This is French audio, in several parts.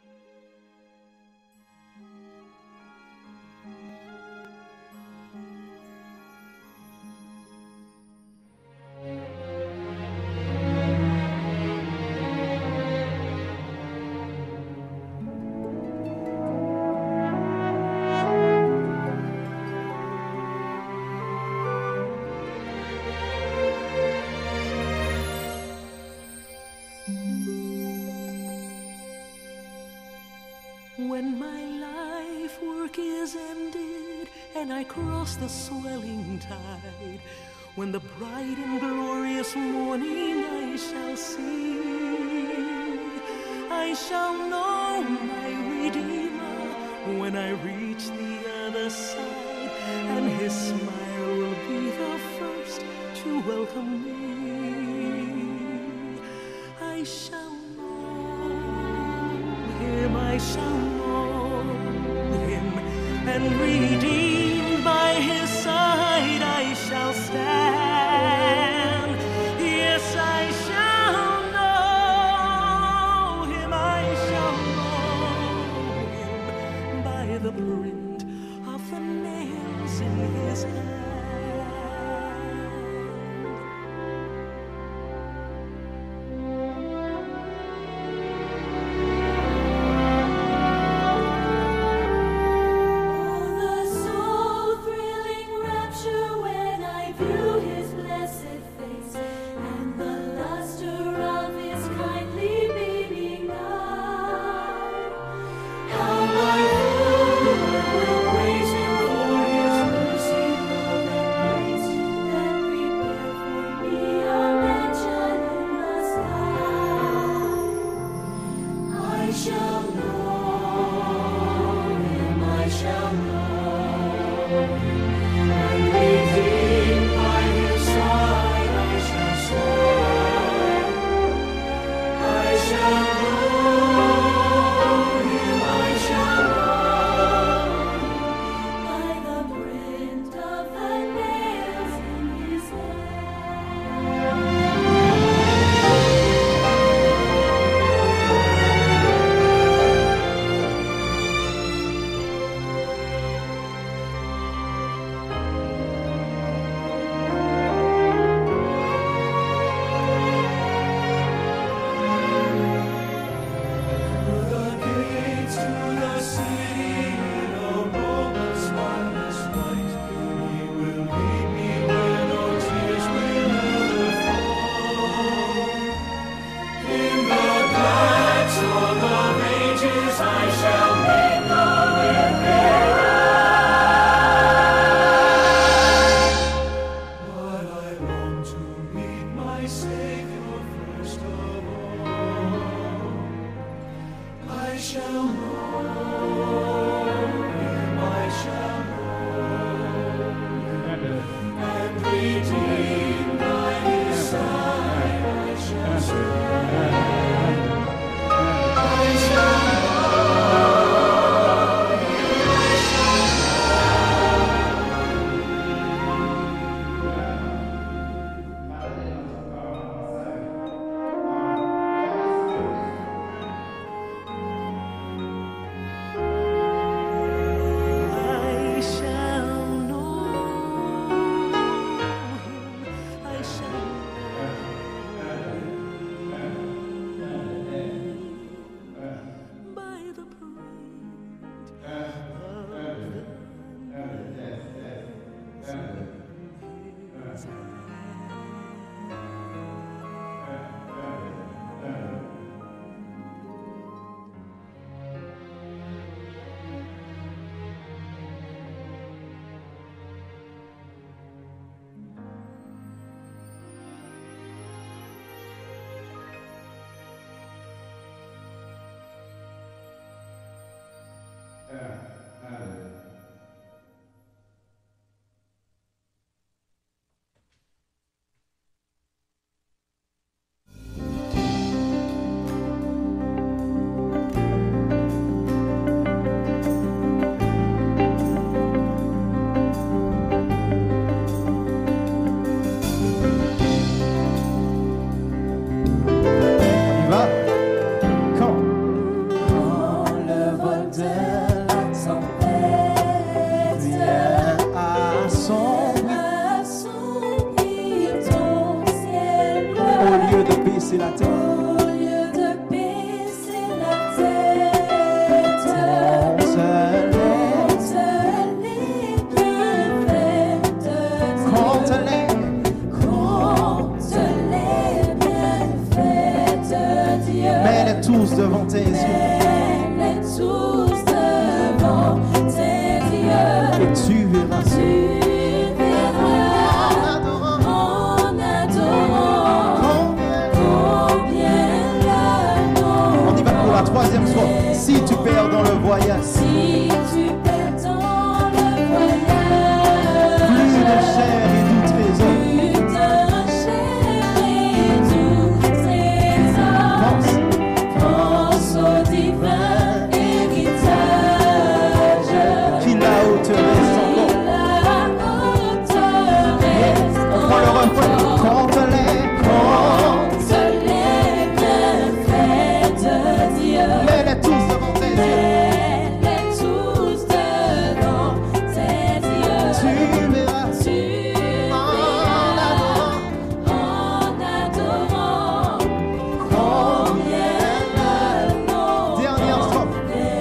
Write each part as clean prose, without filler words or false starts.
When my life work is ended and I cross the swelling tide, when the bright and glorious morning I shall see, I shall know my Redeemer when I reach the other side, and his smile will be the first to welcome me. I shall know him, I shall know him, and redeemed by his side I shall stand. Yes, I shall know him, I shall know him by the print of the nails in his hand. Mets-les tous devant tes yeux. Mets-les tous devant tes yeux. Et tu verras. Tu verras en adorant combien l'amour. On y va pour la troisième fois. Si tu perds dans le voyage, Si tu perds dans le voyage, plus de chair et doux trésor. plus de chair et doux trésor. Pense au divin héritage Qui là-haut te reste encore. On prend le refrain. Compte-les, mets-les tous devant tes yeux. Tu verras. En adorant dernière strophe.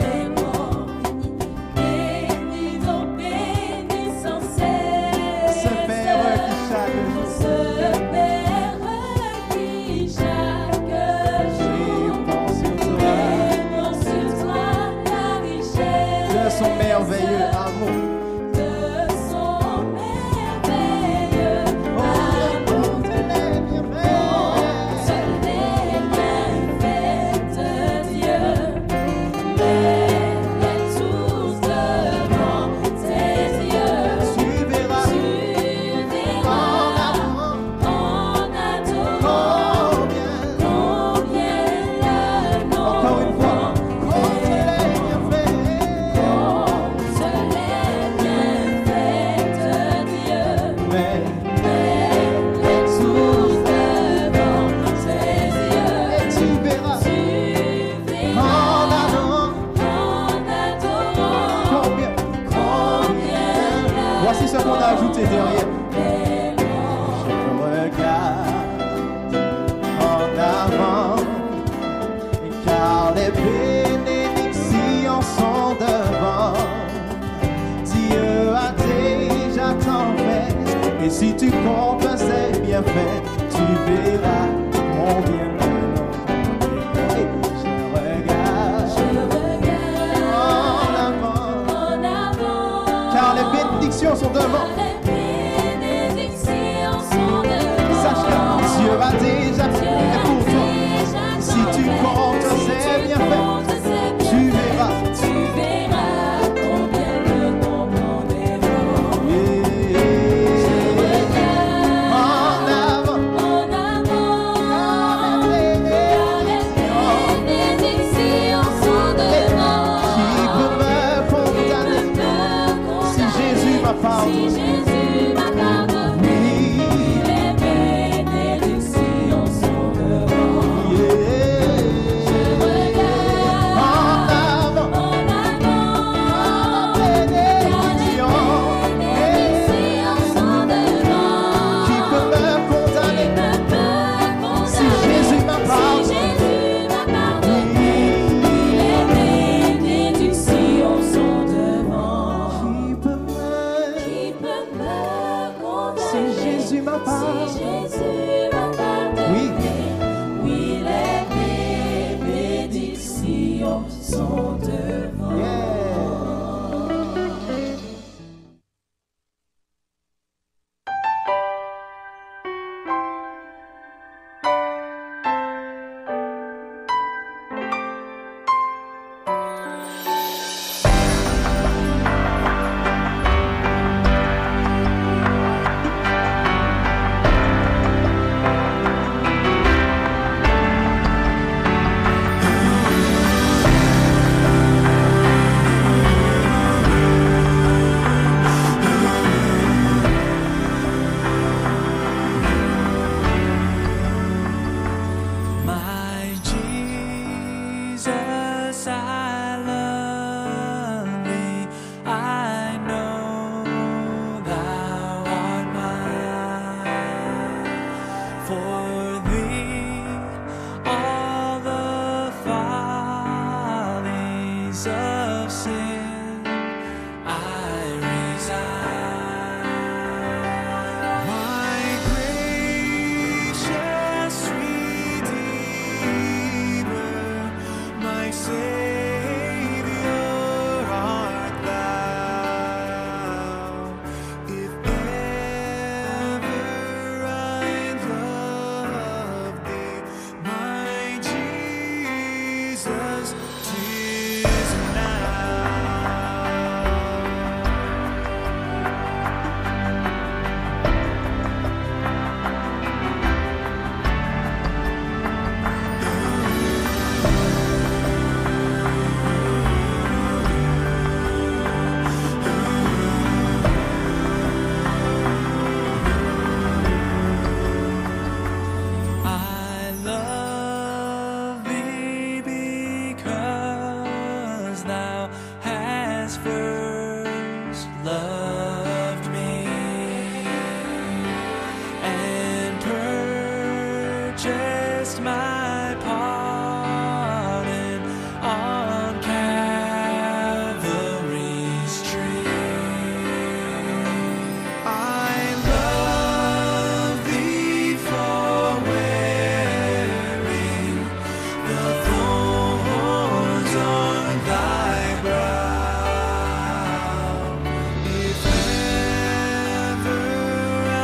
Ce Père qui chaque jour de son merveilleux amour. Compte-les, tu verras. En adorant combien. Encore une fois. Compte-les, mais et tu verras. En adorant combien. Voici ce qu'on a ajouté derrière. Je regarde en avant, car les bénédictions sont devant. Dieu a déjà tant fait, et si tu comptes ses bienfaits, tu verras combien le nom est. Je regarde en avant, car les bénédictions sont devant. Sache que Dieu a déjà fait pour toi. Si tu comptes ses bienfaits, tu verras. En avant, qui peut me condamner si Jésus m'a pardonné? my Savior art thou. If ever I love thee, my Jesus, 'tis now. I love thee because thou hast first loved me and purchased my pardon on Calvary's tree. I love thee for wearing the thorns on thy brow. If ever I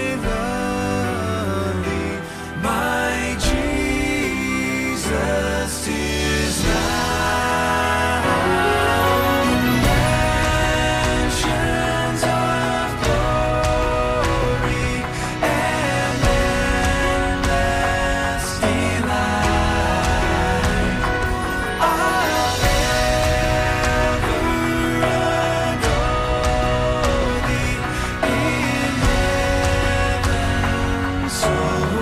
love thee, my Jesus, 'tis now. Mansions of glory and endless delight, I'll ever adore thee in heaven so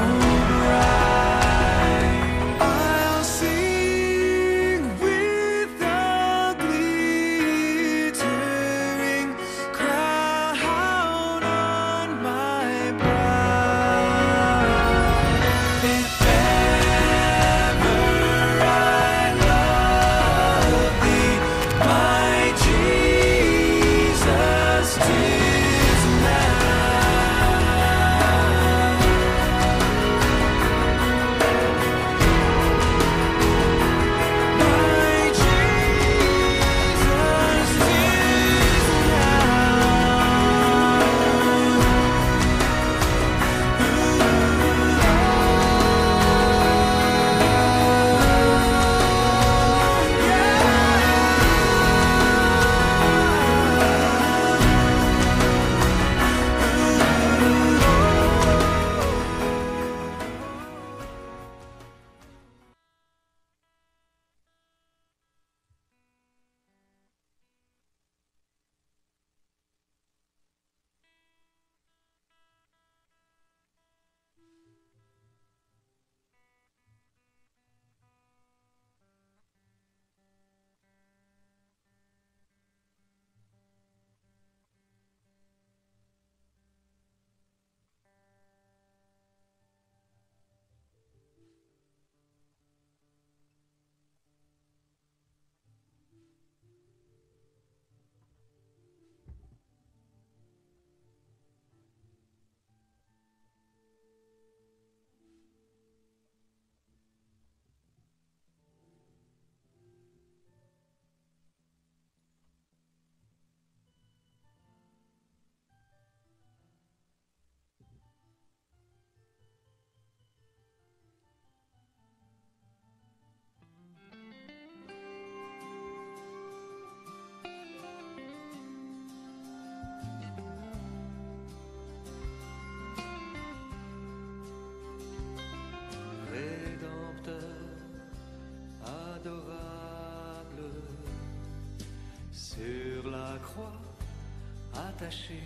bright. I'll sing with the glittering crown on my brow. If ever I love thee, my Jesus, 'tis my Jesus, 'tis Rédempteur adorable, sur la croix attaché,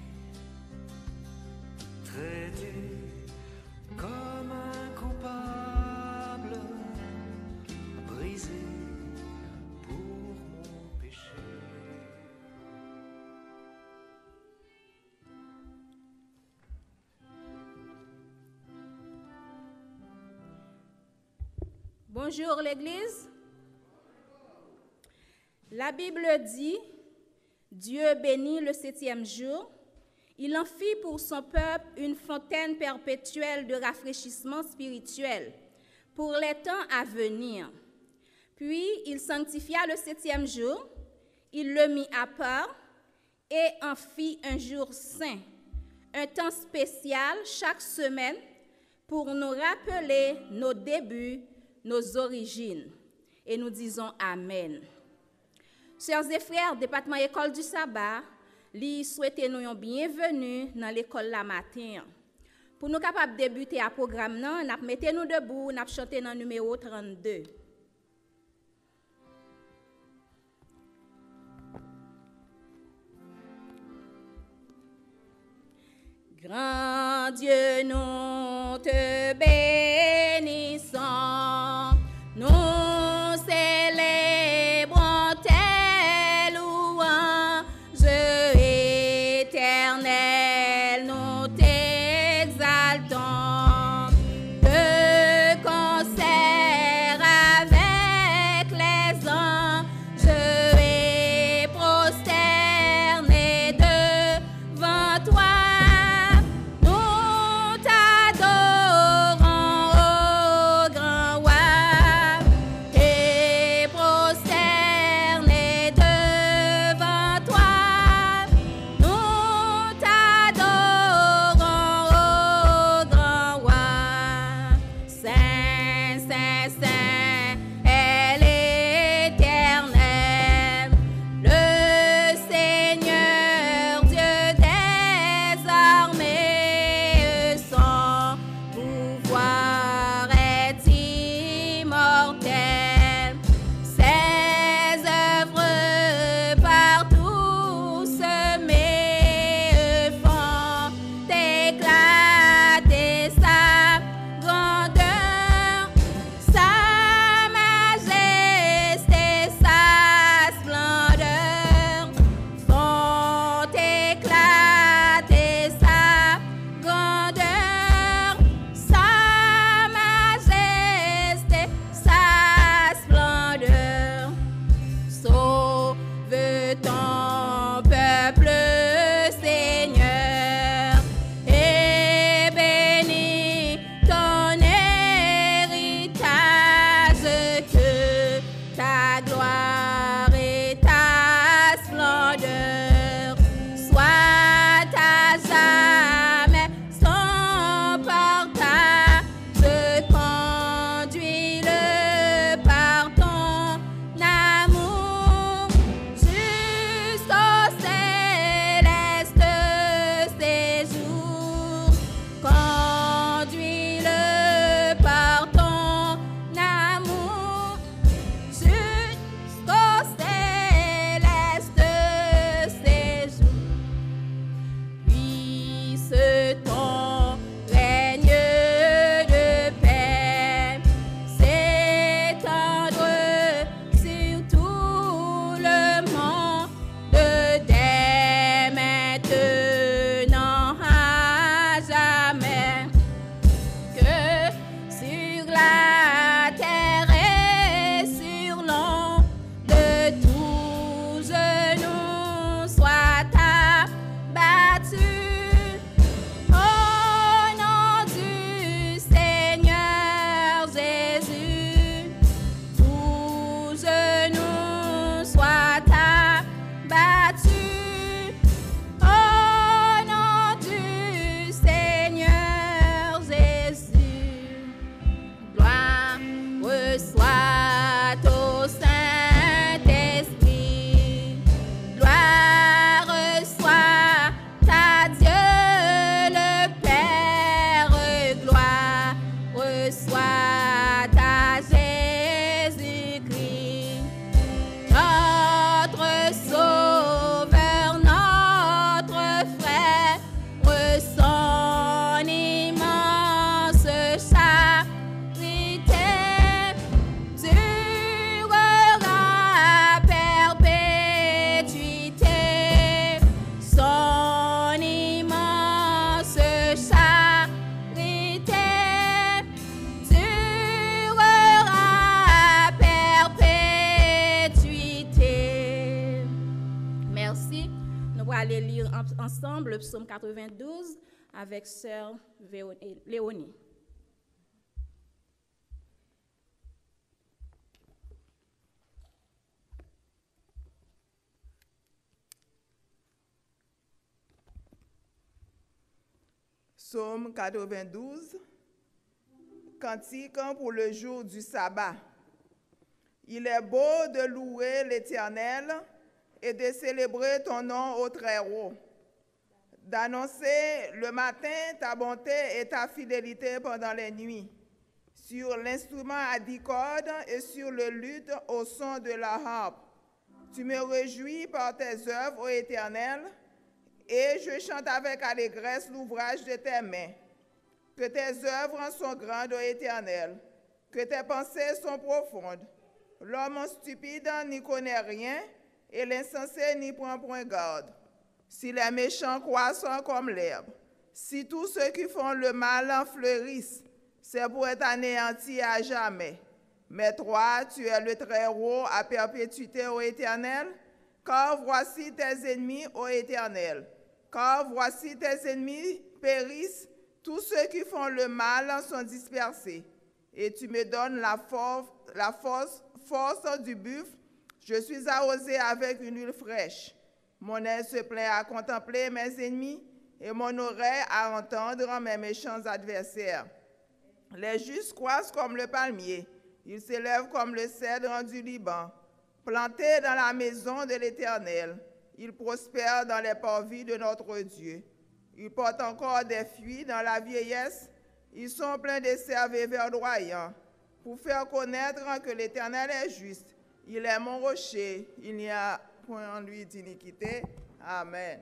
traité comme un coupable, brisé pour mon péché. Bonjour l'Église. La Bible dit, Dieu bénit le 7e jour. Il en fit pour son peuple une fontaine perpétuelle de rafraîchissement spirituel pour les temps à venir. Puis il sanctifia le 7e jour, il le mit à part et en fit un jour saint, un temps spécial chaque semaine pour nous rappeler nos débuts, nos origines. Et nous disons Amen. Chers et frères, département école du sabbat, lui souhaitez nous une bienvenue dans l'école la matin. Pour nous capables de débuter à programme, nous mettez-nous debout, nous chanter dans le numéro 32. Grand Dieu, nous te bénissons, nous célébrons tes louanges éternelles, nous t'exaltons de concert avec les anges et prosternés devant toi. aller lire ensemble le psaume 92 avec sœur Léonie. Psaume 92, cantique pour le jour du sabbat. Il est beau de louer l'Éternel et de célébrer ton nom au Très-Haut, d'annoncer le matin ta bonté et ta fidélité pendant les nuits, sur l'instrument à 10 cordes et sur le luth au son de la harpe. Tu me réjouis par tes œuvres, ô Éternel, et je chante avec allégresse l'ouvrage de tes mains. Que tes œuvres sont grandes, ô Éternel, que tes pensées sont profondes. L'homme stupide n'y connaît rien, et l'insensé n'y prend point garde. Si les méchants croissent comme l'herbe, si tous ceux qui font le mal en fleurissent, c'est pour être anéantis à jamais. Mais toi, tu es le Très-Haut à perpétuité, ô Éternel, car voici tes ennemis, ô Éternel. Car voici tes ennemis périssent, tous ceux qui font le mal sont dispersés. Et tu me donnes la force du buffle. Je suis arrosé avec une huile fraîche. Mon œil se plaît à contempler mes ennemis et mon oreille à entendre mes méchants adversaires. Les justes croissent comme le palmier. Ils s'élèvent comme le cèdre du Liban. Plantés dans la maison de l'Éternel, ils prospèrent dans les parvis de notre Dieu. Ils portent encore des fruits dans la vieillesse. Ils sont pleins de sève et verdoyants. Pour faire connaître que l'Éternel est juste, il est mon rocher, il n'y a point en lui d'iniquité. Amen.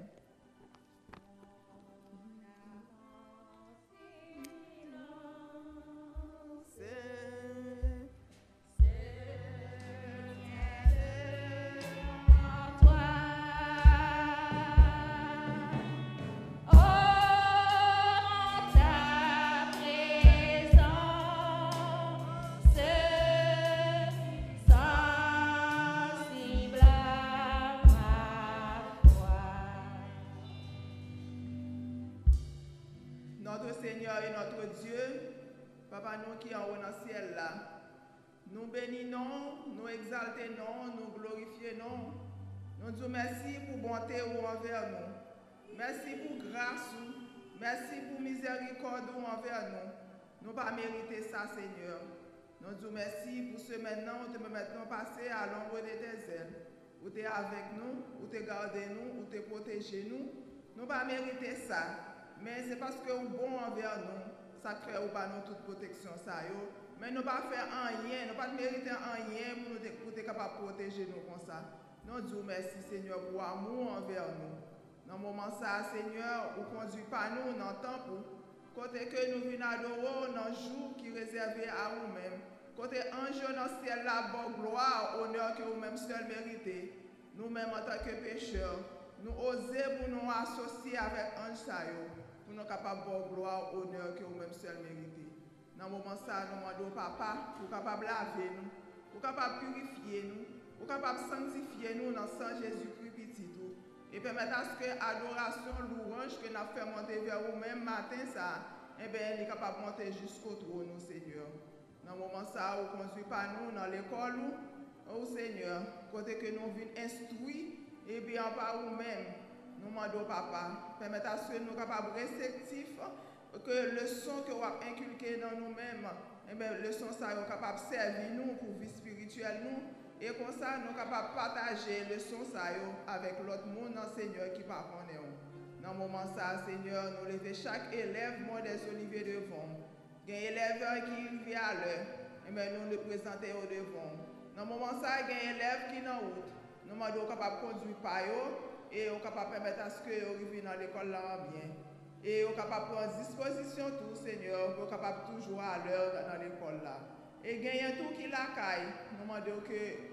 Notre Seigneur et notre Dieu, Papa nous qui en haut dans le ciel là, nous bénissons, nous exaltons, nous glorifions, nous disons merci pour bonté envers nous, merci pour grâce, merci pour miséricorde envers nous. Nous pas mérité ça, Seigneur. Nous disons merci pour ce maintenant, où tu me maintenant passer à l'ombre de tes ailes, où tu es avec nous, où tu gardé nous, où tu protégé nous. Nous pas mérité ça. Mais c'est parce que vous bon envers nous, ça crée ou pas nous toute protection ça yo. Mais nous pas faire rien, nous pas mériter rien pour être capable de protéger nous comme ça. Nous disons merci Seigneur pour amour envers nous. Dans le moment ça, Seigneur, vous conduit pas nous dans le temple, côté que nous venons adorer dans le jour qui est réservé à vous-même. Côté ange dans le ciel là, bon gloire, honneur que vous-même seul méritez. Nous-mêmes en tant que pécheurs, nous osons pour nous associer avec ange ça yo. Pour nous capables de gloire, honneur que vous-même seul méritez. Dans le moment ça, nous demandons au Papa pour capable laver nous, pour capable purifier nous, pour capable sanctifier nous dans le sang Jésus-Christ petit tout. Et permettre à ce que l'adoration, louange que nous avons fait monter vers vous-même matin ça, eh bien, il est capable de monter jusqu'au trône, Seigneur. Dans le moment ça, vous ne conduisez pas nous dans l'école, oh Seigneur, côté que nous venons instruire, et bien par vous-même. Nous demandons, Papa, permettez à ce que nous soyons capables réceptifs, que le son que vous avez inculqué dans nous-mêmes, eh bien, le son ça est capable de servir nous pour vie spirituelle nous, et comme ça, nous sommes capables de partager le son ça avec l'autre monde, Seigneur, qui par contre est. Dans le moment ça, Seigneur, nous levons chaque élève, moi des oliviers devant. Il y a un élève qui vient à l'heure, et bien, nous le présentons au devant. Dans le moment ça, il y a un élève qui est en route. Nous sommes capables de conduire par eux. Et on est capable de permettre à ce que vous arriviez dans l'école là bien. Et on est capable de prendre disposition tout, Seigneur, pour capable toujours à l'heure dans l'école là. Et il y a tout qui la caille. Nous demandons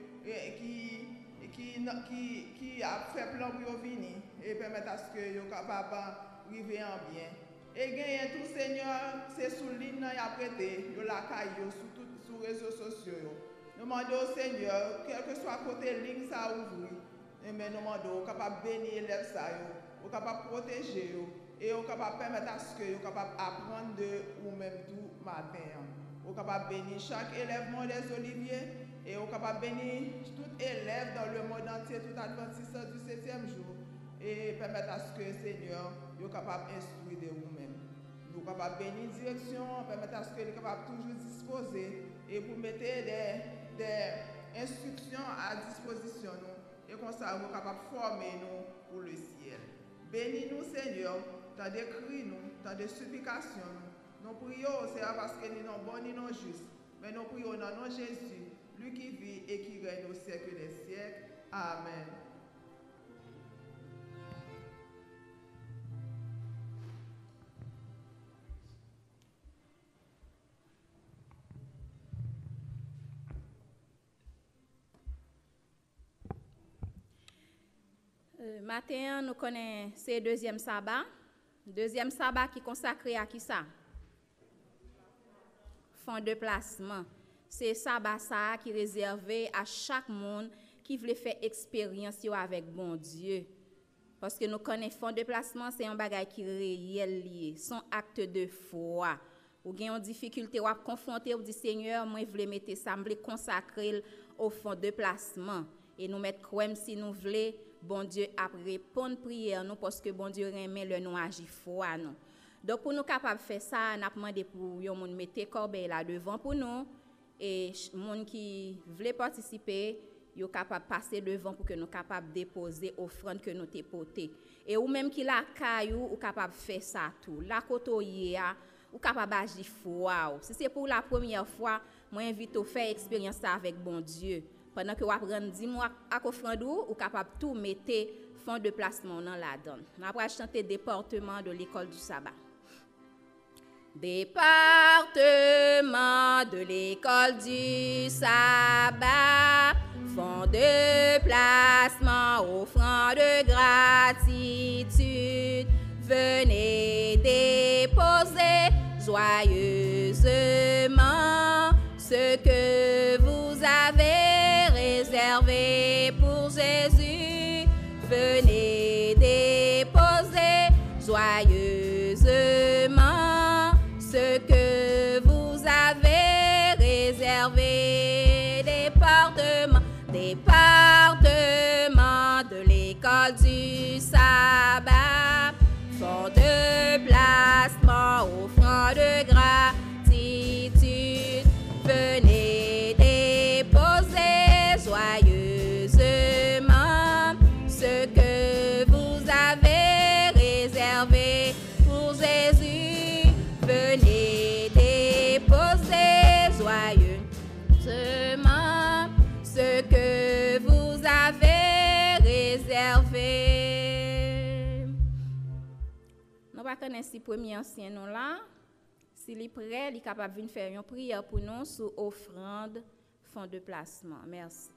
qui a fait plan pour venir et permettre à ce que vous capable d'arriver en bien. Et il y a tout, Seigneur, c'est sous ligne et prêté, vous la caille sur les réseaux sociaux. Nous demandons au Seigneur, quel que soit côté ligne ça ouvre. Et nous demandons capable de bénir les élèves, capable de protéger, et capable de permettre à ce que vous capable d'apprendre de vous-même tout matin. Vous capable de bénir chaque élève des oliviers, et vous capable de bénir tout élève dans le monde entier, tout adventiste du 7e jour, et permettre à ce que Seigneur, vous capable d'instruire de vous-même. pour capable bénir direction, permettre à ce que les capable toujours disposer et pour mettre des instructions à disposition nous et comme ça nous capable former nous pour le ciel. Bénis-nous Seigneur, tant de cris nous, tant de supplications nous prions, c'est parce que nous sommes bons et non justes, mais nous prions dans le nom de Jésus, lui qui vit et qui règne au siècle des siècles. Amen. Matin, nous connaissons ce deuxième sabbat. Deuxième sabbat qui est consacré à qui ça? Fonds de placement. C'est sabbat ça qui est réservé à chaque monde qui veut faire expérience avec bon Dieu. Parce que nous connaissons fonds de placement, c'est un bagage qui est réel lié, son acte de foi. Ou avez une difficulté, ou à confronter, ou dit Seigneur, moi je veux mettre ça, je veux consacrer au fond de placement. Et nous mettre comme si nous voulons, bon Dieu a répondre prière nous parce que bon Dieu remet le nous agir foi nous. Donc pour nous capable faire ça, n'a demandé pour yon moun mettre corbeille là devant pour nous et moun qui veut participer, yo capable passer devant pour que nous capable déposer offrande que nous t'ai porté. Et ou même qui la caillou ou capable faire ça tout. La kotoye a ou capable agir foi. Si c'est pour la première fois, moi invite à faire expérience ça avec bon Dieu. Pendant que vous apprenez 10 mois à offrande ou capable tout mettre fond de placement dans la donne. On va chanter département de l'école du sabbat. Département de l'école du sabbat, fond de placement, offrande de gratitude, venez déposer joyeusement ce que vous avez réservé pour Jésus. Venez déposer joyeusement ce que vous avez réservé. Département de l'école du sabbat, fond de placement, offrande de gratitude. Venez déposer joyeusement ce que vous avez réservé pour Jésus. Venez déposer joyeusement ce que vous avez réservé. Nous va connaître si premier ancien nous là. S'il est prêt, il est capable de faire une prière pour nous sous offrande, fond de placement. Merci.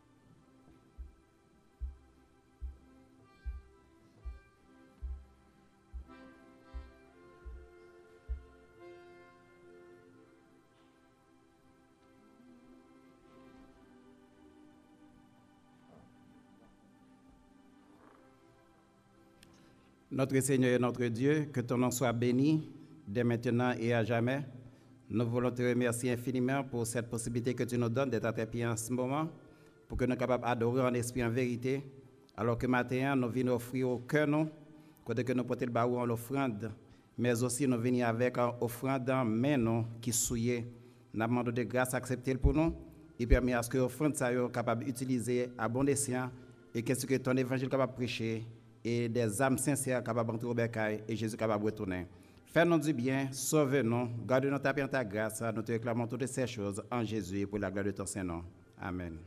Notre Seigneur et notre Dieu, que ton nom soit béni dès maintenant et à jamais. Nous voulons te remercier infiniment pour cette possibilité que tu nous donnes d'être à tes pieds en ce moment, pour que nous soyons capables d'adorer en esprit en vérité, alors que maintenant nous venons offrir au cœur nous, côté que nous portons le baou en offrande, mais aussi nous venons avec une offrande en main nous, qui souillée. Nous demandons de grâce acceptée pour nous, et permet à ce que l'offrande soit capable d'utiliser à bon escient, et que ce que ton évangile est capable de prêcher, et des âmes sincères capables d'entrer au bercail, et Jésus capable de retourner. Fais-nous du bien, sauve-nous, garde-nous ta paix et ta grâce. Nous te réclamons toutes ces choses en Jésus pour la gloire de ton Saint-Nom. Amen.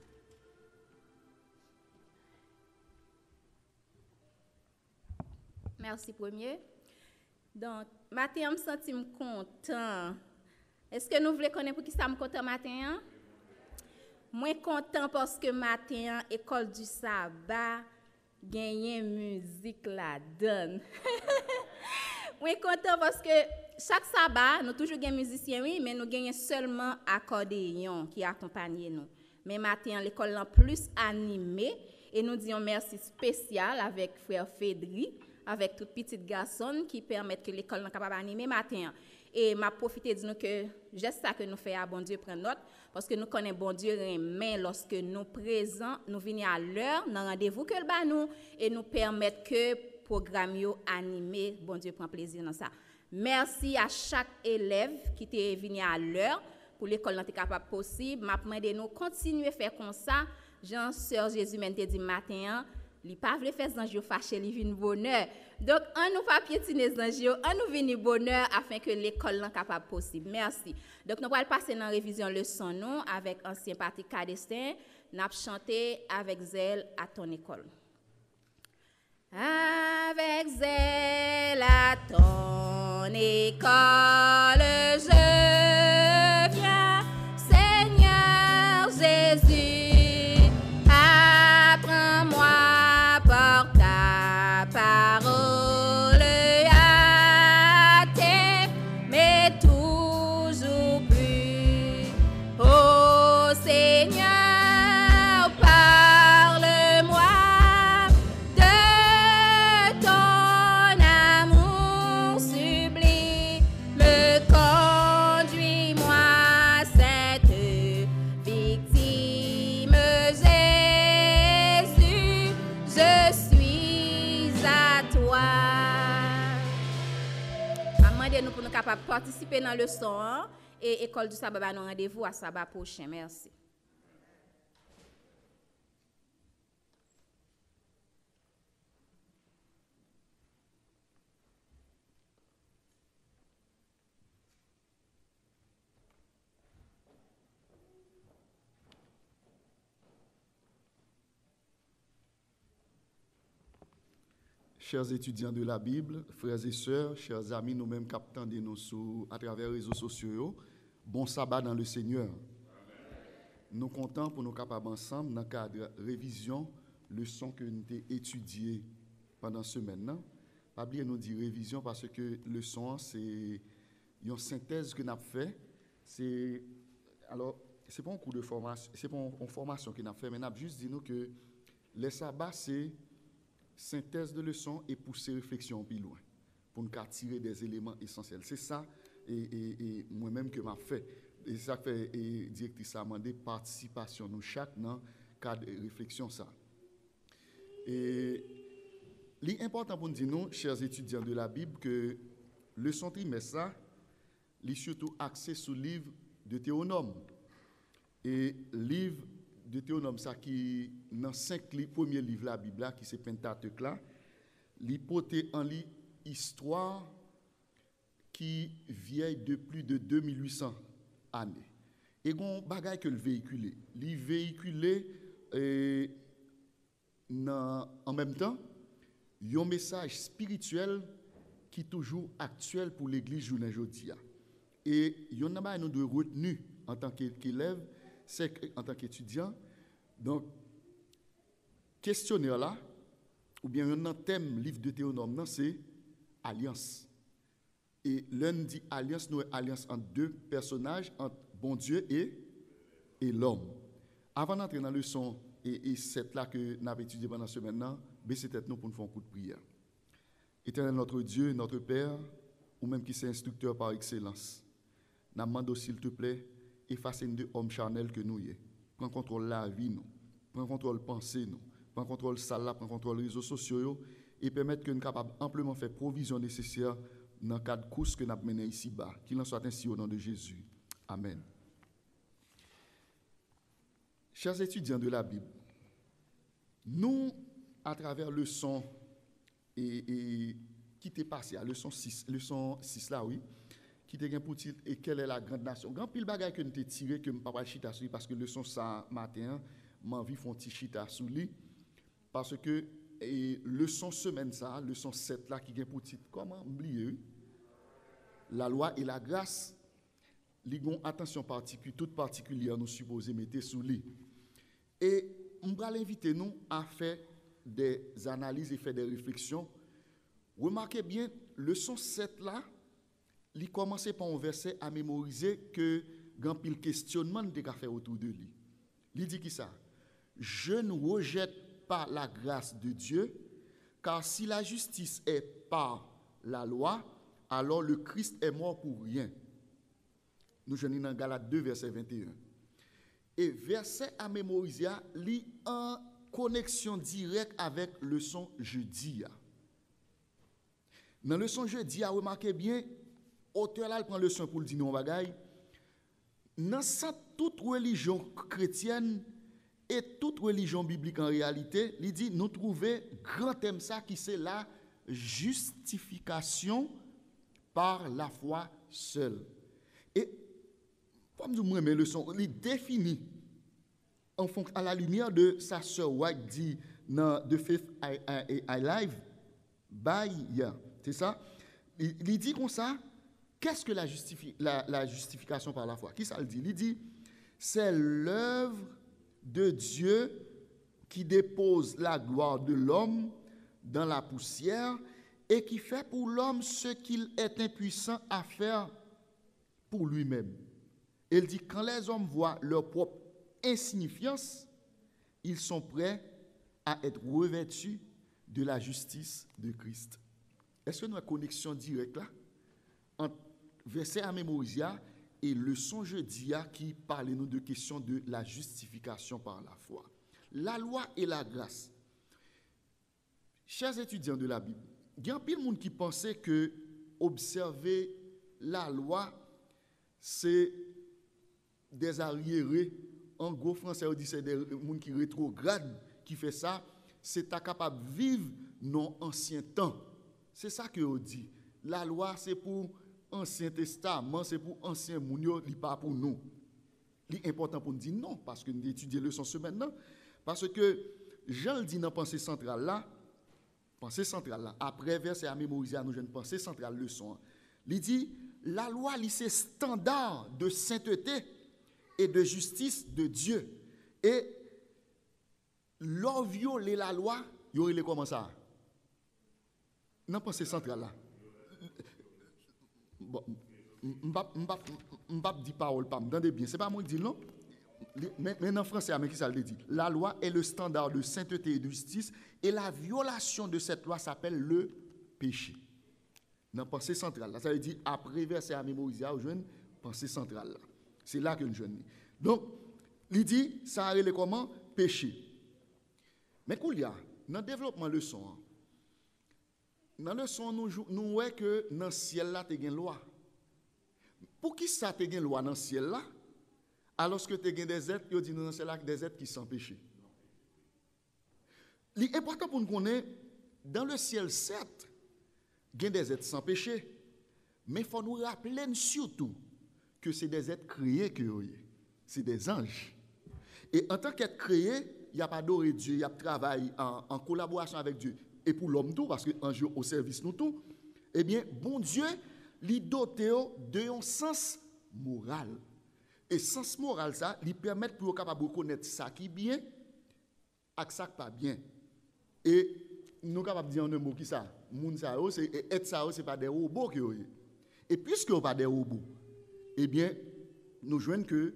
Merci, premier. Donc, matin, je me sens content. Est-ce que nous voulons connaître pour qui ça me content matin? Moi, content parce que matin, école du sabbat, gagne musique la donne. Moi, content parce que chaque sabbat, nous toujours des musiciens, oui, mais nous gagnons seulement accordéon qui accompagne nous. Mais matin, l'école est plus animée et nous disons merci spécial avec frère Fédri, avec tout petit garçon qui permettent que l'école soit capable d'animer matin. Et m'a profité de nous que juste ça que nous faisons à bon Dieu prendre note parce que nous connaissons bon Dieu mais lorsque nous présents, nous venons à l'heure, dans rendez-vous que le bat nous et nous permettre que programme yo animé, bon Dieu prend plaisir dans ça. Merci à chaque élève qui est venu à l'heure pour l'école n'était capable possible. M'a demandé nous continuer à faire comme ça. Jean sœur Jésus m'a dit matin, il pas veut faire zanjio fâché, il vient bonheur. Donc on nous pas piétiner zanjio, on nous vient bonheur afin que l'école soit capable possible. Merci. Donc nous allons passer dans la révision leçon nous avec ancien Patrick Cadestin, n'a chanté avec zèle à ton école. Avec zèle à ton école, je viens, Seigneur Jésus, apprends-moi par ta parole à t'aimer toujours plus. Ô Seigneur, parle-moi de ton amour sublime, conduis-moi, cette victime, Jésus, je suis à toi. Demandez-nous pour nous capables de participer dans le leçon et école du sabbat, nous rendez-vous à sabbat prochain. Merci. Chers étudiants de la Bible, frères et sœurs, chers amis, nous-mêmes captants de nous à travers les réseaux sociaux, bon sabbat dans le Seigneur. Nous comptons pour nous capables ensemble dans le cadre de révision, leçon que nous avons étudié pendant ce semaine. Pas oublier nous dire révision parce que leçon c'est une synthèse que nous avons fait. C'est pas un cours de formation, c'est pas une formation que nous avons fait, mais nous avons juste dit nous que le sabbat c'est synthèse de leçon et pousser réflexion plus loin pour nous tirer des éléments essentiels. C'est ça et moi-même que m'a fait. Et ça fait et directrice a demandé participation nous chaque dans cadre de réflexion ça. Et l'important pour nous dire nous chers étudiants de la Bible que leçon trimestre ça est surtout axé sur le livre de Théonome. Et livre de Théonome, ça qui dans 5 premiers livres de la Bible, là, qui c'est Pentateuque là, l'hypothèse en lit histoire qui vieille de plus de 2800 années. Et gon bagay que le véhiculé, en même temps, un message spirituel qui est toujours actuel pour l'église journée aujourd'hui. Et yon n'a pas nous de retenu en tant qu'élève, c'est en tant qu'étudiant. Donc, questionnaire là, ou bien un thème livre de Théonome, c'est alliance. Et l'un dit alliance, nous alliance entre deux personnages, entre bon Dieu et l'homme. Avant d'entrer dans la leçon, et c'est là que nous avons étudié pendant ce maintenant, baissez tête nous pour nous faire un coup de prière. Éternel notre Dieu, notre Père, ou même qui c'est instructeur par excellence, nous demandons s'il te plaît, efface-nous de hommes charnels que nous y est. Prends contrôle la vie, nous. Prends contrôle pensée, nous. Prends contrôle salle, prends contrôle les réseaux sociaux et permettre que nous soyons capables amplement faire provision nécessaire dans le cadre de course que nous avons mené ici-bas. Qu'il en soit ainsi au nom de Jésus. Amen. Chers étudiants de la Bible, nous, à travers le leçon et qui t'est passé à leçon 6 là, oui, qui te gen pour titre et quelle est la grande nation. Grand pile bagay que nous te tiré que m'pa chita sur parce que leçon ça matin m'envie font ti chita sous lui parce que leçon semaine ça, leçon 7 là qui gen pour titre comment oublier la loi et la grâce li gon attention particulière toute particulière nous supposé mettre sous lui. Et on va l'inviter nous à faire des analyses et faire des réflexions. Remarquez bien leçon 7 là il commençait par un verset à mémoriser que grand pile questionnement de qu'a fait autour de lui. Il dit qui ça? Je ne rejette pas la grâce de Dieu, car si la justice est par la loi, alors le Christ est mort pour rien. Nous venons dans Galates 2 verset 21. Et verset à mémoriser lit en connexion directe avec leçon jeudi. Dans leçon jeudi, remarquez bien auteur là prend le soin pour le dire non bagaille. Dans toute religion chrétienne et toute religion biblique en réalité, il dit nous trouver grand thème ça qui c'est la justification par la foi seule. Et comme je me mets le son, il définit en fonction à la lumière de sa sœur White dit dans The Faith I Live by yeah, c'est ça. Il dit comme ça. Qu'est-ce que la justification par la foi? Qui ça le dit? Il dit, c'est l'œuvre de Dieu qui dépose la gloire de l'homme dans la poussière et qui fait pour l'homme ce qu'il est impuissant à faire pour lui-même. Il dit, quand les hommes voient leur propre insignifiance, ils sont prêts à être revêtus de la justice de Christ. Est-ce que nous avons une connexion directe là entre verset à mémoriser et leçon jeudi qui parle nous de question de la justification par la foi. La loi et la grâce. Chers étudiants de la Bible, il y a un pile de monde qui pensait que observer la loi, c'est des arriérés. En gros français, on dit c'est des gens qui rétrogrades qui fait ça. C'est capable de vivre dans l'ancien temps. C'est ça que on dit. La loi, c'est pour Ancien Testament, c'est pour ancien mounio, li pas pour nous. C'est important pour nous dire non, parce que nous étudions le sens maintenant. Parce que Jean le dit dans pensée centrale là, après verset à mémoriser à nous jeunes pensée centrale leçon. Il dit la loi c'est standard de sainteté et de justice de Dieu. Et l'on violer la loi, il y aurait comment ça? Dans pensée centrale là. Bon, m'pas dit parole pas m'entendez bien, c'est pas moi qui dis non. Mais en français, mais qui ça le dit? La loi est le standard de sainteté et de justice et la violation de cette loi s'appelle le péché. Dans pensée centrale là, ça veut dire après verset à mémoriser au jeune pensée centrale là. C'est là que le jeune. Donc, il dit ça arrive comment péché. Mais Koulia, dans développement leçon dans le son, nous voyons que dans le ciel, là, tu as une loi. Pour qui ça, tu as une loi dans le ciel, là, alors que tu as des êtres, qui dans le ciel, là, des êtres qui sont péchés. L'important pour nous connaître, dans le ciel, certes, il y a des êtres sans péché, mais il faut nous rappeler surtout que c'est des êtres créés que c'est des anges. Et en tant qu'être créé, il n'y a pas d'adoré Dieu, il y a travail en collaboration avec Dieu. Et pour l'homme tout, parce qu'un jour au service nous tout, eh bien, bon Dieu, lui doté de un sens moral. Et sens moral, ça, lui permet pour capable de reconnaître ça qui est bien et ça qui n'est pas bien. Et nous sommes capables de dire en un mot qui ça, moun ça, être ça, ce n'est pas des robots qui sont. Et puisque on pas des robots, eh bien, nous jouons que,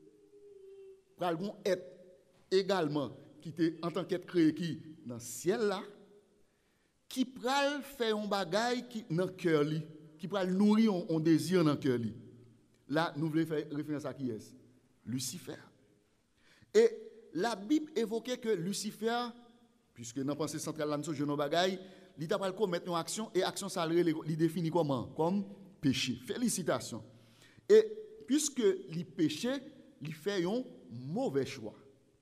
pour être également, qui était en tant qu'être créé qui dans le ciel là, qui pral faire un bagage qui dans cœur li, qui pral nourrir un désir dans cœur li. Là, nous voulons faire référence à qui est Lucifer. Et la Bible évoquait que Lucifer, puisque dans la pensée centrale là, nous avons un bagage, il t'a pral commettre une action et action ça il définit comment? Comme péché. Félicitations. Et puisque il péché, il fait un mauvais choix.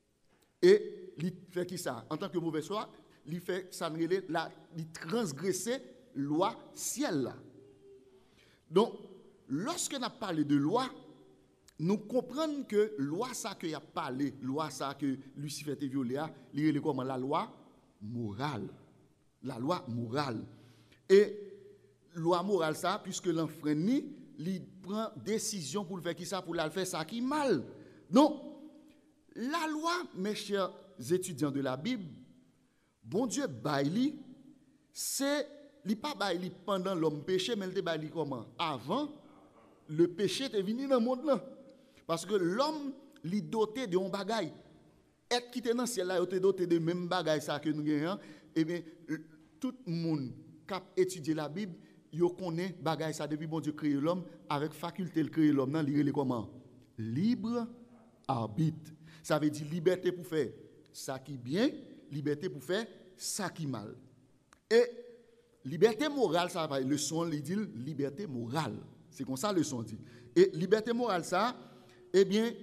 Et il fait qui ça? En tant que mauvais choix, il fait ça, il transgresser loi ciel là. Donc, lorsque nous parlé de loi, nous comprenons que loi ça que y a parlé, loi ça que Lucifer a violé, il est comment la loi morale. La loi morale. Et loi morale ça, puisque l'enfreint il prend décision pour le faire qui ça, pour le faire ça qui mal. Donc, la loi, mes chers étudiants de la Bible, bon Dieu baili, c'est li pas baili pendant l'homme péché, mais il te baili comment? Avant le péché est venu dans le monde là. Parce que l'homme li doté de un bagay. Être qui était dans le ciel là, il doté de même bagay ça que nous gagnons. Eh bien, tout le monde qui a étudié la Bible, il connaît bagay ça depuis bon Dieu créé l'homme avec faculté de créer l'homme nan li comment? Libre arbitre. Ça veut dire liberté pour faire ça qui bien, liberté pour faire ça qui mal. Et liberté morale, ça va, le son, il dit liberté morale. C'est comme ça le son dit. Et liberté morale ça, eh bien,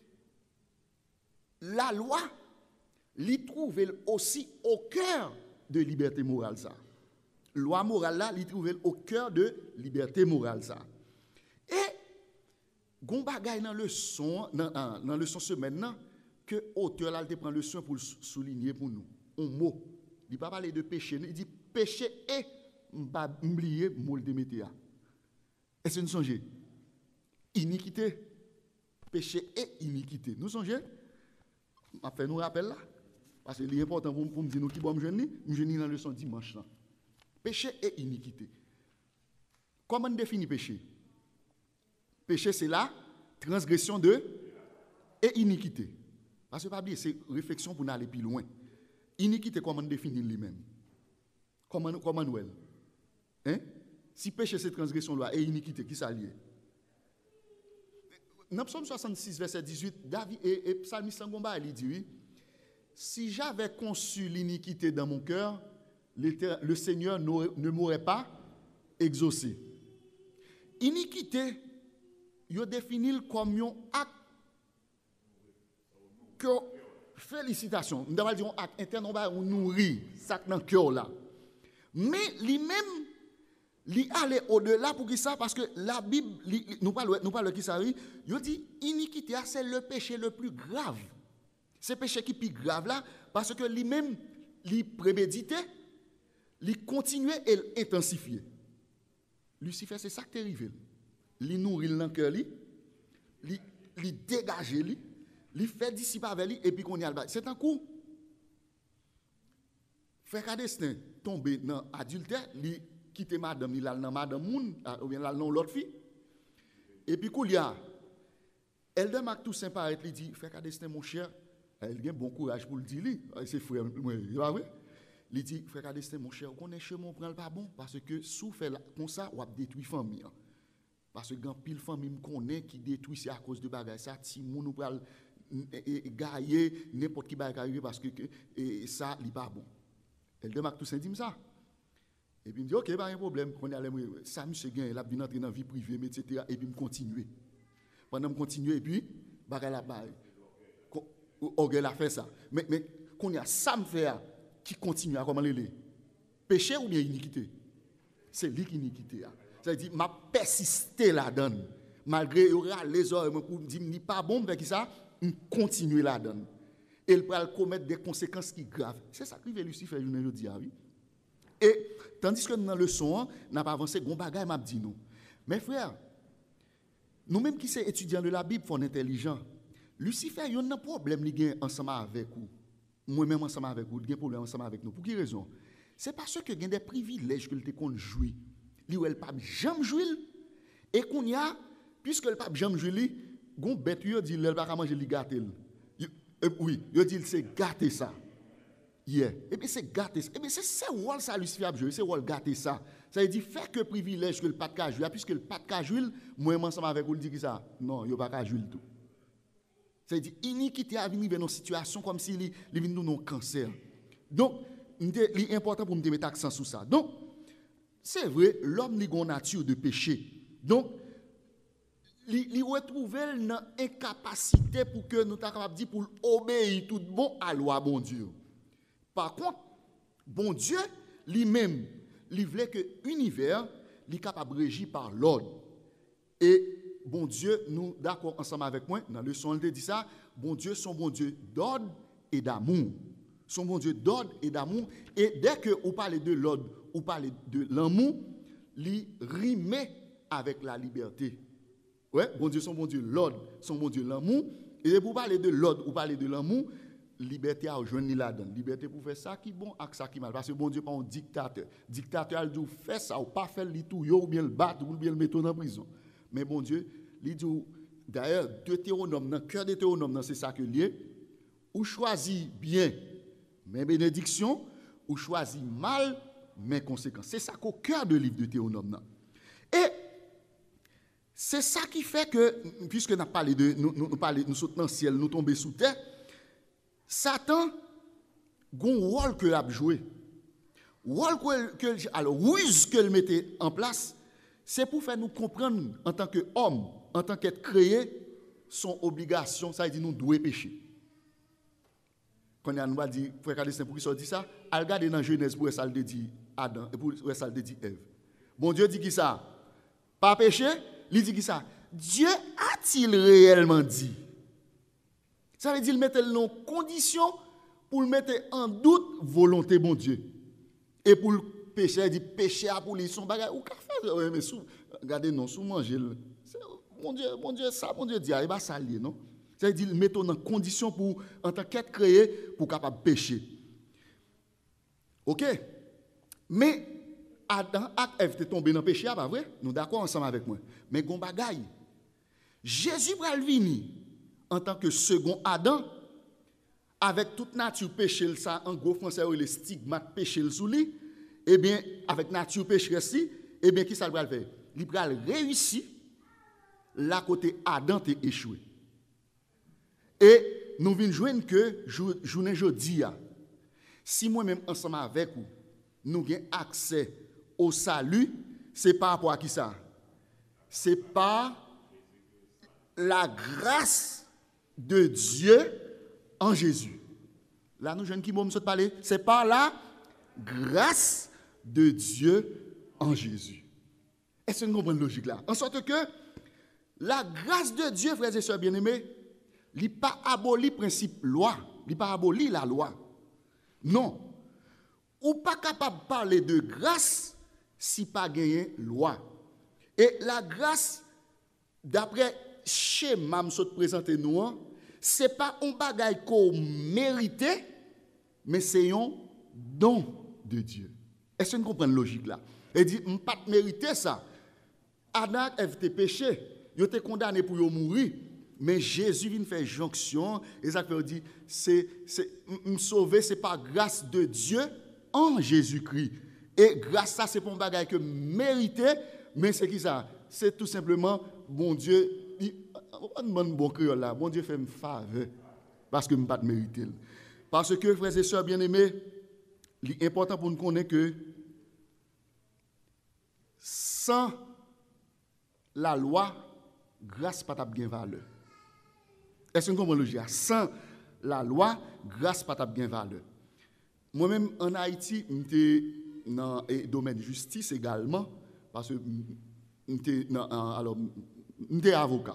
la loi, l'y trouve aussi au cœur de liberté morale ça. Loi morale là, l'y trouve au cœur de liberté morale ça. Et gon bagay dans le son dans le son semaine nan, que auteur là il prend le soin pour souligner pour nous un mot. Il pas parler de péché, il dit péché et m'pa oublier mot de météa. Est-ce que nous songez? Iniquité, péché et iniquité. Nous songez? M'a fait nous rappel là parce que c'est important pour me dire nous qui bon me jeune dans le son dimanche là. Péché et iniquité. Comment on définit péché? Péché, c'est la transgression de et iniquité. Parce que pas oublier, c'est réflexion pour aller plus loin. Iniquité, comment on définit lui-même? Comment nous elle? Hein? Si péché, c'est transgression de loi et iniquité, qui ça lié? Dans Psaume 66, verset 18, David et Psalmiste Sangomba, il dit oui, si j'avais conçu l'iniquité dans mon cœur, le Seigneur ne m'aurait pas exaucé. Iniquité, il définit comme un acte que félicitations, nous devons dire un acte interne, on nourrit ça dans le cœur là. Mais lui-même, il allait au-delà pour qui ça parce que la Bible, nous parlons qui ça, il dit iniquité, c'est le péché le plus grave. C'est le péché qui est plus grave là parce que lui-même, il préméditait, il continuait et l'intensifiait. Lucifer, c'est ça qui est arrivé. Il nourrit dans le cœur, il dégage, il fait dissiper avec lui, et puis qu'on y a le bas. C'est un coup. Frère destin tomber dans l'adultère, il quitte madame, il a dans madame moun, ou bien il a dans l'autre fille. Et puis qu'il y a, elle demande tout sympa, il dit, frère destin mon cher, elle a bon courage pour le dire, c'est frère, oui. Il dit, frère destin mon cher, on est chez moi, on prend le pas bon, parce que sous fait comme ça, on a détruit la famille. Parce que quand pile famille me connaît qui détruit c'est à cause de bagage ça si moun nous pral gailler n'importe qui bagage arriver parce que ça li pas bon. Elle demande tout ça dit ça. Et puis il me dit OK pas un problème on allait ça monsieur gain il a bien entrer dans vie privée mais etc. et puis me continuer. Pendant me continuer et puis bagage la bail. OK la fait ça. Mais qu'on y a ça me fait qui continue à comment les péché ou bien iniquité. C'est l'iniquité. C'est-à-dire, m'a persisté là-dedans. Malgré les heures, pour dire ni pas bon, mais qui ça, continuer là-dedans. Et il peut commettre des conséquences qui graves. C'est ça que Lucifer je dis oui. Et tandis que dans le son, n'a pas avancé, gon bagay m'a dit nous. Mes frères, nous-mêmes qui sommes étudiants de la Bible, sont intelligents. Lucifer, il y a un problème li gen ensemble avec vous. Moi-même ensemble avec vous, il y a un problème ensemble avec nous. Pour quelle raison? C'est parce que il y a des privilèges que le qu'on jouit. Li ou elle pas jamais jouer et qu'on y a puisque le pas jamais jouer gon bête yo dit elle pas manger li gâter oui yo dit c'est gâter ça yeah et bien c'est gâter et bien c'est rôle ça Lucifer a jouer c'est rôle gâter ça veut dire fait que privilège que le pas de jouer puisque le pas de jouer moi ensemble avec vous dit qui ça non yo pas jouer tout ça veut dire iniquité a venir dans une situation comme si li vinn nous non cancer donc il est important pour me mettre accent sur ça donc c'est vrai, l'homme a une nature de péché. Donc, il retrouve une incapacité pour que nous soyons capables de dire pour obéir tout bon à la loi, bon Dieu. Par contre, bon Dieu, lui-même, il voulait que l'univers soit capable de régir par l'ordre. Et bon Dieu, nous, d'accord ensemble avec moi, dans le son, il dit ça, bon Dieu, son bon Dieu d'ordre et d'amour. Son bon Dieu d'ordre et d'amour. Et dès que vous parlez de l'ordre, vous parlez de l'amour, il rime avec la liberté. Ouais, bon Dieu, son bon Dieu l'ordre, son bon Dieu l'amour. Et pour parler de l'ordre, vous parlez de l'amour, liberté à rejoindre là-dedans. Liberté pour faire ça qui est bon et ça qui est mal. Parce que bon Dieu n'est pas un dictateur. Dictateur, il dit fait ça, ou pas faire le tout, ou bien le battre, ou bien le mettre en prison. Mais bon Dieu, il dit, d'ailleurs, Deutéronome, dans le cœur de Deutéronome, c'est ça que lié. Ou choisit bien mes bénédictions, ou choisit mal mes conséquences. C'est ça qu'au cœur du livre de Théonome. Et c'est ça qui fait que, puisque nous parlons de, nous sautons dans le ciel, nous tombons sous terre, Satan a un rôle qu'il a joué. Alors, ruse qu'il mettait en place, c'est pour faire nous comprendre en tant qu'homme, en tant qu'être créé, son obligation, ça veut dire nous devons pécher. Quand on a dit, frère Cadestin, pour qui ça dit ça, à regarder dans Genèse pour ça le dit Adam et pour ça le dit Ève. Bon Dieu dit qui ça? Pas péché, il dit qui ça? Dieu a-t-il réellement dit? Ça veut dire qu'il mettait en condition pour le mettre en doute volonté bon Dieu. Et pour le péché, il dit péché à pour lui son bagage ou qu'a fait mais regardez non sous manger mon Dieu ça mon Dieu dit il va ça lié non. Ça veut dire mettre en condition pour en tant qu'être créé pour capable pécher. OK? Mais Adam et Ève étaient tombés dans le péché, pas vrai? Nous d'accord ensemble avec moi. Mais gon bagaille. Jésus va venir en tant que second Adam avec toute nature péché ça en gros français le stigmate péché sous lui. Eh bien avec nature pécheresse, eh bien qui ça va faire? Il va réussir là côté Adam t'est échoué. Et nous venons joindre que journée jeudi si moi-même ensemble avec vous nous avons accès au salut, c'est par rapport à qui ça? C'est par la grâce de Dieu en Jésus. Là, nous jeunes qui vont me parler, c'est par la grâce de Dieu en Jésus. Est-ce que vous comprenez la logique là? En sorte que la grâce de Dieu, frères et sœurs bien-aimés, il n'a pas aboli le principe loi, il n'a pas aboli la loi. Non. Ou pas capable de parler de grâce si pas gagné loi. Et la grâce, d'après schéma que je présente nous, ce n'est pas un bagage qu'on mérite, mais c'est un don de Dieu. Est-ce que vous comprenez la logique là? Il dit, je ne pas mériter ça. Adam a été péché, il a été condamné pour mourir. Mais Jésus vient faire jonction, et ça veut dire, me sauver, c'est par grâce de Dieu en Jésus-Christ. Et grâce à ça, c'est pas un bagage que mérité, mais c'est qui ça? C'est tout simplement, bon Dieu, bon créole là, bon Dieu fait me faveur, parce que je ne pas mériter. Parce que, frères et sœurs bien-aimés, l'important pour nous connaître que sans la loi, grâce pas ta bien valeur. Est-ce que vous comprenez le logique? Sans la loi, grâce pas ta bien valeur. Moi-même, en Haïti, j'étais dans le domaine de justice également, parce que j'étais avocat.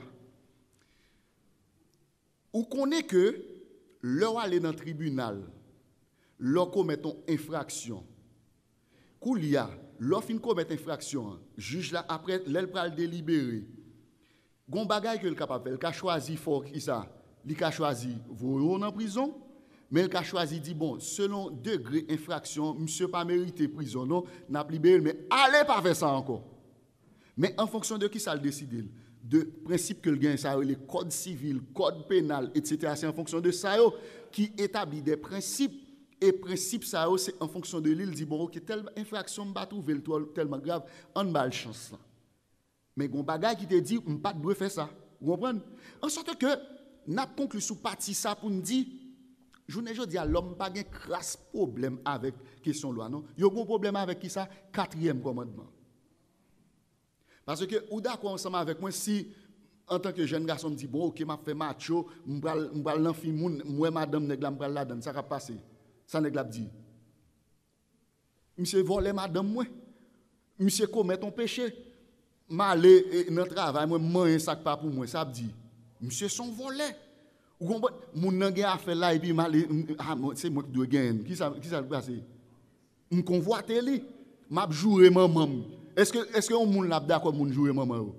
Vous connaissez que, leur aller dans le tribunal, leur commettre une infraction, qu'il y a, leur fin commettre une infraction, juge là, après, l'elle va le délibérer. Gon bagay que le capable faire, il a choisi fort qui ça, il a choisi voyer en prison, mais il a choisi dit bon, selon degré infraction, monsieur pas mérité prison non, n'a libéré mais allez pas faire ça encore. Mais en fonction de qui ça le décide, de principe que le gain ça les codes civils, code pénal etc. c'est en fonction de ça qui établit des principes et principe ça c'est en fonction de l'île dit bon OK telle infraction m'a trouvé tellement grave, on mal chance là. Mais gon bagay qui te dit on pas doit faire ça. Vous comprenez? En sorte que n'a conclu sous partie ça pour nous dire journée jodi a l'homme pas gen crasse problème avec question loi non. Yo gon problème avec qui ça? 4e commandement. Parce que ou d'accord ensemble avec moi si en tant que jeune garçon me dit bon OK m'a fait macho, m'bral nan fi moun, moi madame nèg la m'bral la donne ça va passer. Ça nèg la dit. Monsieur volé madame moi. Monsieur commet un péché. M'aller dans travail moi manger sac pas pour moi ça veut dire monsieur son volé ou comprendre moun nan gen affaire là et puis m'aller c'est moi qui dois gagner qui ça passer me convoiter lui m'a jouer maman est-ce que on moun là d'accord moun jouer maman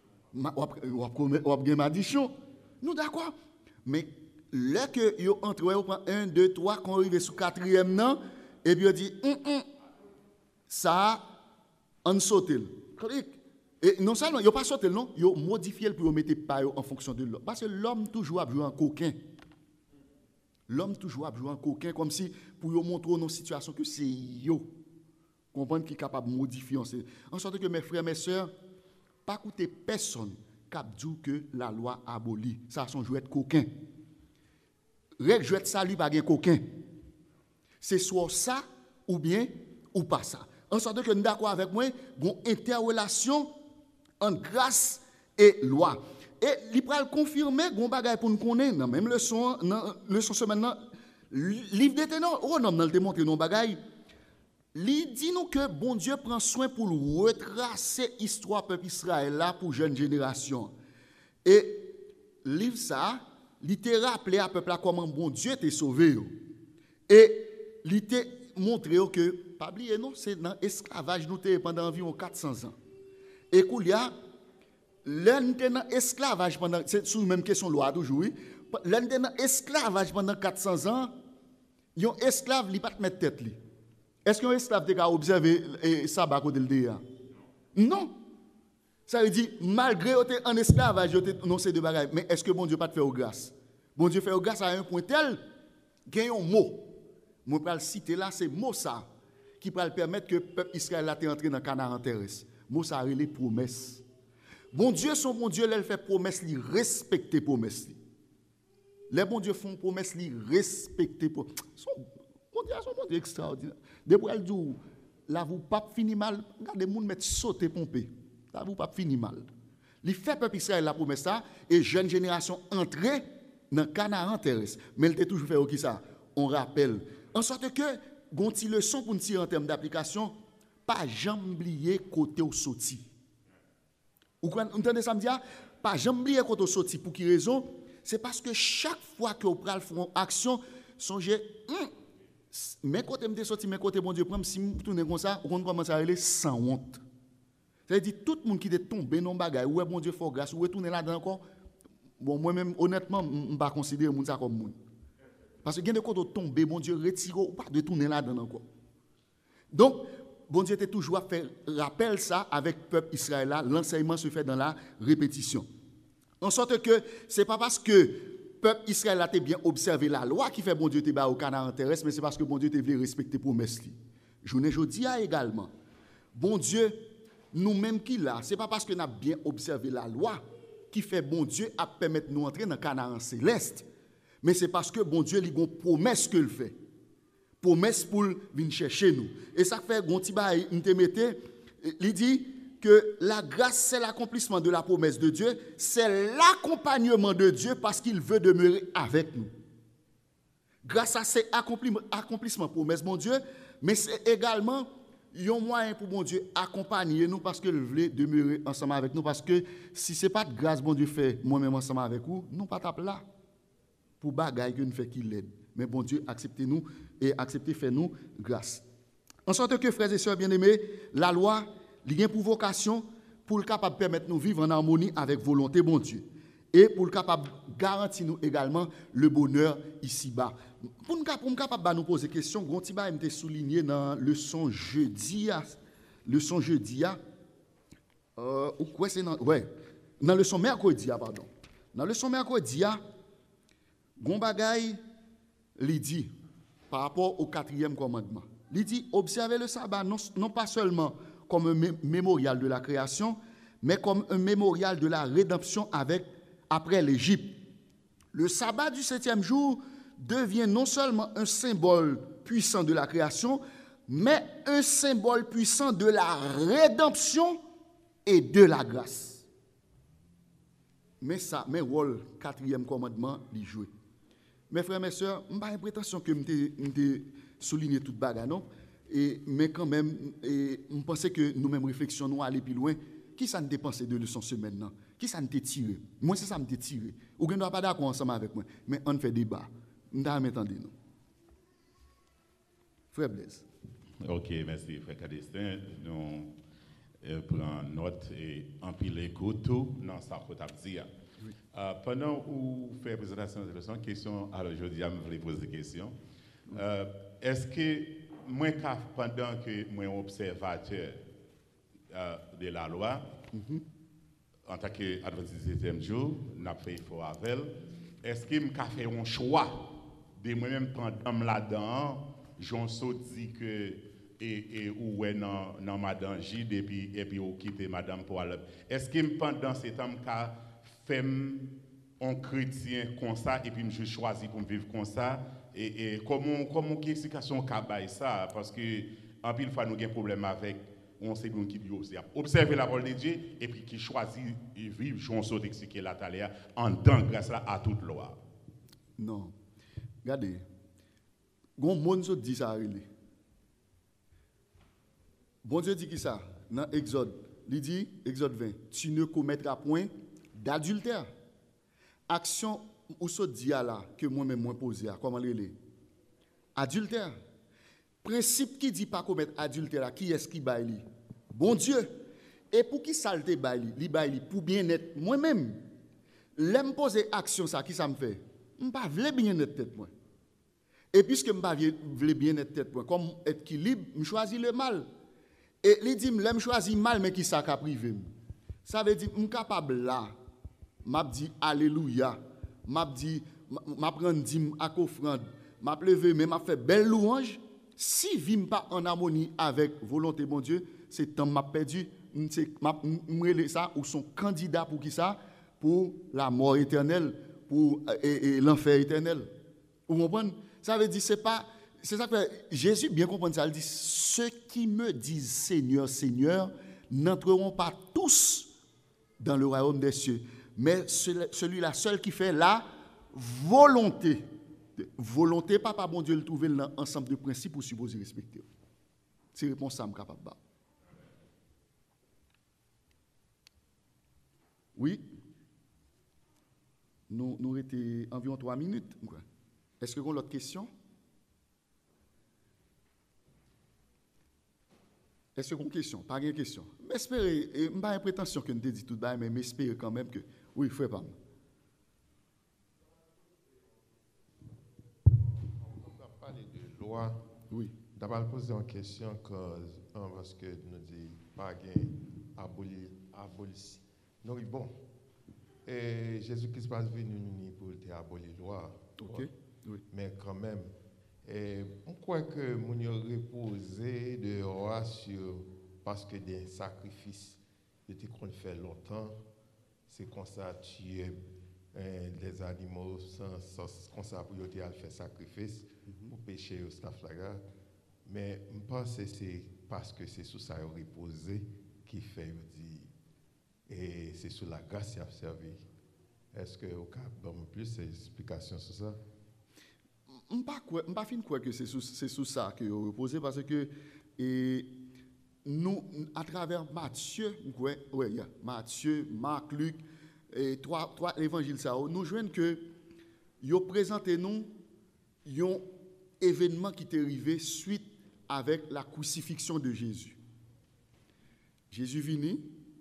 ou gagner addition nous d'accord mais là que yo entre on prend 1 2 3 quand arrive sur 4e nan et puis on dit ça on saute clic. Et non seulement, il n'y a pas sauté, non, il a modifié pour mettre pas en fonction de l'homme. Parce que l'homme toujours a joué en coquin. L'homme toujours a joué en coquin, comme si pour montrer une situation que c'est yo. Comprendre qui est capable de modifier. En sorte que mes frères, mes sœurs, pas écouter personne qui dit que la loi abolie. Ça, son jouet de coquin. Règle jouet de salut, pas de coquin. C'est soit ça, ou bien, ou pas ça. En sorte que nous d'accord avec moi, une interrelation entre grâce et loi. Et il va confirmer gon bagay pour nous connaître dans même leçon semaine là livre des ténors on a le démontrer non bagay. Il dit nous que bon Dieu prend soin pour retracer l'histoire peuple Israël là pour jeune génération. Et livre ça, il te rappelé à peuple là comment bon Dieu t'a sauvé. Et il te montré que pas oublier non, c'est dans esclavage nous pendant environ 400 ans. Et qu'il y a l'un dans esclavage pendant c'est sur même question loi toujours oui. L'un dans esclavage pendant 400 ans, un esclave li pas mettre tête li. Est-ce qu'un esclave a observé sabbat côté le dia? Non. Ça veut dire, malgré que en esclavage, non, c'est de bagages. Mais est-ce que bon Dieu pas te fait grâce? Bon Dieu fait grâce à un point tel qu'il y a un mot. Je vais le citer là, c'est mot ça, qui va permettre que le peuple Israël est entré dans le Canaan terrestre. Mot ça, c'est les promesses. Bon Dieu, son bon Dieu, il fait promesse, il respecte promesse. Les bon Dieu font promesse, il respecte promesse. Bon Dieu extraordinaire. Depuis elle dit, là, vous pas fini mal. Regardez, les gens mettent sauter pomper. Là, vous pas fini mal. Il fait peuple Israël la promesse ça, et jeune génération entrée dans le Canaan terrestre. Mais il a toujours fait qui ça? On rappelle. En sorte que, quand il leçon pour nous tirer en termes d'application, pas jamais oublier côté au sorti. Vous entendez ça me dire? Pas jamais oublier côté au sorti. Pour quelle raison? C'est parce que chaque fois que vous prenez une action, songez, mes côtés me sorti, mes côtés bon Dieu prend si vous tournez comme ça, on commence à aller sans honte. C'est-à-dire tout le monde qui est tombé dans bagaille, ouais bon Dieu faut grâce, ou retourner là-dedans encore. Bon moi même honnêtement, on pas considérer moun ça comme moun. Parce que gen de côté tomber, bon Dieu retire ou pas de tourner là-dedans encore. Donc bon Dieu était toujours à faire rappel ça avec peuple Israël là, l'enseignement se fait dans la répétition. En sorte que c'est pas parce que peuple Israël a bien observé la loi qui fait bon Dieu te ba au Canaan terrestre, mais c'est parce que bon Dieu te voulait respecter promesse li. Journée jodi a également. Bon Dieu nous-mêmes qui là, c'est pas parce que nous avons bien observé la loi qui fait bon Dieu à permettre nous entrer dans Canaan céleste, mais c'est parce que bon Dieu lui a une promesse que le fait. Promesse pour venir chercher nous. Et ça fait gonti baï nous te mette, il dit que la grâce, c'est l'accomplissement de la promesse de Dieu, c'est l'accompagnement de Dieu parce qu'il veut demeurer avec nous. Grâce à cet accomplissement promesse, mon Dieu, mais c'est également un moyen pour mon Dieu accompagner nous parce qu'il veut demeurer ensemble avec nous. Parce que si ce n'est pas de grâce, bon Dieu fait moi-même ensemble avec vous, nous ne sommes pas là pour bagaille que nous fait qu'il l'aide. Mais bon Dieu, acceptez-nous et acceptez, fait-nous grâce. En sorte que, frères et sœurs bien-aimés, la loi, il y a pour vocation pour le capable de permettre nous vivre en harmonie avec volonté bon Dieu et pour le capable garantir nous également le bonheur ici-bas. Pour nous capable de nous poser question, Gontiba m'a souligné dans leçon jeudi ou quoi c'est dans leçon mercredi pardon. Dans leçon mercredi gon bagay li dit par rapport au 4e commandement. Il dit observez le sabbat non pas seulement comme un mémorial de la création, mais comme un mémorial de la rédemption après l'Égypte. Le sabbat du 7e jour devient non seulement un symbole puissant de la création, mais un symbole puissant de la rédemption et de la grâce. Mais ça, mes rôles, 4e commandement, l'y jouer. Mes frères, mes sœurs, je n'ai pas l'impression que je souligner toute bagarre, non? Mais quand même, je pense que nous-mêmes réflexionnons à aller plus loin. Qui ça nous dépensé de leçon semaine là? Qui ça nous tiré? Moi, c'est ça me tiré. Ou bien, nous pas d'accord ensemble avec moi. Mais on fait débat. Nous m'entendez, nous. Frère Blaise. Ok, merci, frère Cadestin. Nous prenons note et empiler tout dans sa faute à dire. Pendant que vous faites la présentation de leçon, question, alors je dis, je voulais poser des questions. Est-ce que moi, pendant que moi observateur de la loi, en tant qu'adventiste du 7e jour, nous avons fait effort avec elle, est-ce que je fait un choix de moi-même prendre là-dedans, j'en dit que ou est dans madame Gide et puis ou quitter madame pour aller. Est-ce que pendant ce temps qu'a fait un chrétien comme ça et puis je choisis pour vivre comme ça et comment quelle explication qu'a ça parce que en pile fois nous avons un problème avec on sait qu'on qui c'est observer la parole de Dieu et puis qui choisit de vivre Jean saute expliquer la talia en tant grâce là à toute loi. Non. Regardez. Gon monde so dit ça relé. Bon Dieu dit qui ça dans Exode, il dit Exode 20, tu ne commettras point d'adultère. Action ou so dit là que moi-même moi posé comment relé? Adultère. Principe qui dit pas commettre adultère, qui est-ce qui baille? Bon Dieu. Et pour qui saleté baille? Li baille pour bien-être moi-même. L'aime poser action ça qui ça me fait? M'pas vle bien-être tête moi. Et puisque m'pas vle bien-être tête moi, comme équilibre, me choisis le mal. Et li dit l'aime choisi mal mais qui ça ka privé. Ça veut dire m'm capable là. M'a dit alléluia. M'a dit m'a prendre dîme à offrande. M'a levé mais m'a fait belle louange. Si vim pas en harmonie avec volonté bon Dieu, c'est temps m'a perdu, m'rele ça ou son candidat pour qui ça? Pour la mort éternelle, pour et l'enfer éternel. Vous comprenez? Ça veut dire c'est ça que Jésus bien comprendre ça, il dit ceux qui me disent Seigneur Seigneur n'entreront pas tous dans le royaume des cieux, mais celui-là seul qui fait la volonté. Volonté, papa, bon Dieu, le trouver dans ensemble de principes pour supposer respecter. C'est réponse ça, capable. Oui. Nous étions environ 3 minutes. Est-ce que vous avez d'autres questions? Est-ce que vous avez une question? Pas une question. Mais espérez, je n'ai pas une prétention que nous te dit tout bas, mais j'espère quand même que, oui, frère Pam. Oui. D'abord, poser une question parce que nous disons pas abolition. Non, bon. Et Jésus-Christ pas venu pour abolir la loi. Ok. Oui. Mais quand même, on croit que nous avons reposé de roi sur parce que des sacrifices qu'on fait longtemps, c'est comme ça tuer les animaux sans comme ça pour faire sacrifice. Pour pécher au staff là, mais je pense que c'est parce que c'est sous ça reposé qui fait dit et c'est sous la grâce qui a servi. Est-ce que vous avez plus d'explications sur ça? Je ne pas fin quoi que c'est sous ça que vous reposez parce que nous à travers Matthieu, Matthieu, Marc, Luc et trois évangiles ça, nous joignent que yo présenté nous un événement qui est arrivé suite avec la crucifixion de Jésus. Jésus venu,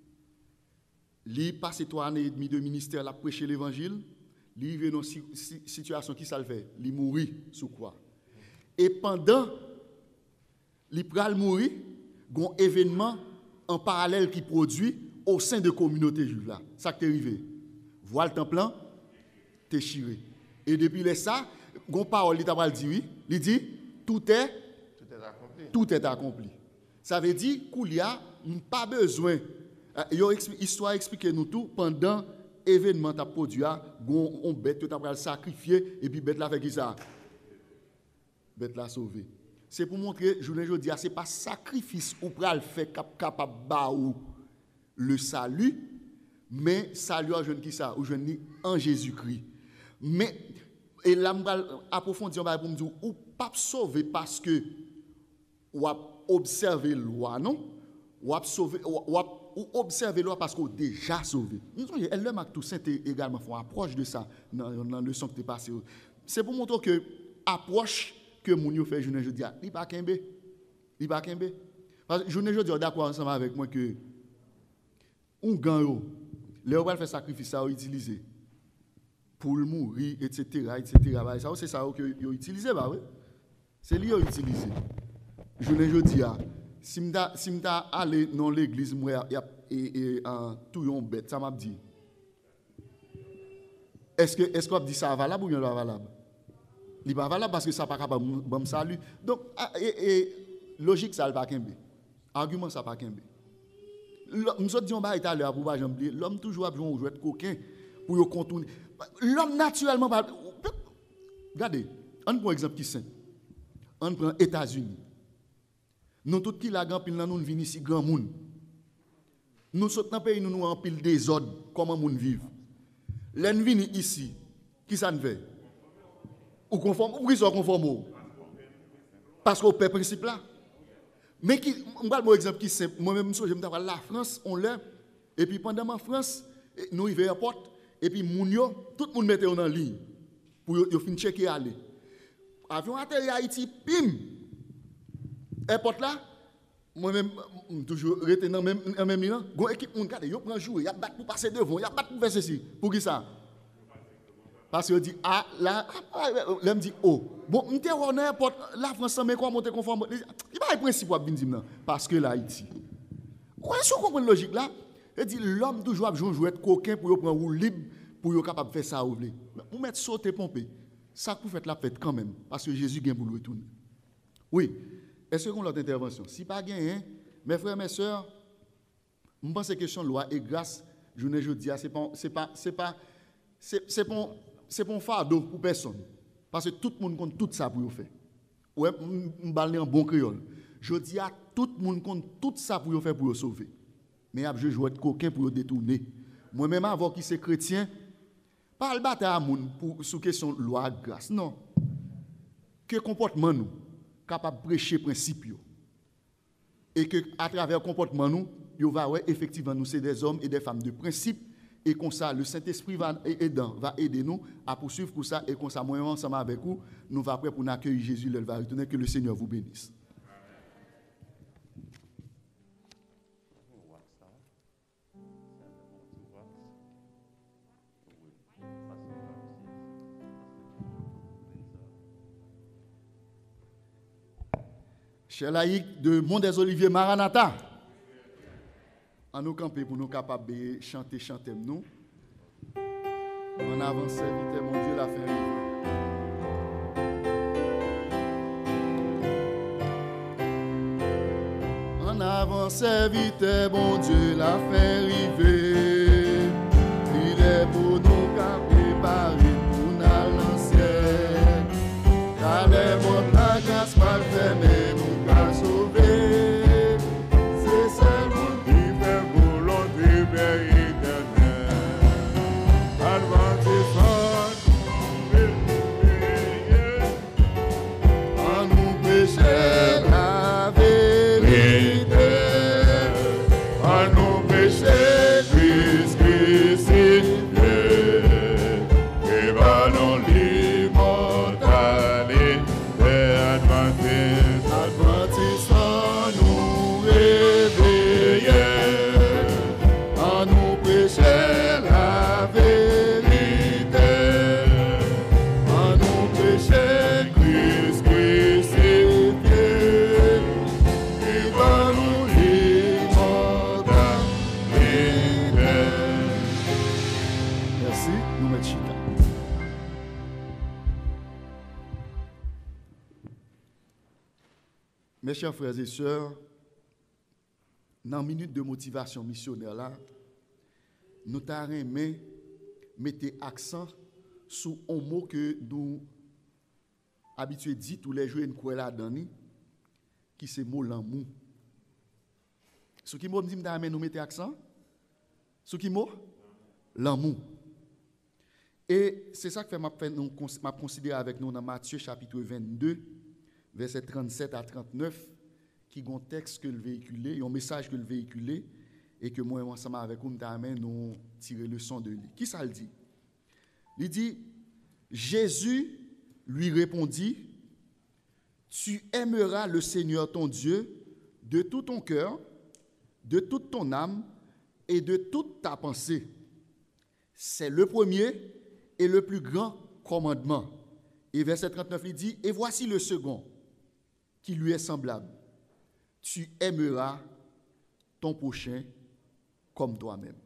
il passé 3 années et demie de ministère, il a prêché l'évangile, il est dans une situation qui ça le fait, il mourit sous croix. Et pendant il pral mourir, il y a un événement en parallèle qui produit au sein de la communauté juive là. Ça qui est arrivé. Voile templant, déchiré. Et depuis ça, gon parole, il t'a dit oui, il dit tout est accompli. Ça veut dire qu'il n'y a pas besoin. Histoire expliquer nous tout pendant l'événement t'a produit, on bête que t'a sacrifié et puis bête la fait qui ça? Bête la sauver. C'est pour montrer journée aujourd'hui, c'est pas sacrifice ou pral fait capable ou le salut, mais salut à jeune qui ça, ou jeune en Jésus-Christ. Mais et là, je vais approfondir pour me dire, ou pas sauver parce que ou observer la loi, non? Ou observer la loi parce qu'on déjà sauvé. Elle le marque tout ça également font approche de ça dans la leçon que tu es passé. C'est pour montrer que approche que mon fait journée jeudi, il pas kembe. Il pas kembe. Parce que journée jeudi d'accord ensemble avec moi que un gang les va faire sacrifice ça utiliser pour le mourir, etc. Ça, c'est ça que vous utilisez, bah oui. C'est lui qui utilisé. Je ne dis pas, si je allé dans l'église, et tout yon bête, ça m'a dit. Est-ce qu'on dit ça valable ou bien pas valable? Il n'est pas valable parce que ça n'a pas capable de me saluer. Donc, logique, ça ne va pas kembe. Argument, ça ne va pas kembe. Nous disons tout à l'heure pour pas j'oublier, l'homme toujours a besoin de jouer de coquin pour contourner. L'homme naturellement pas. Regardez, on prend un exemple qui est simple. On prend les États-Unis. Nous tous qui la grand pile nous venons ici grand monde. Nous sommes dans pays nous en pile désordre comment moun vivre. L'en vini ici, qui ça ne fait? Ou conforme, ou qui sont conforme? Parce qu'on paie principe là. Mais qui, on va un exemple qui simple. Moi-même, je me dis la France, on l'a. Et puis pendant ma France, nous arrivons à la porte. Et puis tout le monde mettait en ligne. Pour yo fin checker aller. Avion atterri à Haïti, pim! Airport là, moi-même, toujours resté dans le même ligne. Gon équipe, on regarde, yo prend jouer, y a battre pour passer devant, y a battre pour faire ceci. Pour qui ça? Parce que dit, ah, là, là, me dit, oh, bon, on était en airport, la France, mais quoi, monter conforme. Il n'y a pas de principe pour venir dire, parce que l'Haïti. Ouais, si on comprend la logique là, il dit, l'homme toujours a besoin de jouer coquin pour prendre roue libre, pour être capable de faire ça. Pour mettre sauter, pomper, ça vous faites la fête quand même, parce que Jésus vient pour le retourner. Oui, est-ce qu'on a l'autre intervention? Si pas gagné, mes frères, mes sœurs, je pense que la question de loi et grâce, je ne dis pas, c'est pas un fardeau pour personne. Parce que tout le monde compte tout ça pour faire. Ouais, je parle en bon créole. Je dis à tout le monde compte tout ça pour faire pour sauver. Mais je joue de coquin pour détourner. Moi-même, avant qui c'est chrétien, pas le battre à moun pour sous question de loi et grâce. Non. Que comportement nous capable de prêcher principe et que à travers le comportement nous, yo va ouais effectivement nous c'est des hommes et des femmes de principe. Et comme ça, le Saint-Esprit va aider nous à poursuivre pour ça. Et comme ça, moi, ensemble avec vous, nous va prêt pour nous accueillir Jésus, il va retourner. Que le Seigneur vous bénisse. Chers laïcs de Mont des Oliviers Maranatha, en nous camper pour nous capables de chanter nous. En avance, vite, mon Dieu, la fin. En avance, vite, mon Dieu, la fin arrivée. Il est pour nous préparer pour nous lancer. Car les mots de la grâce mal fermés, nous qu'à sauver. Mes chers frères et sœurs, dans la minute de motivation missionnaire là, nous t'arrêtons mettre accent sur un mot que nous habitués dit tous les jours une là dans qui c'est mot l'amour. Ce qui mot me dit nous mettre accent ce qui mot l'amour. Et c'est ça que fait m'a considérer avec nous dans Matthieu chapitre 22 verset 37 à 39 qui est un texte que le véhiculé, un message que le véhiculé et que moi ensemble avec nous tirer leçon de lui. Qui ça le dit? Il dit Jésus lui répondit, tu aimeras le Seigneur ton Dieu de tout ton cœur, de toute ton âme et de toute ta pensée. C'est le premier et le plus grand commandement. Et verset 39, il dit, et voici le second qui lui est semblable. Tu aimeras ton prochain comme toi-même.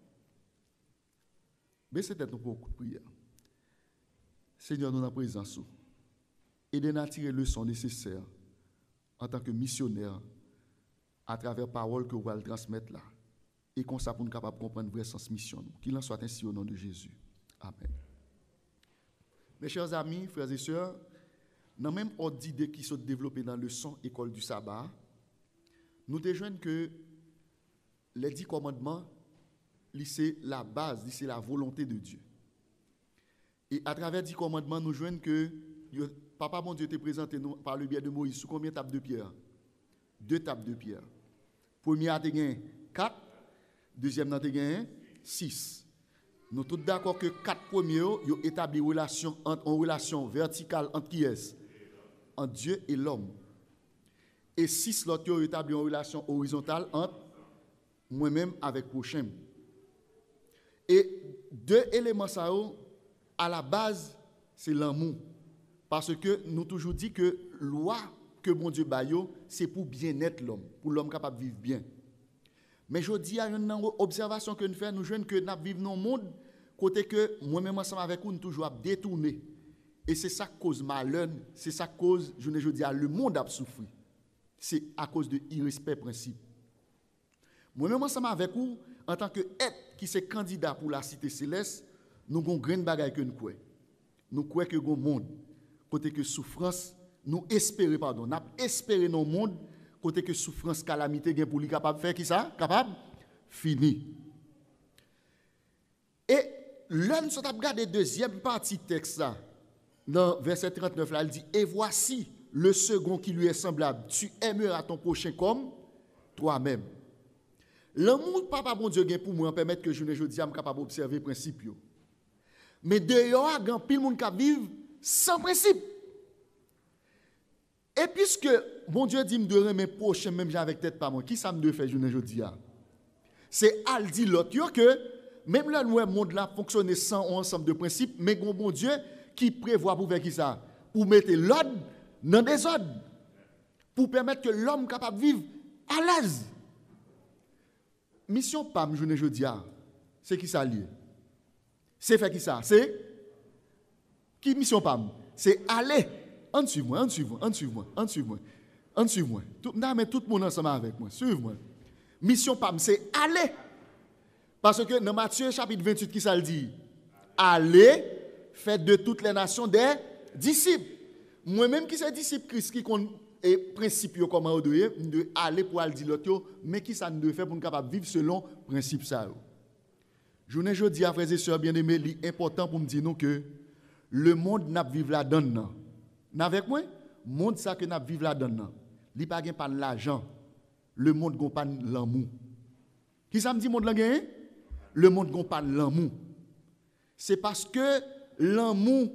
Mais c'était un beaucoup de prière. Seigneur, nous en présence. Aidez-nous à tirer le son nécessaire en tant que missionnaire à travers la parole que vous allez transmettre là. Et comme ça, pour nous capables de comprendre le vrai sens mission. Qu'il en soit ainsi au nom de Jésus. Amen. Mes chers amis, frères et sœurs, dans le même ordre d'idées qui sont développées dans le son école du sabbat, nous te joignent que les 10 commandements, c'est la base, c'est la volonté de Dieu. Et à travers 10 commandements, nous joignent que Papa bon Dieu te présenté nous par le biais de Moïse sous combien de tables de pierre? 2 tables de pierre. Première a te gagné 4, deuxième a te gagné 6. Nous sommes tous d'accord que 4 premiers ont établi une relation verticale entre qui est? Entre Dieu et l'homme. Et 6 l'autre ont établi une relation horizontale entre moi-même avec prochain. Et 2 éléments ça à la base, c'est l'amour. Parce que nous toujours dit que loi que bon Dieu baille, c'est pour bien-être l'homme, pour l'homme capable de vivre bien. Mais je dis à une observation que nous faisons, nous jeunes que nous vivons dans un monde côté que moi-même ensemble avec vous, nous toujours détourner. Et c'est ça qui cause malheur, c'est ça qui cause, je dis à le monde a souffert. C'est à cause de irrespect principe. Moi-même ensemble avec vous, en tant que être qui c'est candidat pour la cité céleste, nous avons une grande bagaille que nous croyons. Nous croyons que nous monde côté que souffrance, nous espérons, pardon, nous espérons dans le monde, côté que souffrance, calamité, pour lui capable de faire qui ça? Capable? Fini. Et là, nous avons regardé la deuxième partie du texte, là, dans verset 39, là, il dit, et voici le second qui lui est semblable, tu aimeras ton prochain comme toi-même. L'amour, papa, bon Dieu, pour moi, permet que je dis, je suis capable d'observer les principes. Mais dehors, il y a pile de monde qui vivent sans principe. Et puisque bon Dieu dit de remettre mes prochains, même avec tête pas moi, qui ça me fait journée aujourd'hui? C'est al dit l'autre que même là le monde là fonctionne sans ensemble de principes, mais bon Dieu qui prévoit pour faire qui ça? Pour mettre l'ordre dans des ordres, pour permettre que l'homme capable de vivre à l'aise. Mission PAM journée aujourd'hui, c'est qui ça lié? C'est faire qui ça? C'est qui mission PAM? C'est aller. En suivez-moi. Mais tout le monde ensemble avec moi. Suivez-moi. Mission PAM, c'est aller. Parce que dans Matthieu chapitre 28, qui ça le dit? Aller, faites de toutes les nations des disciples. Moi-même qui suis disciple Christ, qui compte et principe comment on doit aller pour aller dire l'autre, mais qui ça nous doit faire pour nous capable vivre selon principe ça. Journée jeudi à frères et sœurs bien-aimés, il est important pour me dire nous que le monde n'a vivre là-dedans. Avec moi, le monde ça que n'a vivre là-dedans. Il pas gain pas l'argent. Le monde gon pas l'amour. Qui ça me dit monde là gain? Le monde gon pas l'amour. C'est parce que l'amour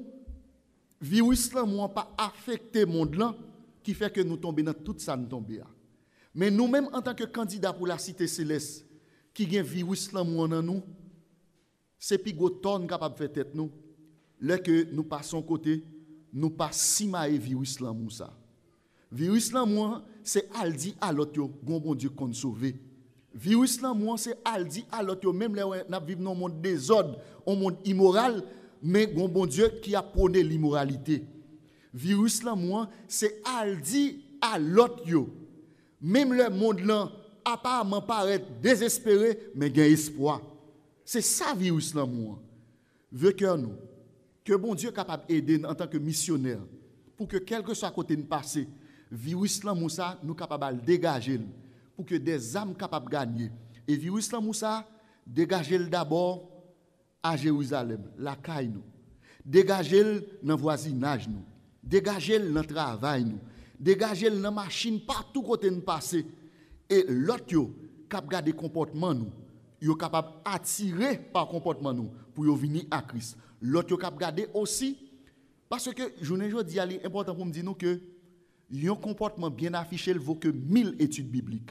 virus l'amour pas affecté monde là qui fait que nous tombons dans tout ça nous tomber. Mais nous-mêmes en tant que candidats pour la cité céleste qui gain virus l'amour dans nous, c'est puis go tonne capable faire tête nous. Là que nous passons côté, nous pas si maé virus l'amour ça. Virus l'amour c'est aldi à l'autre bon Dieu qu'on sauver. Virus l'amour c'est aldi à l'autre même là n'a vivre dans un monde désordre, un monde immoral, mais bon Dieu qui a prôné l'immoralité. Virus l'amour c'est aldi à l'autre même le monde là apparemment paraît désespéré mais gain espoir. C'est ça virus l'amour. Veut que nous que bon Dieu est capable d'aider en tant que missionnaire pour que quel que soit côté de passer, virus l'amour ça nous capable de dégager pour que des âmes capables de gagner. Et virus l'amour ça dégager d'abord à Jérusalem, la caille nous. Dégager dans voisinage nous. Dégager dans travail nous. Dégager dans machine partout côté de passer. Et l'autre yo cap garder comportement nous. Yo capable attirer par comportement nous pour yo venir à Christ. L'autre yo cap garder aussi parce que journée jodi ali important pour me dire nous que un comportement bien affiché vaut que 1000 études bibliques.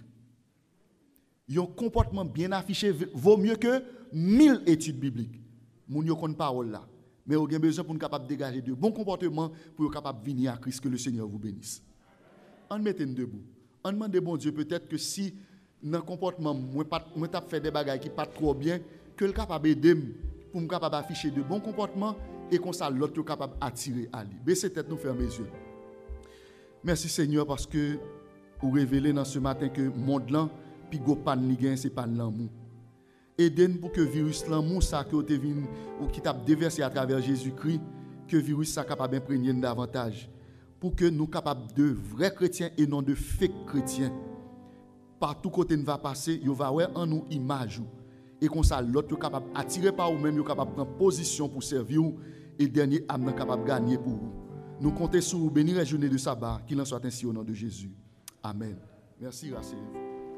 Un comportement bien affiché vaut mieux que 1000 études bibliques. Moun yo konn parole là, mais on a besoin pour nous capable dégager de bons comportements pour capable venir à Christ. Que le Seigneur vous bénisse. On mettez nous debout. On demande bon Dieu peut-être que si dans le comportement moi t'a fait des bagages qui pas trop bien, que le capable aider pour me capable afficher de bons comportements et comme ça l'autre capable attirer à lui. Baissez tête nous fermer les yeux. Merci Seigneur parce que vous révélez dans ce matin que monde là puis go pas ni gain c'est pas l'amour. Aidez-nous pour que virus l'amour ça que te vinn ou qui t'a déversé à travers Jésus-Christ que virus ça capable imprégner davantage pour que nous capables de vrais chrétiens et non de fake chrétiens. partout côté nous va passer, yo va ouais en nous image ou. Et comme ça l'autre est capable attirer par ou même, est capable prendre position pour servir ou, et dernier âme capable gagner pour vous. Nous comptons sur vous, bénir la journée de sabbat, qu'il en soit ainsi au nom de Jésus. Amen. Merci, rasseyez-vous.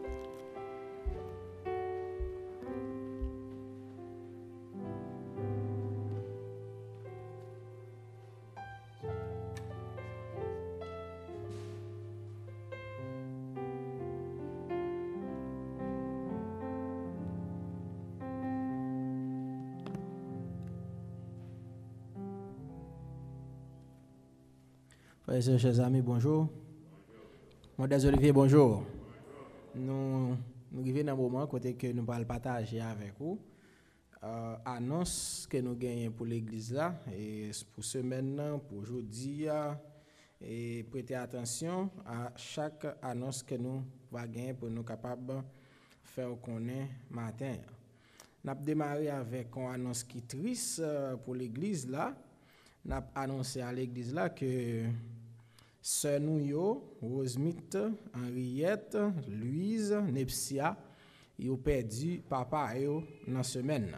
Frères et chers amis, bonjour. Modèle Olivier, bonjour. Nous arrivons dans un moment côté que nous allons partager avec vous annonce que nous gagnons pour l'église là et pour semaine, pour aujourd'hui et prêtez attention à chaque annonce que nous va gagner pour nous capables de faire connaître matin. Nous avons démarré avec une annonce qui est triste pour l'église là. Nous avons annoncé à l'église là que sœur nous yo, Rosemith, Henriette, Louise, Nepsia, ils ont perdu papa yo dans semaine.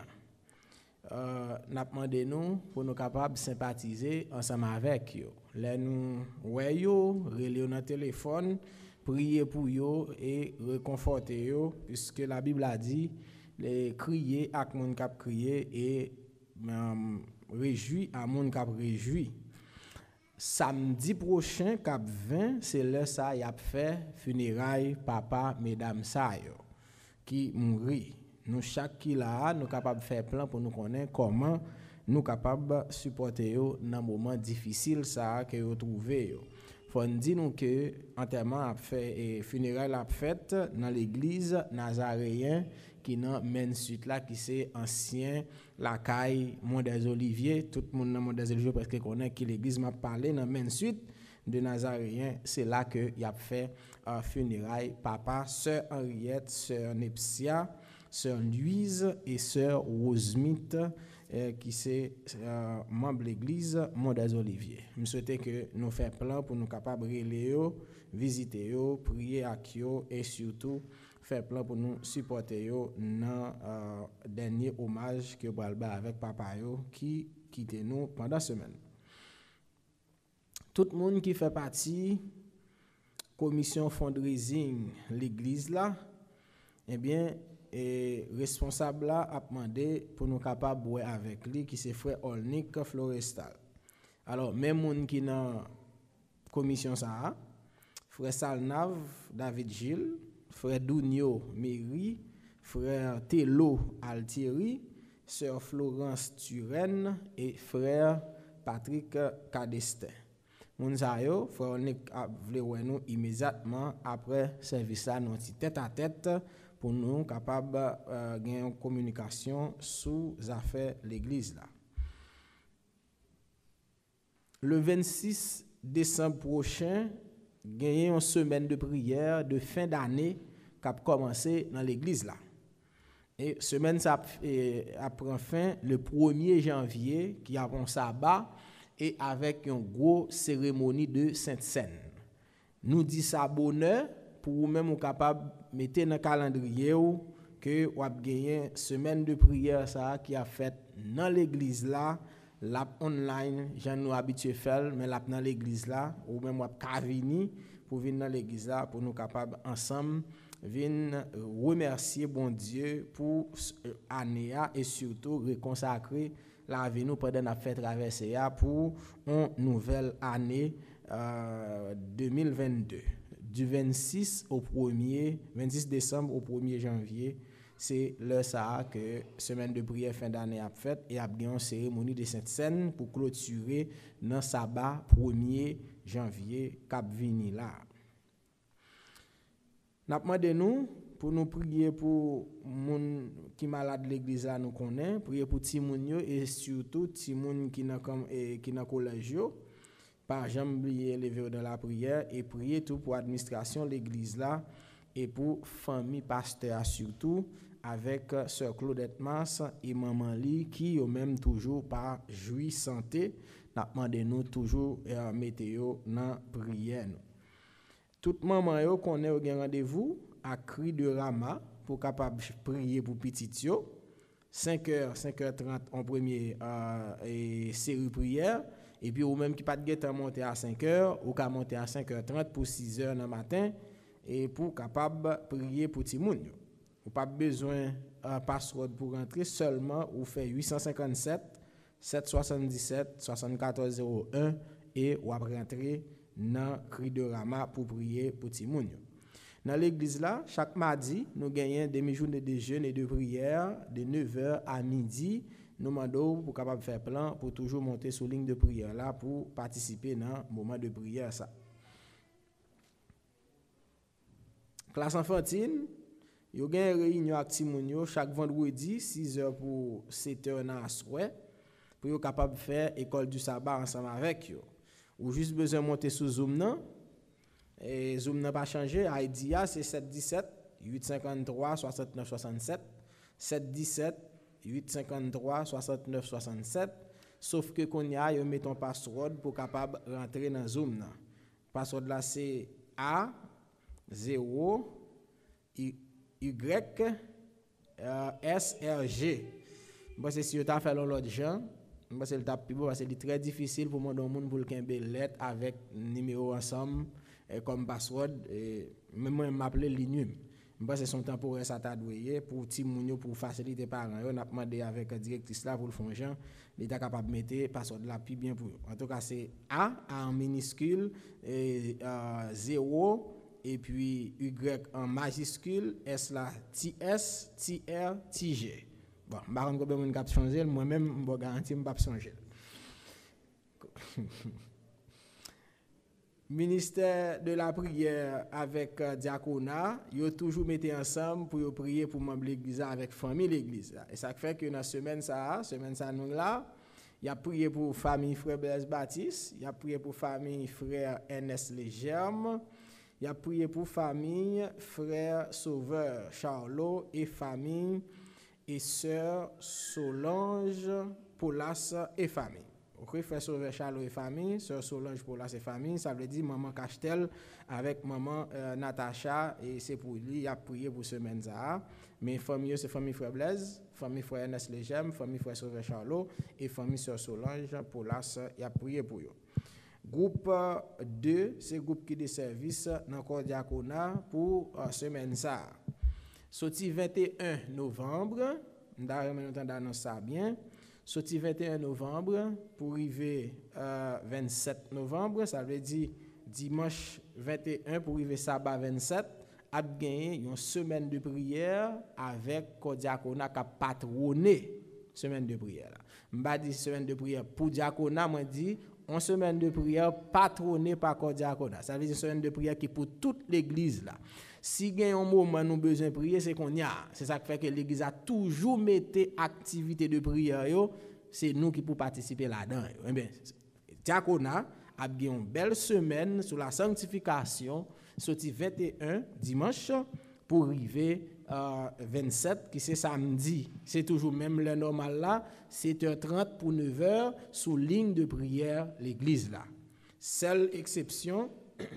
N'a demandé nous pour nous capables de sympathiser ensemble avec yo. Là nous ouais yo, relé dans téléphone, prier pour yo et réconforter yo puisque la Bible a dit les crier à moun k'ap crier et réjouir à moun k'ap réjouir. Samedi prochain, cap 20, c'est là ça y a fait funérailles papa mesdames ça yo qui mourit. Nous chaque qui là, nous capable faire plan pour nous connaître comment nous capable supporter yo dans moment difficile ça que yo trouvé yo. Faut dire nous que enterrement a fait et funérailles a fait dans l'église nazaréen qui dans Main Suite là qui c'est ancien la caille Mont des Oliviers, tout le monde dans Mont des Oliviers parce que connaît que l'église m'a parlé dans Main Suite de nazaréen, c'est là que y a fait funérailles papa, sœur Henriette, sœur Nepsia, sœur Louise et sœur Rosemith qui c'est membre de l'église Mont des Oliviers. Je souhaitais que nous fassions plan pour nous capables de relayer, visiter, prier avec eux et surtout faire plan pour nous supporter yo dans dernier hommage que balba avec papa yo qui quitte nous pendant la semaine. Tout le monde qui fait partie commission fundraising l'église là, eh bien responsable là a demandé pour nous capable boire avec lui qui c'est frère Olnik Florestal. Alors même monde qui dans commission ça, frère Salnav David Gilles, frère Dounio Méry, frère Tello Altieri, sœur Florence Turenne et frère Patrick Cadestin. Mounsayo, frère Onik a voulu nous immédiatement après service là nous tête à tête pour nous capable gagner une communication sous affaires l'église là. Le 26 décembre prochain, gagner une semaine de prière de fin d'année qui a commencé dans l'église là. Et semaine ça prend fin le 1er janvier qui a un sabbat et avec une grosse cérémonie de Sainte-Seine. Nous dit ça bonheur pour vous même capable mettre dans calendrier que vous avez gagné semaine de prière ça qui a fait dans l'église là, la online, j'en nous habitué faire mais là dans l'église là ou même vous ka venir pour venir dans l'église là pour nous capable ensemble venir remercier bon Dieu pour année et surtout reconsacrer la vie nous pendant la fête traversée pour une nouvelle année 2022 du 26 décembre au 1er janvier. C'est le ça que semaine de prière fin d'année a fait et a bien une cérémonie de Sainte-Seine pour clôturer dans sabbat 1er janvier cap vini là. N'a demandé nous pour nous prier pour moun qui malade l'église là nous connaît, prier pour ti moun yo et surtout ti moun qui dans comme qui dans collège yo. Par jamais oublier lever dans la prière et prier tout pour administration l'église là et pour famille pasteur surtout avec sœur Claudette Mars et maman Li qui eux même toujours pas joui santé n'a demandé nous toujours mettre yo dans prière. Toute maman yo connaît au rendez-vous à cri de Rama pour capable prier pour petit yo. 5h, 5h30 en premier et série prière. Et puis, ou même qui pas de guet monter à 5h, ou qu'à monter à 5h30 pour 6h dans le matin, et pour capable prier pour petit moun. Ou pas besoin d'un password pour rentrer, seulement ou fait 857 777 7401 et ou après rentrer dans cri de Rama pour prier pour petit moun. Dans l'église là, chaque mardi, nous gagnons demi-journée de jeûne et de prière de 9h à midi. Nous demandons pour capable faire plan pour toujours monter sur ligne de prière là pour participer dans le moment de prière ça. Classe enfantine, yo gagne réunion avec Timounio chaque vendredi 6h pour 7h dans la soirée pour yo capable faire école du sabbat ensemble avec yo. Ou juste besoin monter sur Zoom non. Et Zoom n'a pas changé, ID c'est 717 853 69 67 717 853 69 67 sauf que qu'on y a yo met ton password pour capable rentrer dans Zoom là. Password là c'est A 0 Y S R G. Bon c'est si tu as fait l'autre gens, bon c'est le tap plus parce que c'est très difficile pour mon monde pour le camber lettre avec numéro ensemble comme password et même moi m'appeler Linum. Parce que son temporaire ça t'a doué pour petit mounio pour faciliter parents. On a demandé avec directrice là pour le fond Jean, il est capable mettre password là plus bien pour. En tout cas c'est A en minuscule et 0 et puis Y en majuscule, S là TS TR TG. Bon, par contre combien mon cap changer, moi même me garantir me pas changer. Ministère de la prière avec diaconat, yo toujours mettez ensemble pour yo prier pour membre l'église avec famille l'église. Et ça fait que dans semaine ça nous là, il a prié pour famille frère Blaise Baptiste, il a prié pour famille frère Ernest Legerme, il a prié pour famille frère Sauveur Charlot et famille et sœur Solange Paulas et famille. Ok, frère Sauveur Charlot et famille, sœur Solange Paulas et famille, ça veut dire maman Castel avec maman Natacha et c'est pour lui, il a prié pour semaine ça. Mais famille c'est famille frère Blaise, famille frère Ernest Legerme, famille frère Sauveur Charlot et famille sœur Solange Paulas, il a prié pour eux. Groupe 2, c'est groupe qui de service dans corps diaconat pour semaine ça. Sorti 21 novembre, d'ailleurs maintenant d'annoncer ça bien. Sorti 21 novembre pour arriver 27 novembre, ça veut dire dimanche 21 pour arriver sabbat 27, a gagné une semaine de prière avec diaconat qui a patronné semaine de prière. M'pa dit semaine de prière pour diaconat, moi dit une semaine de prière patronnée par diaconat. Ça veut dire une semaine de prière qui pour toute l'église là. Si il y a un moment nous besoin de prier, c'est qu'on y a. C'est ça qui fait que l'église a toujours mis activité de prière, c'est nous qui pouvons participer là-dedans. Eh bien, diaconat a eu une belle semaine sur la sanctification, sorti 21 dimanche pour arriver 27 qui c'est samedi. C'est toujours même le normal là, 7h30 pour 9h sous ligne de prière l'église là. Seule exception,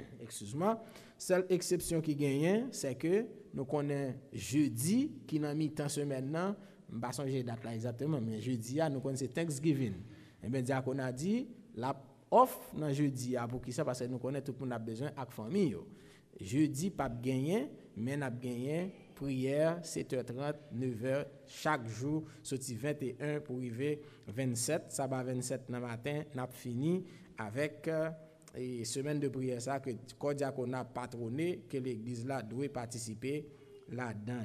seule exception qui gagne, c'est que nous connaissons jeudi qui n'a mis temps semaine là, je ne sais pas changer date là exactement, mais jeudi nous connaissons Thanksgiving. Et bien diaconat a dit la off dans jeudi pour qui ça parce que nous connaissons tout le monde a besoin avec famille. Jeudi pas gagner, mais n'a gagné prière 7h30 9h chaque jour sorti 21 pour arriver 27 sabbat 27 dans matin n'a fini avec et semaine de prière ça que diaconat patronné que l'église là doit participer là-dedans.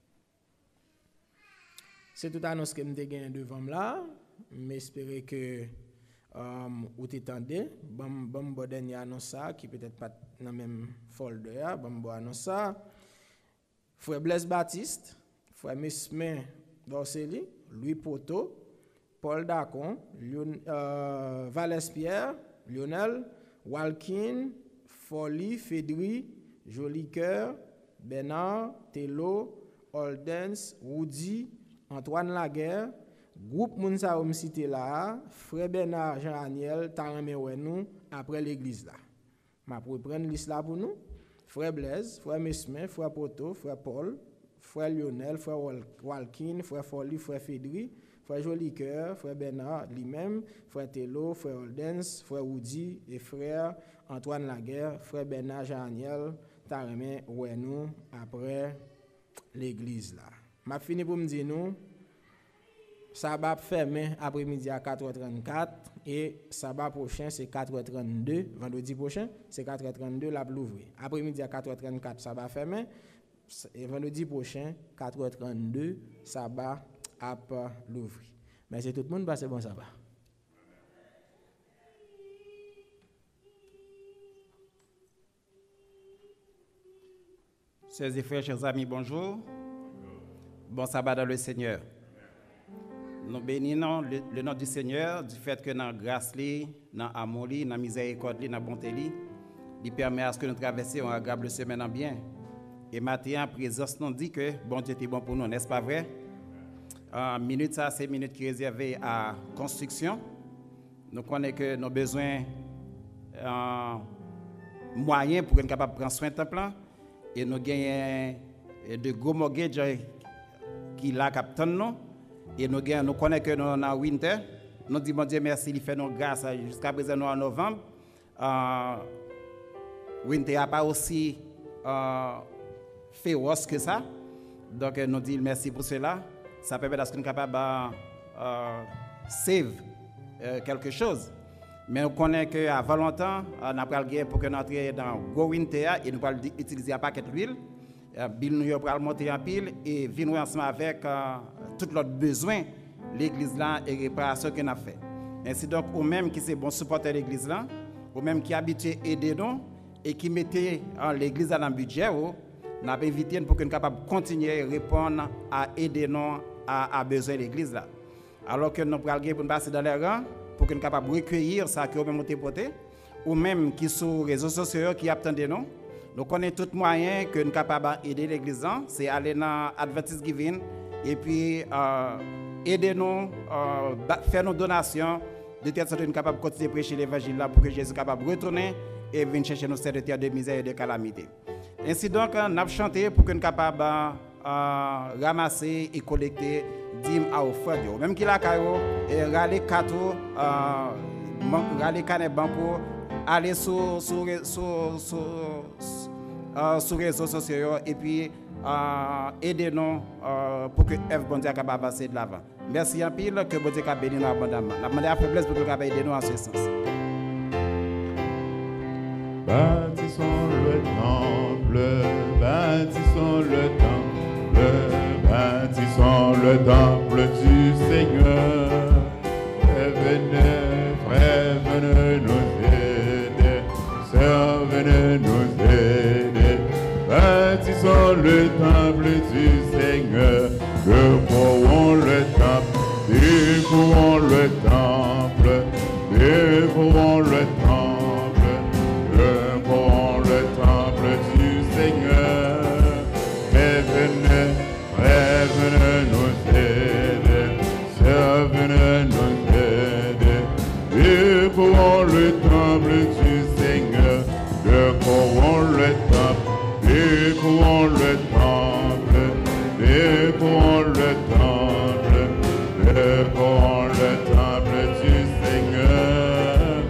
C'est tout annonce que me gagné devant là, m'espérer que ou t'étendez bon dernier annonce ça qui peut-être pas dans même folder bon annonce ça frère Blaise Baptiste, frère Mesmin Dorceli, Louis Poto, Paul Dacon, Valespierre, Lionel, Walkin, Folly, Fédri, Jolicoeur, Bernard, Tello, Oldens, Woody, Antoine Laguerre, groupe Mounsa Om cité là, frère Bernard Jean-Aniel, Taramé nous après l'église là. Ma pour prendre liste là pour nous. frère Blaise, frère Mesmin, frère Poto, frère Paul, frère Lionel, frère Walkin, frère Folly, frère Fédri, frère Jolicoeur, frère Bernard lui-même, frère Tello, frère Oldens, frère Woody et frère Antoine Laguerre, frère Bernard Jean-Aniel, Taremé, ouais nous, après l'église là. M'a fini pour me dire nous, sabbat fermé après-midi à 4h34 et sabbat prochain c'est 4h32, vendredi prochain c'est 4h32 la l'ouvrir. Après-midi à 4h34 sabbat fermé et vendredi prochain 4h32 sabbat à l'ouvrir. Merci tout le monde, passez bon sabbat. Chers et frères, chers amis, bonjour. Bon sabbat dans le Seigneur. Nous bénissons le nom du Seigneur du fait que dans la grâce, dans l'amour, dans la miséricorde, dans la bonté, il permet à ce que nous traversions une agréable semaine en bien. Et maintenant, en présence, nous dit que bon Dieu est bon pour nous, n'est-ce pas vrai? Minute ça, c'est minute qui est réservée à construction. Nous connaissons que nos besoins moyens pour être capable de prendre soin de temple. Et nous gagnons de gros mortgages qui là captent nous. Et nous connaissons que nous en winter. Nous disons, bon Dieu, merci, il fait nos grâces jusqu'à présent, nous en novembre. Winter n'a pas aussi féroce que ça. Donc, nous disons merci pour cela. Ça permet d'être capable de save quelque chose. Mais nous connaissons qu'avant longtemps, on a pris le gain pour que nous entrions dans le gros winter et nous allons utiliser un paquet d'huile. Bill nous allons monter en pile et venir ensemble avec tout notre besoin l'église là et réparation qu'on a fait. Ainsi donc, ou même qui c'est bon supporter l'église là, ou même qui habitué aider nous et qui mettait l'église dans le budget, nous avons invité pour que nous soyons capables de continuer à répondre à aider nous à besoin de l'église là. Alors que nous allons pour passer dans les rangs pour que nous soyons capables de recueillir ça qui est même porté, ou même qui sont sur les réseaux sociaux qui attendent nous. Nous connaissons tout moyen que nous sommes capables d'aider l'église, c'est aller dans Adventist Giving et puis aider nous, faire nos donations, de telle sorte que nous sommes capables de continuer à prêcher l'évangile là pour que Jésus soit capable de retourner et venir chercher nos serviteurs de misère et de calamité. Ainsi donc, nous avons chanté pour que nous soyons capables de ramasser et collecter dîmes à offrir. Même qu'il a et râler cadeaux, râler canet pour aller sur les réseaux sociaux et puis aider nous pour que F. Bon Dieu capable passer de l'avant. Merci en pile, que Bon Dieu capable bénir nous abondamment. La demande à faiblesse pour que capable aider nous en ce sens. Bâtissons le temple, bâtissons le temple, bâtissons le temple du Seigneur. Venez, frères, venez nous aider, sœurs, venez nous aider. Bâtissons le temple du Seigneur, décorons le temple, décorons le temple, décorons le temple, décorons le temple du Seigneur. Mais venez, frères, venez nous aider, sœurs, venez nous aider. Décorons le temple du Seigneur, décorons le temple, décorons le temple, décorons le temple, décorons le temple du Seigneur.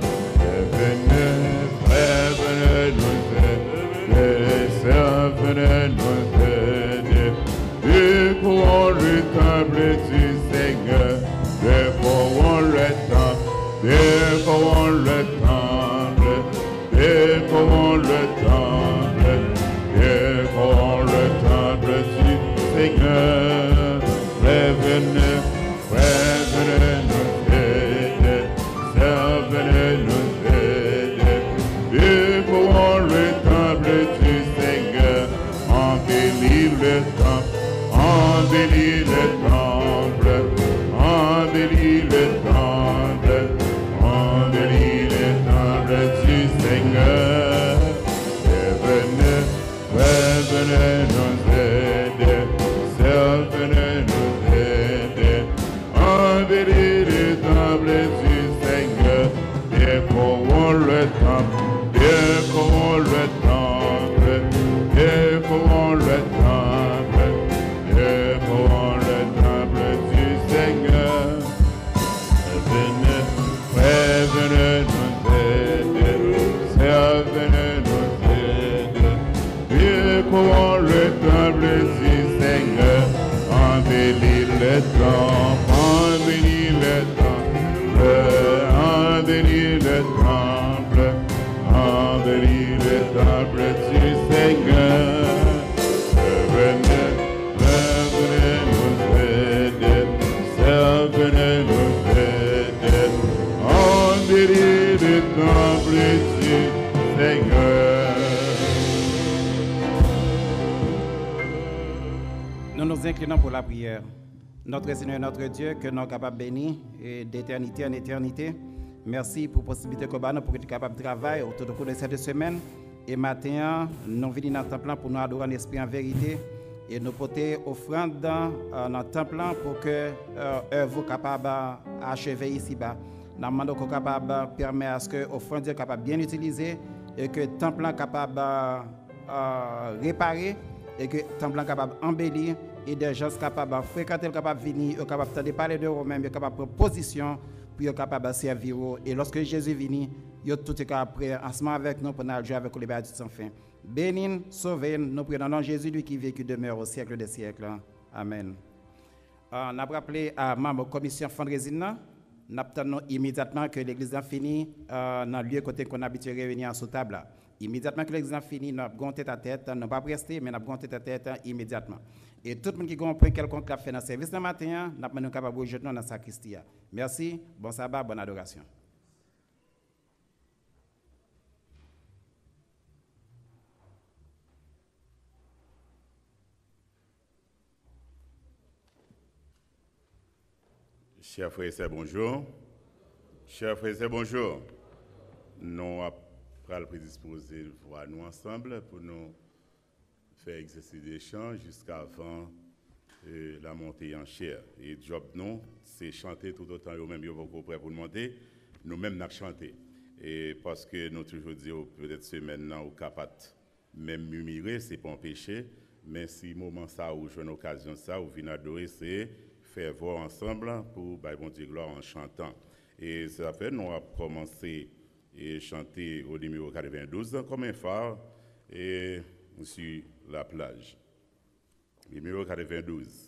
Venez, frères, venez nous aider, sœurs, venez nous aider. Décorons le temple du Seigneur, décorons le temple, décorons le temple, décorons le temple, décorons le temple du Seigneur. Venez, frères, venez nous aider, sœurs, venez nous aider. Décorons le temple du Seigneur, embellis le temple, embellis le temple, embellis le temple, embellis le temple du Seigneur. Venez, frères, venez nous aider, sœurs, venez nous aider. Embellis le temple du Seigneur, décorons le temple, décorons le temple, pour le temple du Seigneur. Embellis le temple, embellis le temple, embellis le temple, embellis le temple du Seigneur. Venez nous aider, venez nous aider, embellis le temple du Seigneur. Nous nous inclinons pour la prière. Notre Seigneur, notre Dieu, que nous sommes capables de bénir d'éternité en éternité. Merci pour la possibilité que nous avons pour être capables de travailler autour de cette semaine. Et maintenant, nous venons dans le temple pour nous adorer en esprit en vérité. Et nous porter offrande dans le temple pour que l'œuvre soit capable d'achever ici-bas. Nous demandons qu'on soit capable de permettre à ce que l'offrande soit capable de bien utiliser et que le temple soit capable de réparer et que le temple soit capable d'embellir et des gens sont capables de fréquenter, capables de venir, capables de parler de eux-mêmes, capables de prendre position pour être capables de servir. Et lorsque Jésus vient, tout est capable de prier ensemble avec nous pour nous jouer avec les béatitudes sans fin. Bénis, sauvez, nous prions dans le nom de Jésus, lui qui vit et qui demeure au siècle des siècles. Amen. On a rappelé à membre de la commission fundraising, nous attendons immédiatement que l'église a fini dans le lieu côté qu'on a habitué à réunir sous table. Immédiatement que l'église a fini, nous avons tête à tête, nous n'avons pas resté, mais nous avons tête à tête immédiatement. Et tout le monde qui comprend quelconque fait dans le service de matin, nous sommes capables de jeter dans la sacristie. Merci, bon sabbat, bonne adoration. Chers frères et sœurs, bonjour. Chers frères et sœurs, bonjour. Nous allons prédisposer voir nous ensemble pour nous faire exercice d'échange jusqu'avant la montée en chair. Et le job, non, c'est chanter tout autant nous-mêmes, nous sommes prêts pour monter, nous-mêmes, nous chanter. Et parce que nous toujours disons, peut-être c'est maintenant au capable même murmurer, ce n'est pas un péché, mais si moment ça ou une occasion ça, ou venir adorer, c'est faire voir ensemble pour bon Dieu gloire en chantant. Et ça fait, nous avons commencé à chanter au numéro 92 comme un phare et sur la plage. Numéro 92.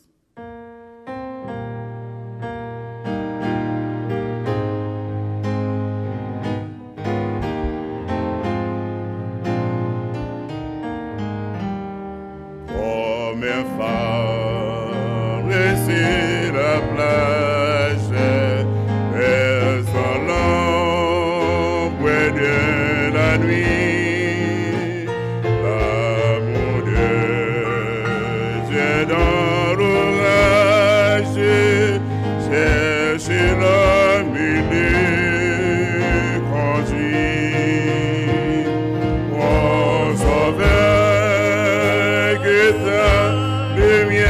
Comme un phare sur la plage, versant l'ombre de la nuit, l'amour de Dieu dans l'orage, chercher l'homme il conduit. Oh, sauveur, que ta lumière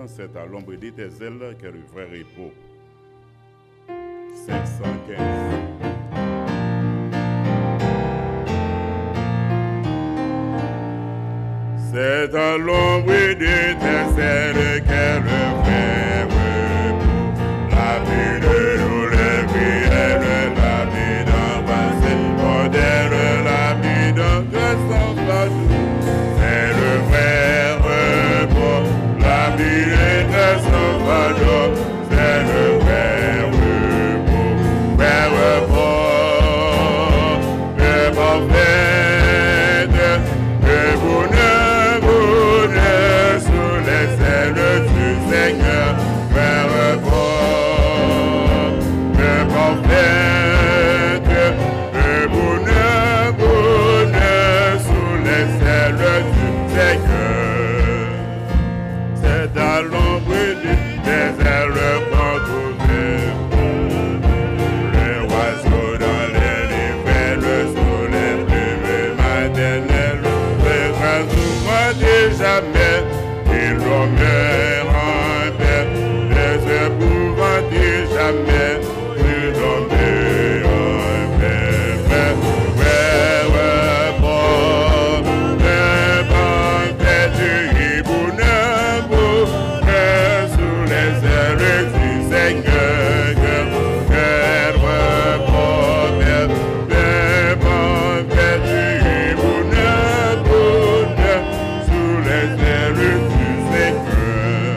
c'est à l'ombre de tes ailes qu'est le vrai repos. 515. C'est à l'ombre de tes ailes qu'est le vrai repos. La vie de nous, le prière, la vie d'un passé, modèle, la vie d'un destin partout. C'est le vrai repos. La vie de tes sauvages, c'est le vrai repos. Vrai repos, le parfait, le bonheur, bonheur sous les ailes du Seigneur. Vrai repos, le parfait, le bonheur, bonheur sous les ailes du Seigneur. C'est à l'ombre des ailes recouvert. Le oiseau dans les livres, le soleil, plume maternelle, le grand souvent de jamais, il l'homme en paix, les épouvantés jamais, il l'homme en paix. Ouais, bon, le banquet du bonheur, bonheur sous les ailes du Seigneur. Quel repos, le banquet du bonheur, bonheur sous les ailes du Seigneur.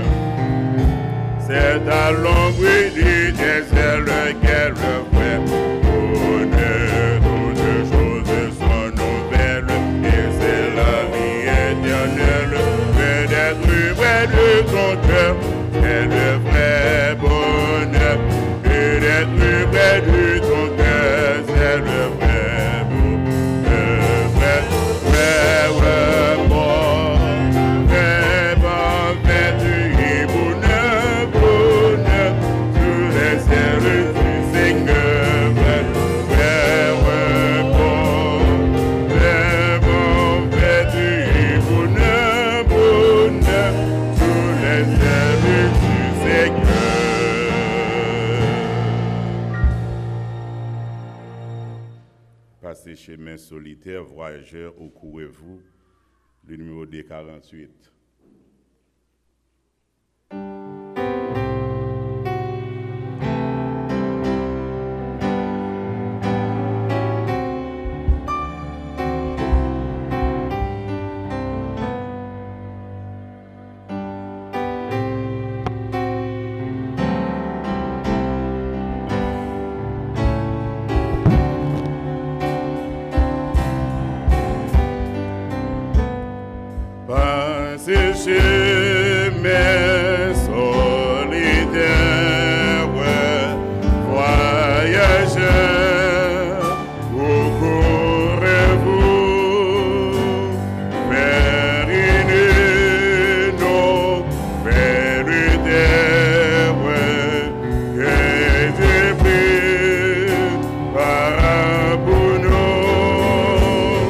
C'est à l'ombre du désert qu'elle vrai bonheur. Toutes choses sont nouvelles et c'est la vie éternelle. Mais d'être près de ton cœur, c'est le vrai bonheur. Et d'être près de ton cœur, c'est le vrai bonheur. Vrai repos, vrai banquet du bonheur, bonheur sous les ailes du Seigneur. Vrai repos, vrai banquet du bonheur, bonheur sous les ailes du Seigneur. Passez chemin solitaire, voyageurs, où courez-vous? Le numéro D48. Passez chemin solitaire, voyageurs, où courez-vous? Vers une eau, vers une terre, que Dieu prie par pour nous,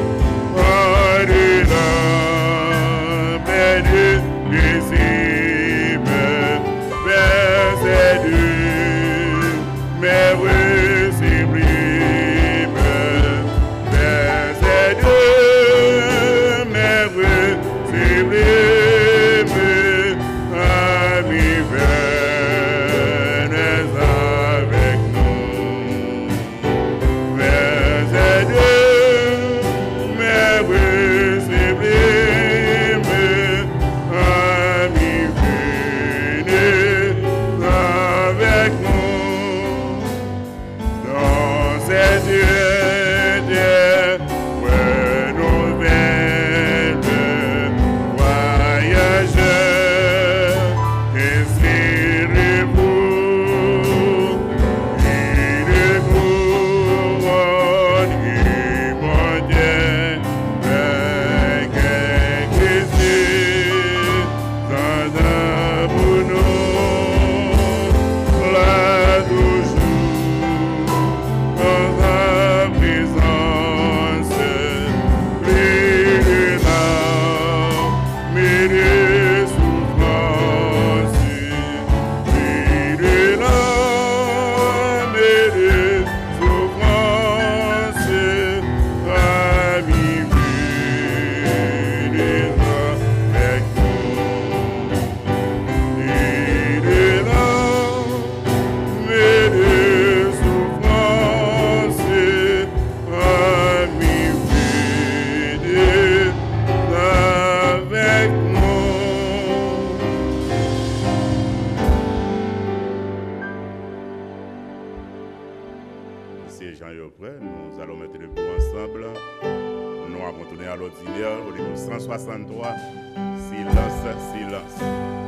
si les gens sont prêts, nous allons mettre le bout ensemble. Nous allons tourner à l'ordinaire au niveau 163. Silence, silence.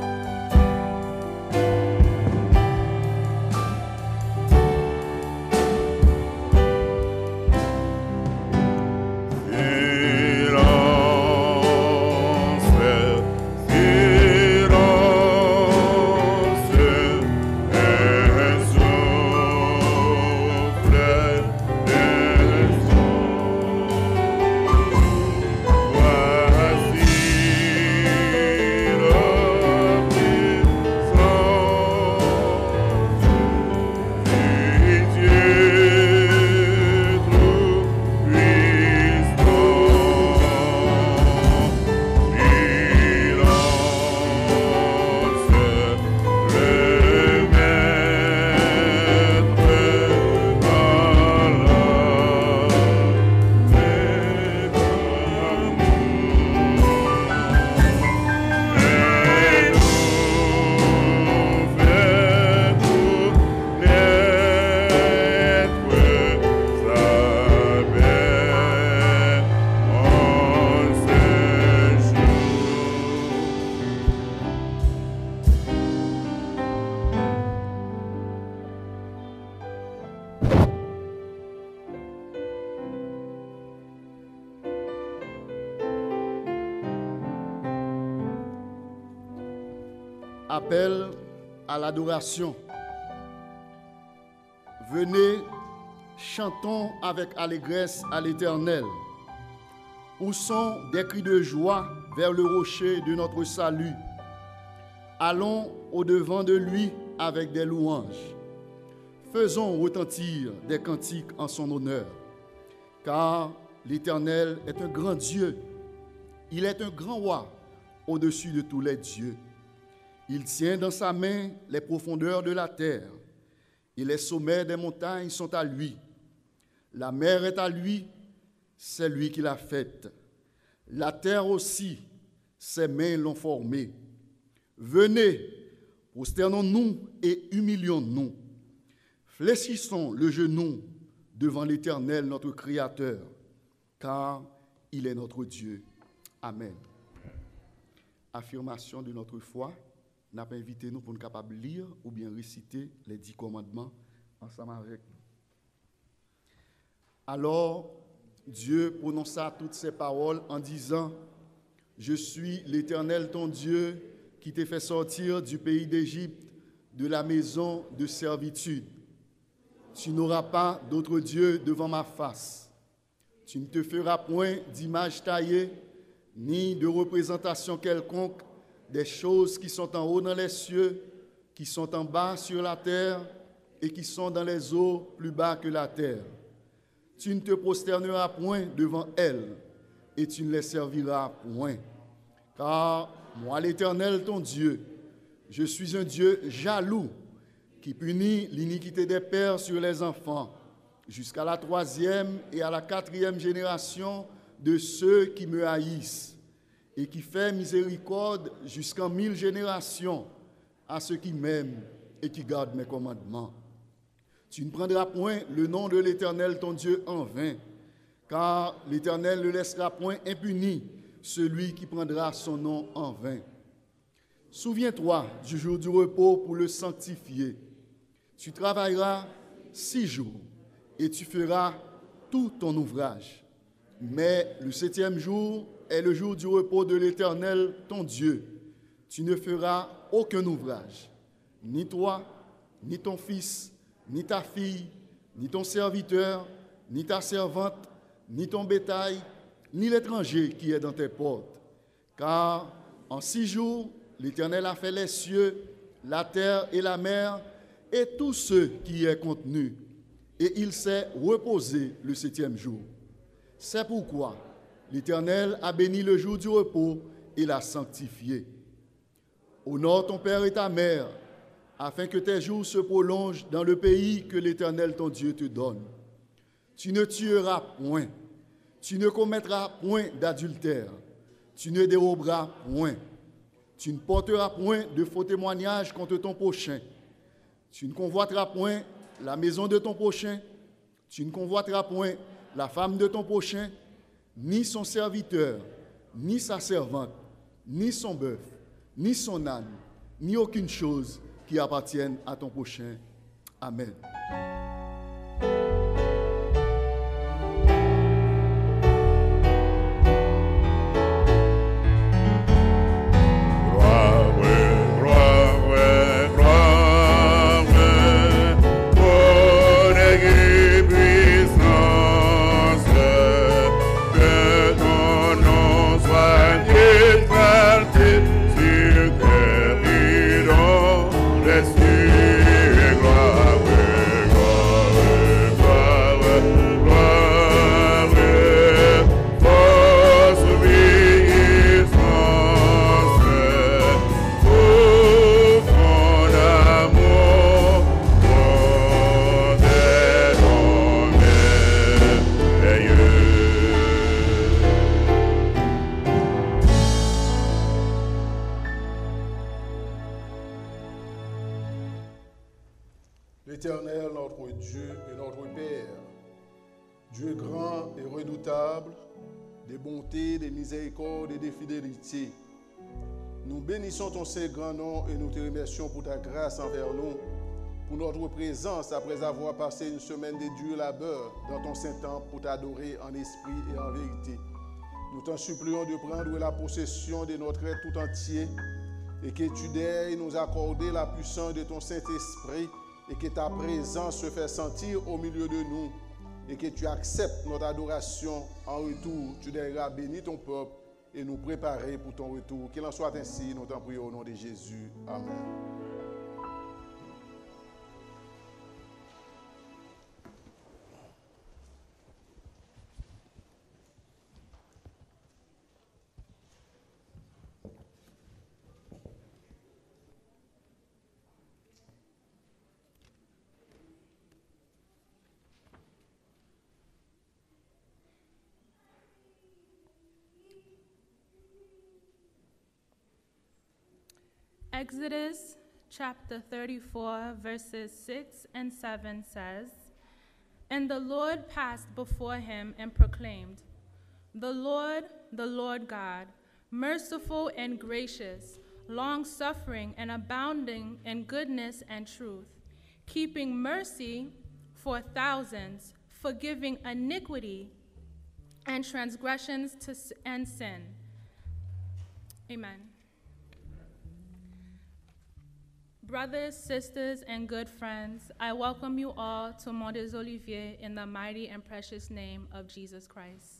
Appel à l'adoration. Venez, chantons avec allégresse à l'Éternel. Poussons des cris de joie vers le rocher de notre salut. Allons au-devant de lui avec des louanges. Faisons retentir des cantiques en son honneur. Car l'Éternel est un grand Dieu. Il est un grand roi au-dessus de tous les dieux. Il tient dans sa main les profondeurs de la terre, et les sommets des montagnes sont à lui. La mer est à lui, c'est lui qui l'a faite. La terre aussi, ses mains l'ont formée. Venez, prosternons-nous et humilions-nous. Fléchissons le genou devant l'Éternel, notre Créateur, car il est notre Dieu. Amen. Affirmation de notre foi. N'a pas invité nous pour nous capables de lire ou bien réciter les 10 commandements ensemble avec nous. Alors, Dieu prononça toutes ces paroles en disant: Je suis l'Éternel ton Dieu qui t'ai fait sortir du pays d'Égypte, de la maison de servitude. Tu n'auras pas d'autre Dieu devant ma face. Tu ne te feras point d'image taillée, ni de représentation quelconque des choses qui sont en haut dans les cieux, qui sont en bas sur la terre et qui sont dans les eaux plus bas que la terre. Tu ne te prosterneras point devant elles et tu ne les serviras point. Car moi, l'Éternel, ton Dieu, je suis un Dieu jaloux qui punit l'iniquité des pères sur les enfants jusqu'à la 3e et à la 4e génération de ceux qui me haïssent, et qui fait miséricorde jusqu'en 1000 générations à ceux qui m'aiment et qui gardent mes commandements. Tu ne prendras point le nom de l'Éternel ton Dieu en vain, car l'Éternel ne laissera point impuni celui qui prendra son nom en vain. Souviens-toi du jour du repos pour le sanctifier. Tu travailleras 6 jours et tu feras tout ton ouvrage. Mais le 7e jour est le jour du repos de l'Éternel, ton Dieu. Tu ne feras aucun ouvrage, ni toi, ni ton fils, ni ta fille, ni ton serviteur, ni ta servante, ni ton bétail, ni l'étranger qui est dans tes portes. Car en 6 jours, l'Éternel a fait les cieux, la terre et la mer, et tout ce qui y est contenu, et il s'est reposé le 7e jour. C'est pourquoi l'Éternel a béni le jour du repos et l'a sanctifié. Honore ton père et ta mère, afin que tes jours se prolongent dans le pays que l'Éternel ton Dieu te donne. Tu ne tueras point, tu ne commettras point d'adultère, tu ne déroberas point, tu ne porteras point de faux témoignages contre ton prochain, tu ne convoiteras point la maison de ton prochain, Tu ne convoiteras point la femme de ton prochain, ni son serviteur, ni sa servante, ni son bœuf, ni son âne, ni aucune chose qui appartienne à ton prochain. Amen. L'Éternel, notre Dieu et notre Père, Dieu grand et redoutable, des bontés, des miséricordes et des fidélités, nous bénissons ton saint grand nom et nous te remercions pour ta grâce envers nous, pour notre présence après avoir passé une semaine de dur labeur dans ton saint temple pour t'adorer en esprit et en vérité. Nous t'en supplions de prendre la possession de notre être tout entier et que tu daignes nous accorder la puissance de ton Saint-Esprit et que ta présence se fait sentir au milieu de nous et que tu acceptes notre adoration. En retour, tu daigneras bénir ton peuple et nous préparer pour ton retour. Qu'il en soit ainsi, nous t'en prions au nom de Jésus. Amen. Exodus chapter 34, verses 6 and 7 says, "And the Lord passed before him and proclaimed, the Lord God, merciful and gracious, long-suffering and abounding in goodness and truth, keeping mercy for thousands, forgiving iniquity and transgressions and sin." Amen. Brothers, sisters, and good friends, I welcome you all to Mont des Oliviers in the mighty and precious name of Jesus Christ.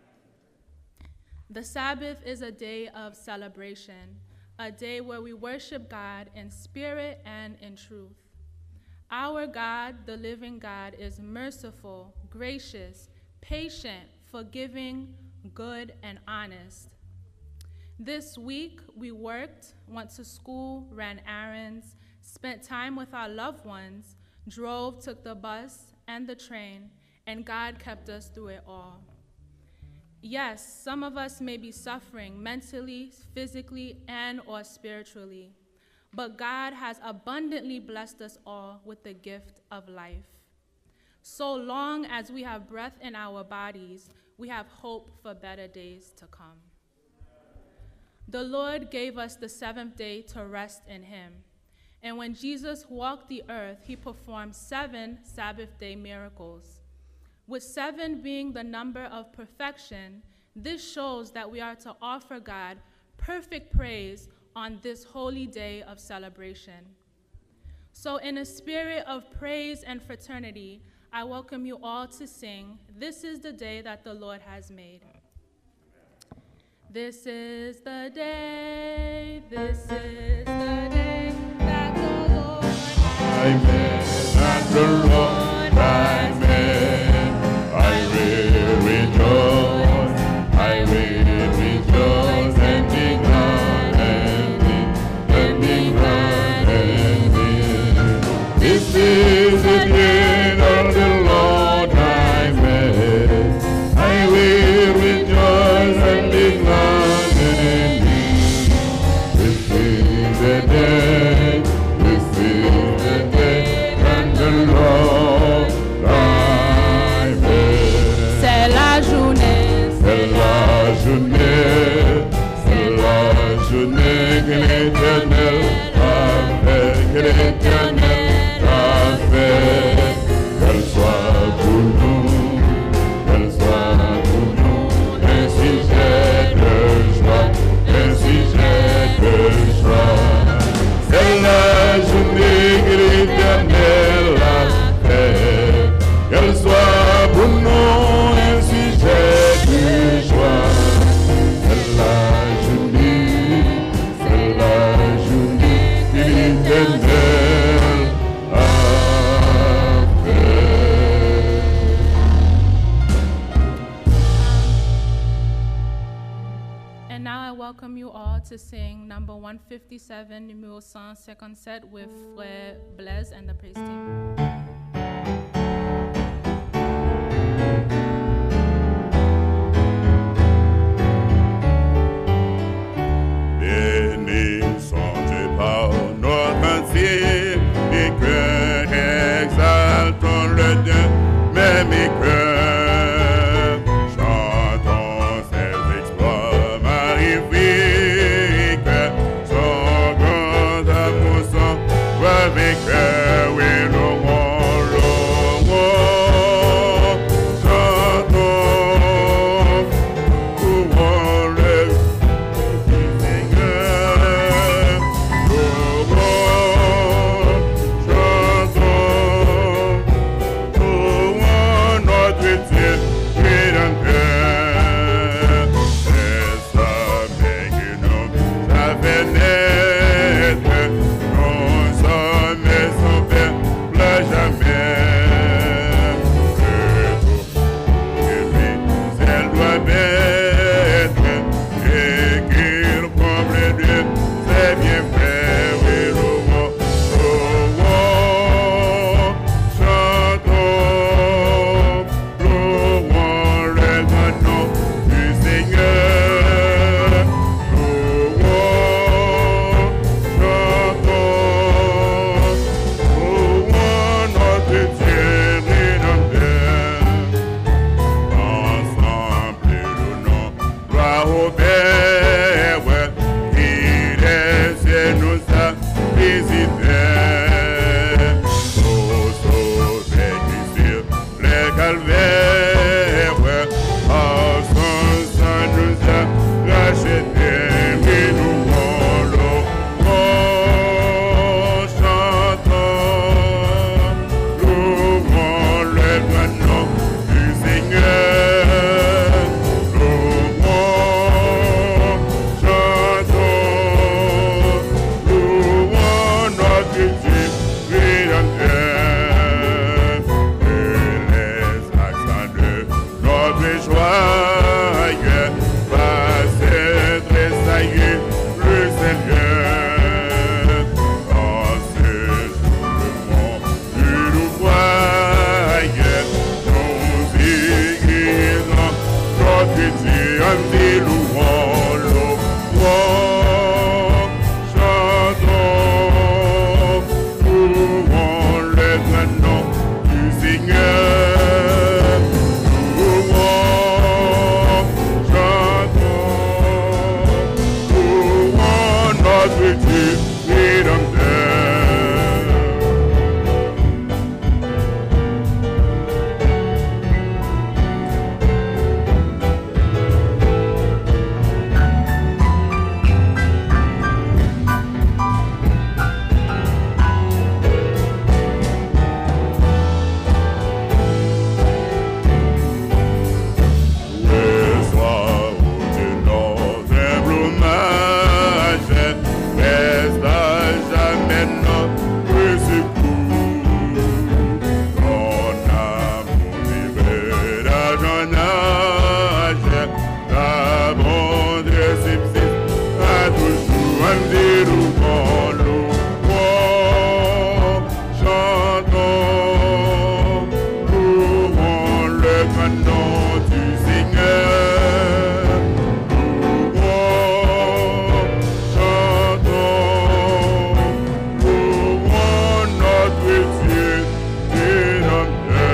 The Sabbath is a day of celebration, a day where we worship God in spirit and in truth. Our God, the living God, is merciful, gracious, patient, forgiving, good, and honest. This week, we worked, went to school, ran errands, spent time with our loved ones, drove, took the bus and the train, and God kept us through it all. Yes, some of us may be suffering mentally, physically, and or spiritually, but God has abundantly blessed us all with the gift of life. So long as we have breath in our bodies, we have hope for better days to come. The Lord gave us the seventh day to rest in him. And when Jesus walked the earth, he performed 7 Sabbath day miracles. With 7 being the number of perfection, this shows that we are to offer God perfect praise on this holy day of celebration. So in a spirit of praise and fraternity, I welcome you all to sing, "This is the day that the Lord has made." This is the day, this is the day that the Lord has made. That the Lord has made. I will rejoice, I will rejoice and be glad and be glad and be. This is the day that the Lord has made. I will rejoice and be glad. This is the day that the Lord welcome you all to sing number 157, numéro 157 with Frère Blaise and the praise team. Bénissons-tu par notre entier, et que exaltons le Dieu, même et que chantons ses exploits magnifiques, son grand amour, son vainqueur, oui, louons, louons, chantons, louons le Seigneur, louons, chantons, louons notre Dieu rédempteur. C'est sa main qui nous a fait naître, nos hommes et son Père, plus jamais. Que lui, elle doit mettre, et qu'il comble Dieu, c'est bien fait, oui, louons, louons, chantons, louons le grand nom du Seigneur, louons, chantons, louons notre Dieu rédempteur. Ensemble, louons, gloire au Père, qui laisse nous a visité. Au sauvé qui sur le calvaire, par son sang nous a rachetés. Oui, louons, louons, chantons, louons le grand nom du Seigneur, louons, chantons, louons notre Dieu rédempteur. Que les accents de notre joie fassent tressaillir le Seigneur. En ce jour, le monde nous voyait, nous égrisons notre Dieu, nous louons, louons, chantons, louons le grand nom du Seigneur, louons, chantons, louons notre Dieu rédempteur. Le soir où de notre humble hommage reste à jamais notre secours. Ton amour vibre dans un âge, ta bonté subsiste à toujours. Un des louons, louons, chantons, louons le grand nom du Seigneur, louons, chantons, louons notre Dieu rédempteur.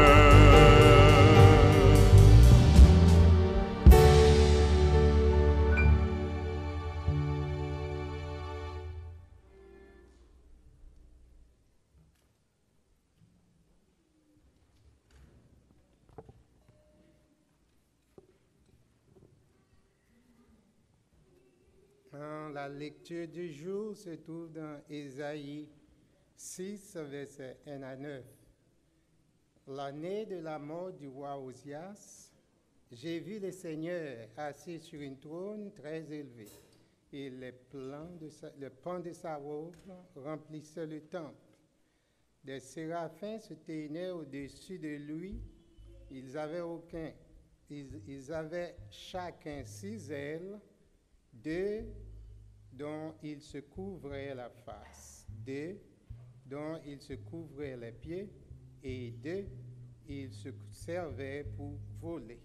La lecture du jour se trouve dans Ésaïe 6, versets 1 à 9. L'année de la mort du roi Osias, j'ai vu le Seigneur assis sur un trône très élevé, et le pan de sa robe remplissait le temple. Des séraphins se tenaient au-dessus de lui. Ils avaient chacun 6 ailes. 2 dont il se couvrait la face, 2 dont il se couvrait les pieds, et 2 il se servait pour voler.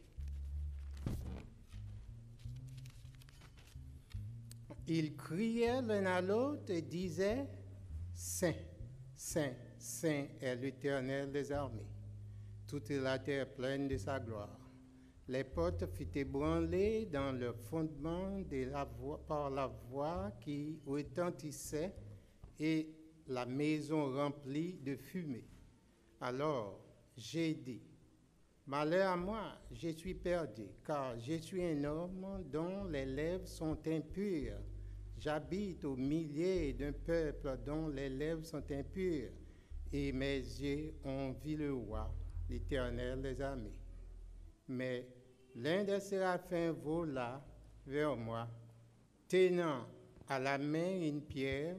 Ils criaient l'un à l'autre et disaient, Saint, Saint, Saint est l'Éternel des armées. Toute la terre pleine de sa gloire. Les portes furent ébranlées dans le fondement par la voix qui retentissait et la maison remplie de fumée. Alors j'ai dit, malheur à moi, je suis perdu, car je suis un homme dont les lèvres sont impures. J'habite au milieu d'un peuple dont les lèvres sont impures, et mes yeux ont vu le roi, l'Éternel des armées. Mais l'un des séraphins vola vers moi, tenant à la main une pierre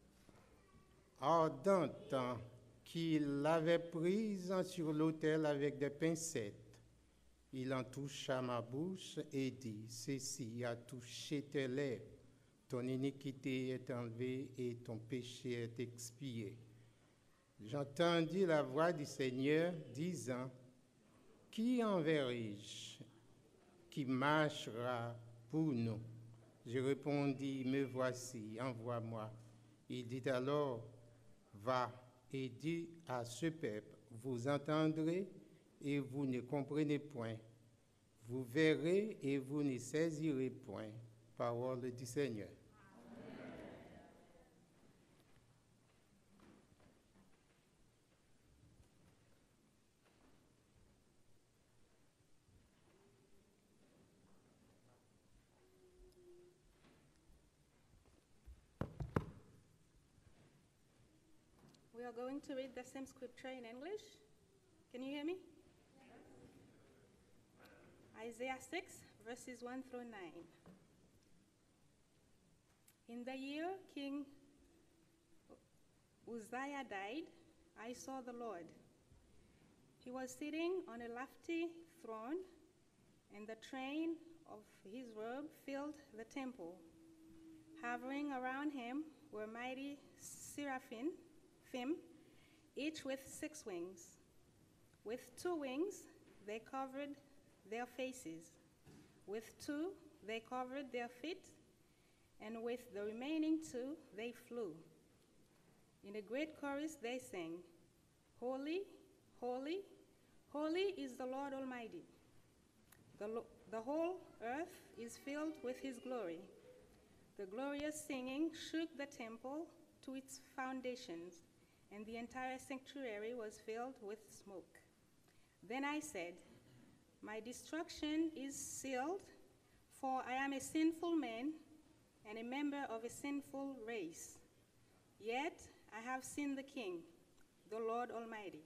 ardente qu'il avait prise sur l'autel avec des pincettes. Il en toucha ma bouche et dit, ceci a touché tes lèvres. Ton iniquité est enlevée et ton péché est expié. J'entendis la voix du Seigneur disant, qui enverrai-je qui marchera pour nous? Je répondis, me voici, envoie-moi. Il dit alors, va et dis à ce peuple, vous entendrez et vous ne comprenez point. Vous verrez et vous ne saisirez point. Parole du Seigneur. We are going to read the same scripture in English. Can you hear me? Isaiah 6, verses 1 through 9. In the year King Uzziah died, I saw the Lord. He was sitting on a lofty throne, and the train of his robe filled the temple. Hovering around him were mighty seraphim, each with 6 wings. With 2 wings, they covered their faces. With 2, they covered their feet, and with the remaining 2, they flew. In a great chorus, they sang, Holy, holy, holy is the Lord Almighty. The whole earth is filled with his glory. The glorious singing shook the temple to its foundations, and the entire sanctuary was filled with smoke. Then I said, my destruction is sealed, for I am a sinful man and a member of a sinful race. Yet I have seen the King, the Lord Almighty.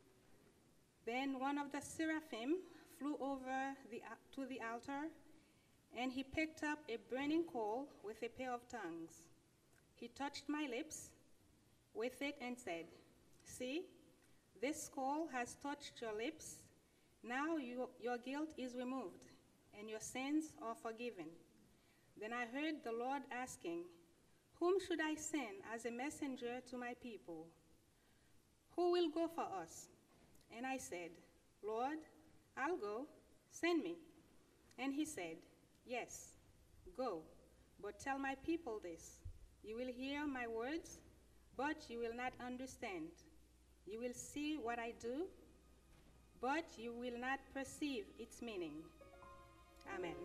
Then one of the seraphim flew over to the altar, and he picked up a burning coal with a pair of tongues. He touched my lips with it and said, see, this coal has touched your lips. Now your guilt is removed, and your sins are forgiven. Then I heard the Lord asking, whom should I send as a messenger to my people? Who will go for us? And I said, Lord, I'll go, send me. And he said, yes, go, but tell my people this. You will hear my words, but you will not understand. You will see what I do, but you will not perceive its meaning. Amen.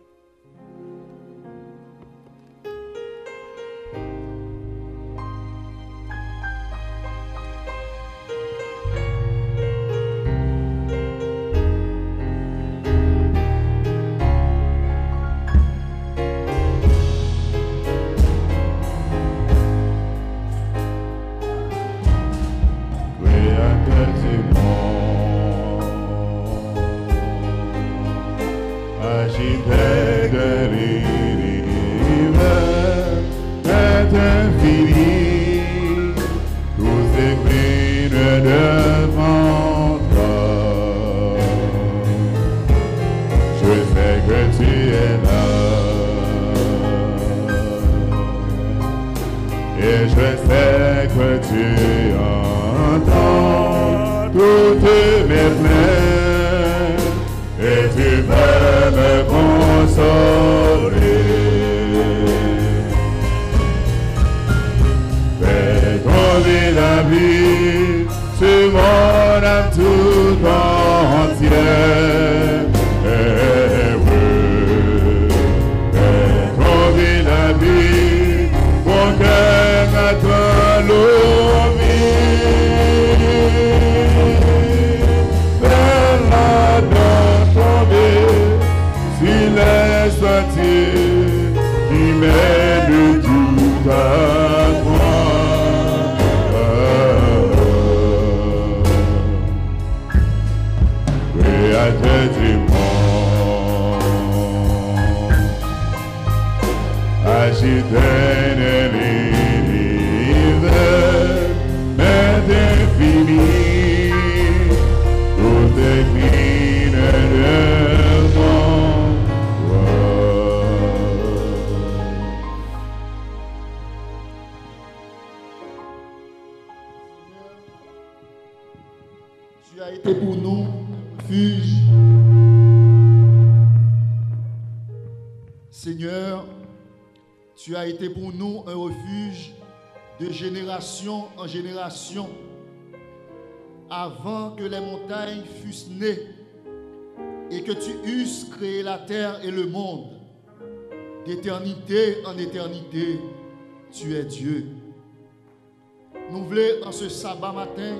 Agitei tu entends toutes mes plaintes et tu peux me consoler. Fais tomber la vie sur mon âme tout entière. Mon cœur m'attend elle dans tomber sur les sentiers qui mènent tout à toi. Créateur du monde, agite Tu as été pour nous refuge. Seigneur, tu as été pour nous un refuge de génération en génération. Avant que les montagnes fussent nées et que tu eusses créé la terre et le monde, d'éternité en éternité, tu es Dieu. Nous voulons en ce sabbat matin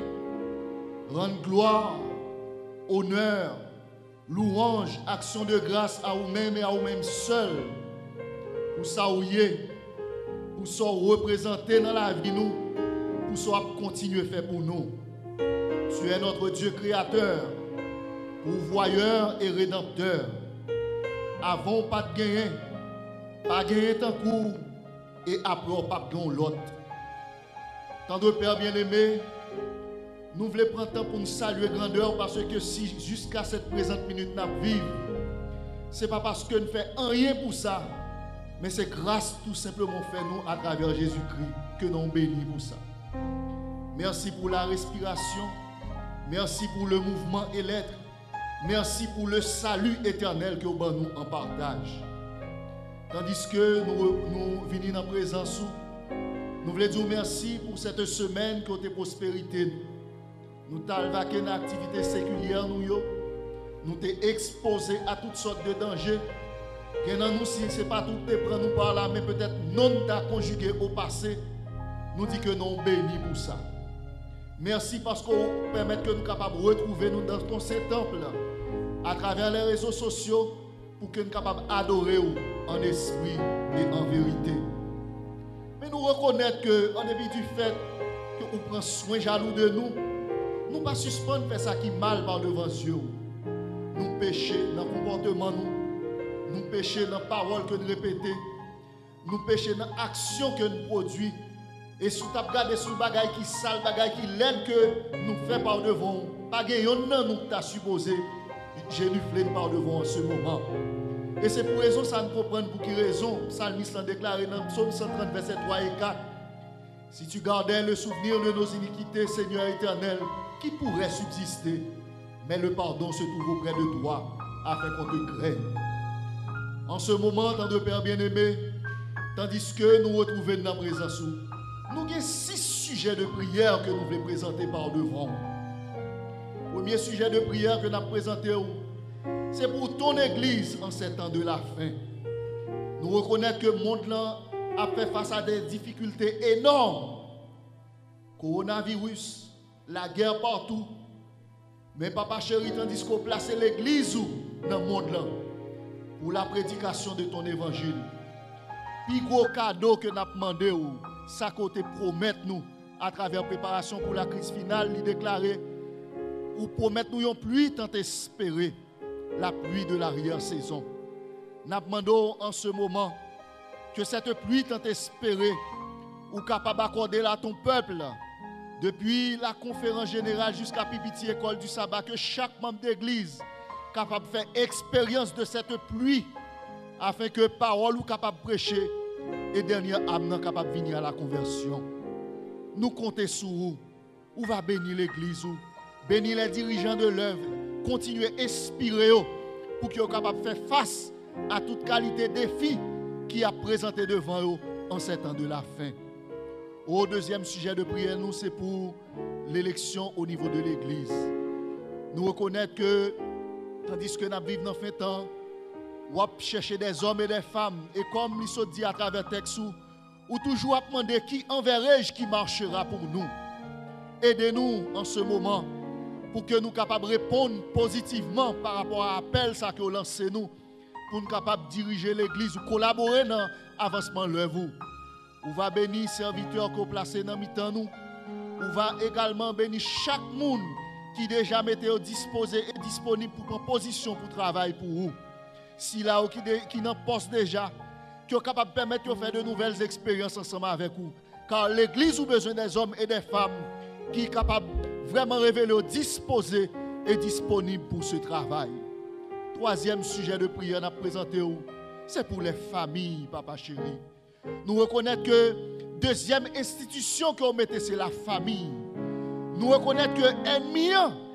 rendre gloire, honneur, louange, action de grâce à vous-même et à vous-même seuls pour ça pour ça représenter dans la vie nous, pour ça continuer à faire pour nous. Tu es notre Dieu créateur, pourvoyeur et rédempteur. Avant pas de gagner, pas gagner tant court et après pas gagner l'autre. Tant de Père bien-aimé, nous voulons prendre temps pour nous saluer grandeur parce que si jusqu'à cette présente minute nous vivons, ce n'est pas parce que nous ne faisons rien pour ça, mais c'est grâce tout simplement fait nous à travers Jésus-Christ que nous bénissons pour ça. Merci pour la respiration, merci pour le mouvement et l'être, merci pour le salut éternel que vous nous en partage. Tandis que nous venons en présence, nous voulons dire merci pour cette semaine côté prospérité. Nous t'avons vaqué dans l'activité séculière, nous t'avons exposé à toutes sortes de dangers. Et dans nous, si ce n'est pas tout te prendre nous par là, mais peut-être non t'as conjugué au passé, nous disons que nous bénis pour ça. Merci parce que vous permettez que nous soyons capables de retrouver nous dans ton Saint-Temple à travers les réseaux sociaux pour que nous soyons capables d'adorer en esprit et en vérité. Mais nous reconnaissons que, en dépit du fait que vous prenez soin jaloux de nous, nous ne pas suspendre faire ça qui est mal par devant Dieu. Nous péchons dans le comportement, nous péchons dans la parole que nous répétons, nous péchons dans l'action que nous produisons. Et si tu as regardé sur le bagage qui sale, le bagage qui l'aide que nous faisons par devant, pas de nous t'a supposé génufler par devant en ce moment. Et c'est pour raison ça nous comprend pour qui raison. Psalmiste l'a déclaré dans Psaume 130, verset 3 et 4. Si tu gardais le souvenir de nos iniquités, Seigneur éternel, qui pourrait subsister? Mais le pardon se trouve auprès de toi, afin qu'on te craigne. En ce moment, tant de Père bien-aimé, tandis que nous retrouvons dans la présence, nous avons 6 sujets de prière que nous voulons présenter par devant. Premier sujet de prière que nous avons présenté, c'est pour ton église en ces temps de la fin. Nous reconnaissons que le monde a fait face à des difficultés énormes. Coronavirus, la guerre partout. Mais papa chéri, tandis qu'on place l'église dans le monde là, pour la prédication de ton évangile. Puis gros cadeau que nous avons demandé, ça côté promettre nous à travers la préparation pour la crise finale, il déclarer ou promettre nous une pluie tant espérée, la pluie de l'arrière-saison. Nous demandons en ce moment que cette pluie tant espérée ou capable d'accorder à ton peuple, depuis la conférence générale jusqu'à Pipiti École du Sabbat, que chaque membre d'église capable de faire expérience de cette pluie afin que parole ou capable de prêcher et dernière âme capable de venir à la conversion. nous comptons sur vous. Vous va bénir l'église, bénir les dirigeants de l'œuvre, continuer à inspirer pour qu'ils soient capables de faire face à toute qualité de défi qui a présenté devant eux en ces temps de la fin. Au deuxième sujet de prière, nous, c'est pour l'élection au niveau de l'église. Nous reconnaissons que, tandis que nous vivons dans fin temps, nous chercher des hommes et des femmes, et comme nous se dit à travers le texte, ou toujours à demander qui enverrai-je qui marchera pour nous. Aidez-nous en ce moment pour que nous soyons capables de répondre positivement par rapport à l'appel que vous lancez nous, pour nous capables de diriger l'église ou collaborer dans l'avancement de l'œuvre. On va bénir les serviteurs que vous placez dans mi-temps nous. On va également bénir chaque monde qui déjà mettait disposé et disponible pour prendre position pour travailler pour vous. Si là qui n'en poste déjà, qui est capable de permettre de faire de nouvelles expériences ensemble avec vous. Car l'église a besoin des hommes et des femmes qui sont capables de vraiment révéler, disposés et disponibles pour ce travail. Troisième sujet de prière à présenter, c'est pour les familles, papa chéri. Nous reconnaissons que deuxième institution que vous mettez, c'est la famille. Nous reconnaissons que ennemi,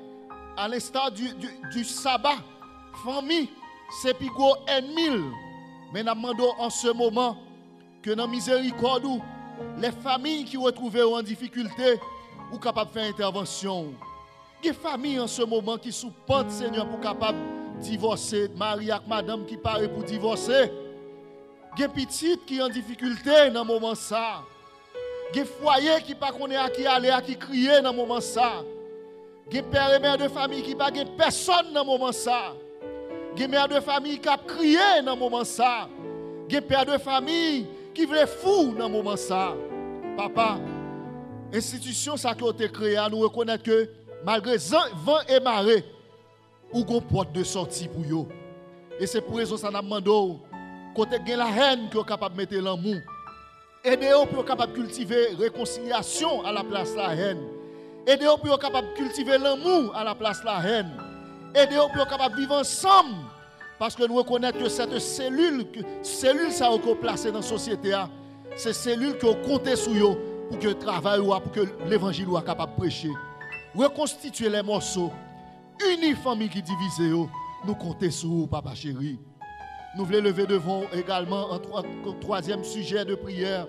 à l'instar du sabbat, famille, c'est plus gros ennemi. Mais nous demandons en ce moment que dans la miséricorde, les familles qui retrouvent en difficulté, ou capables de faire intervention. Il y a des familles en ce moment qui sont pente, Seigneur, pour capables de divorcer. Marie et madame qui paraît pour divorcer. Il y a des petites qui sont en difficulté dans ce moment. Il y a des foyers qui ne savent pas à qui aller, à qui crier dans ce moment. Il y a des pères et mères de famille qui ne savent pas personne dans ce moment. Il y a des mères de famille qui ont crié dans ce moment. Il y a des pères de famille qui veulent fou dans ce moment. Papa, institution ça qui a été créée, nous reconnaître que malgré vent et marée, ou une porte de sortie pour eux. Et c'est pour ça que nous demandons, côté de la haine qui est capable de mettre l'amour, aidez-vous pour être capable de cultiver la réconciliation à la place de la haine. Aidez-vous pour être capable de cultiver l'amour à la place de la haine. Aidez-vous pour être capable de vivre ensemble. Parce que nous reconnaissons que cette cellule ça a placée dans la société, c'est cellule qui ont compté sur eux pour que le travail, pour que l'évangile soit capable de prêcher. Reconstituer les morceaux, unir les familles qui divisent, nous comptons sur vous, papa chéri. Nous voulons lever devant également un troisième sujet de prière.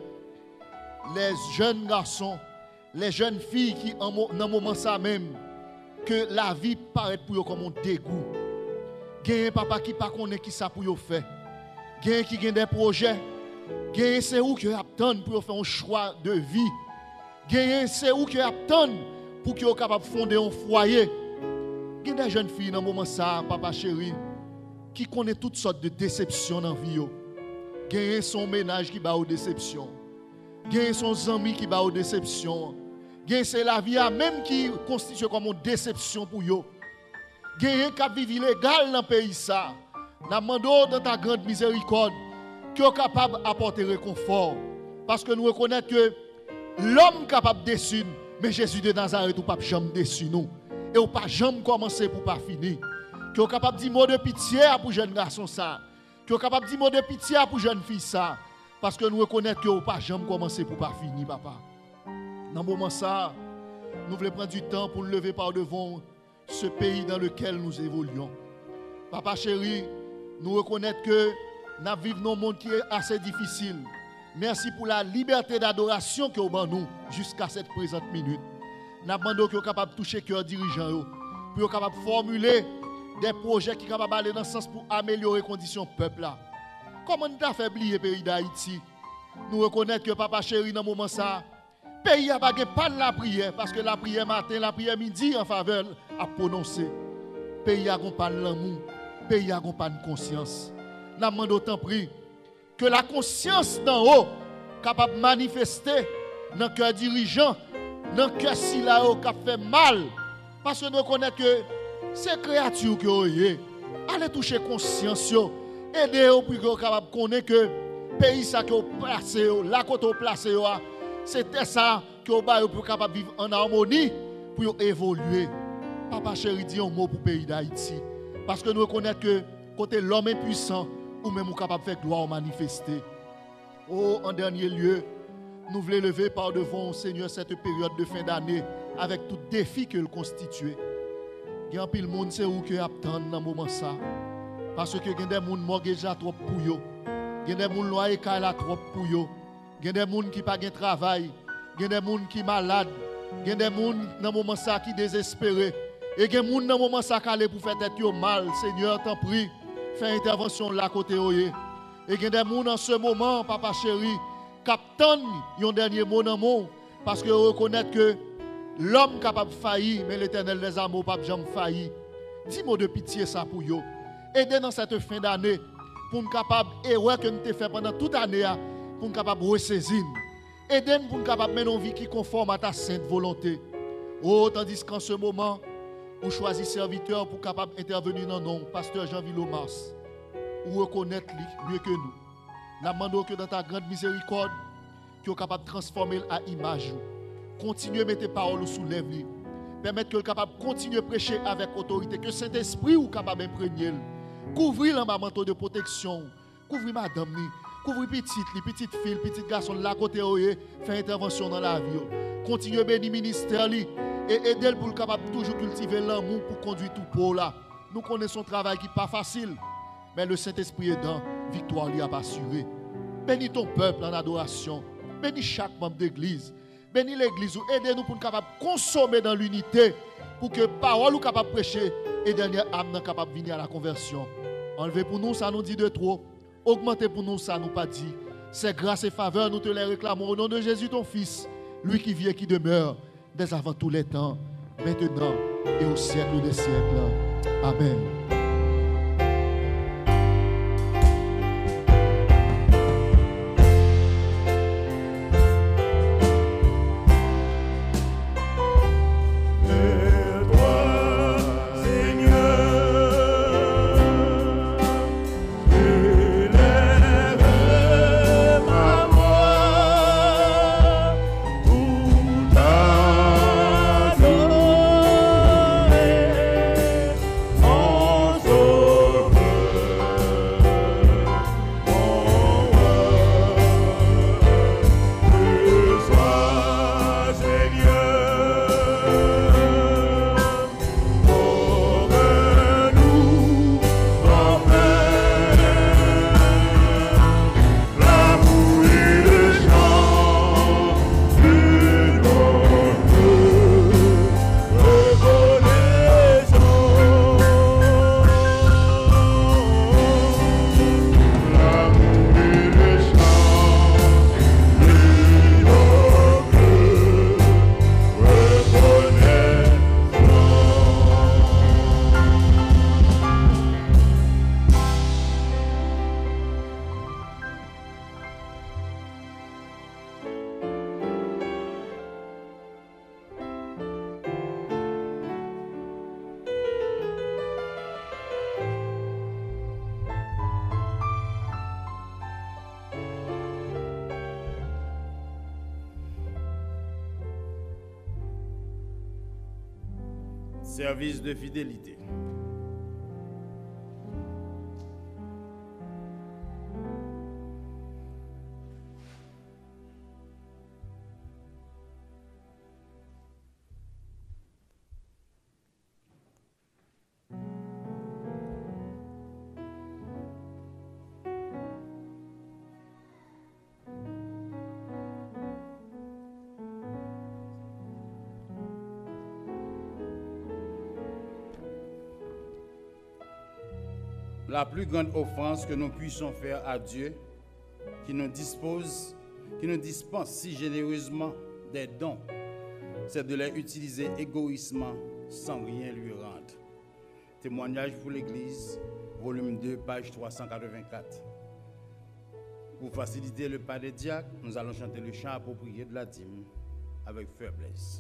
Les jeunes garçons, les jeunes filles qui, dans un moment ça même, que la vie paraît pour eux comme un dégoût. Il y a un papa qui ne connaît pas qui ça pour eux faire. Il y a qui a des projets. Il y a c'est où qui attendent pour faire un choix de vie. Il y a c'est où qui attendent pour qu'ils soient capables de fonder un foyer. Il y a des jeunes filles dans ce moment ça, papa chéri, qui connaissent toutes sortes de déceptions dans la vie. Il y a son ménage qui bat aux déceptions. Il y a son ami qui bat aux déceptions. Il y a c'est la vie même qui constitue comme une déception pour eux. Il y a qui vivent illégal dans le pays ça. Nous demandons dans ta grande miséricorde qui est capable d'apporter réconfort. Parce que nous reconnaissons que l'homme est capable de déçu, mais Jésus de Nazareth n'est pas jamais déçu nous. Et on pas jamais commencer pour pas finir. Qui est capable de dire mot de pitié pour jeune garçon ça. Qui est capable de dire mot de pitié pour jeune fille ça. Parce que nous reconnaissons que on pas jamais commencer pour pas finir, papa. Dans ce moment ça, nous voulons prendre du temps pour nous lever par devant ce pays dans lequel nous évoluons. Papa chéri, nous reconnaissons que nous vivons dans un monde qui est assez difficile. Merci pour la liberté d'adoration que vous avez nous jusqu'à cette présente minute. Nous demandons que vous soyez capable de toucher le cœur dirigeant, pour être capable de formuler des projets qui sont capables d'aller dans le sens pour améliorer les conditions du peuple. Comment nous avons fait oublier le pays d'Haïti? Nous reconnaissons que papa chéri, dans ce moment ça, le pays n'a pas de la prière, parce que la prière matin, la prière midi en faveur à prononcer. Le pays n'a pas de l'amour, le pays n'a pas de conscience. Nous demandons autant pris que la conscience d'en haut capable de manifester dans le cœur dirigeant, dans le cœur si là-haut qui fait mal. Parce que nous reconnaissons que ces créatures qui ont eu, allez toucher conscience, aidez-vous pour que vous capable de connaître que le pays ça que vous placez, la côte vous placez, c'était ça que vous pour capable de vivre en harmonie pour évoluer. Papa chéri dit un mot pour le pays d'Haïti. Parce que nous reconnaissons que côté l'homme est puissant, ou même capable de faire gloire manifester. Oh, en dernier lieu, nous voulons lever par devant, Seigneur, cette période de fin d'année avec tout défi que le constitue. Il y a un pile monde, c'est où que attend dans moment ça. Parce que il y a des gens morts déjà trop pour eux. Il y a des gens qui ont trop pour eux. Il y a des gens qui n'ont pas de travail. Il y a des gens qui sont malades. Il y a des gens dans moment ça qui sont désespérés. Et il y a des gens dans moment ça qui allaient pour faire tête mal. Seigneur, t'en prie, fais intervention là côté oye. Et il y a des gens en ce moment, papa chéri, qui attendent un dernier mot dans le monde. Parce que reconnaître que l'homme capable de faillir, mais l'Éternel des amours pas jamais faillir. Dis-moi de pitié ça pour vous. Aidez dans cette fin d'année pour nous capable erreur que nous avons fait pendant toute l'année pour nous capable ressaisir. Aidez-nous pour nous capable mener une vie qui conforme à ta sainte volonté. Oh, tandis qu'en ce moment, vous choisissez serviteur pour capable intervenir dans nous, pasteur Jean Villomas, ou reconnaître mieux que nous. Nous demandons que dans ta grande miséricorde, tu es capable de transformer à image. Continuez à mettre tes paroles sous l'œuvre. Permettre que le capable continue à prêcher avec autorité. Que cet esprit ou capable d'imprégner. Couvrir le manteau de protection. Couvrir madame, couvrir petite fille, petit garçon là côté faire intervention dans la vie. Continuez à bénir le ministère et aider pour le capable toujours cultiver l'amour pour conduire tout pour là. Nous connaissons un travail qui n'est pas facile, mais le Saint-Esprit est dans victoire lui a assuré. Bénis ton peuple en adoration. Bénis chaque membre d'église. Bénis l'église, aidez-nous pour nous capables de consommer dans l'unité, pour que parole nous capable de prêcher et dernière âme capable de venir à la conversion. Enlevez pour nous, ça nous dit de trop. Augmentez pour nous, ça nous pas dit. C'est grâce et faveur, nous te les réclamons au nom de Jésus, ton Fils, lui qui vit et qui demeure dès avant tous les temps, maintenant et au siècle des siècles. Amen. Service de fidélité. La plus grande offense que nous puissions faire à Dieu, qui nous dispense si généreusement des dons, c'est de les utiliser égoïstement sans rien lui rendre. Témoignage pour l'Église, volume 2, page 384. Pour faciliter le pas des diacres, nous allons chanter le chant approprié de la dîme avec faiblesse.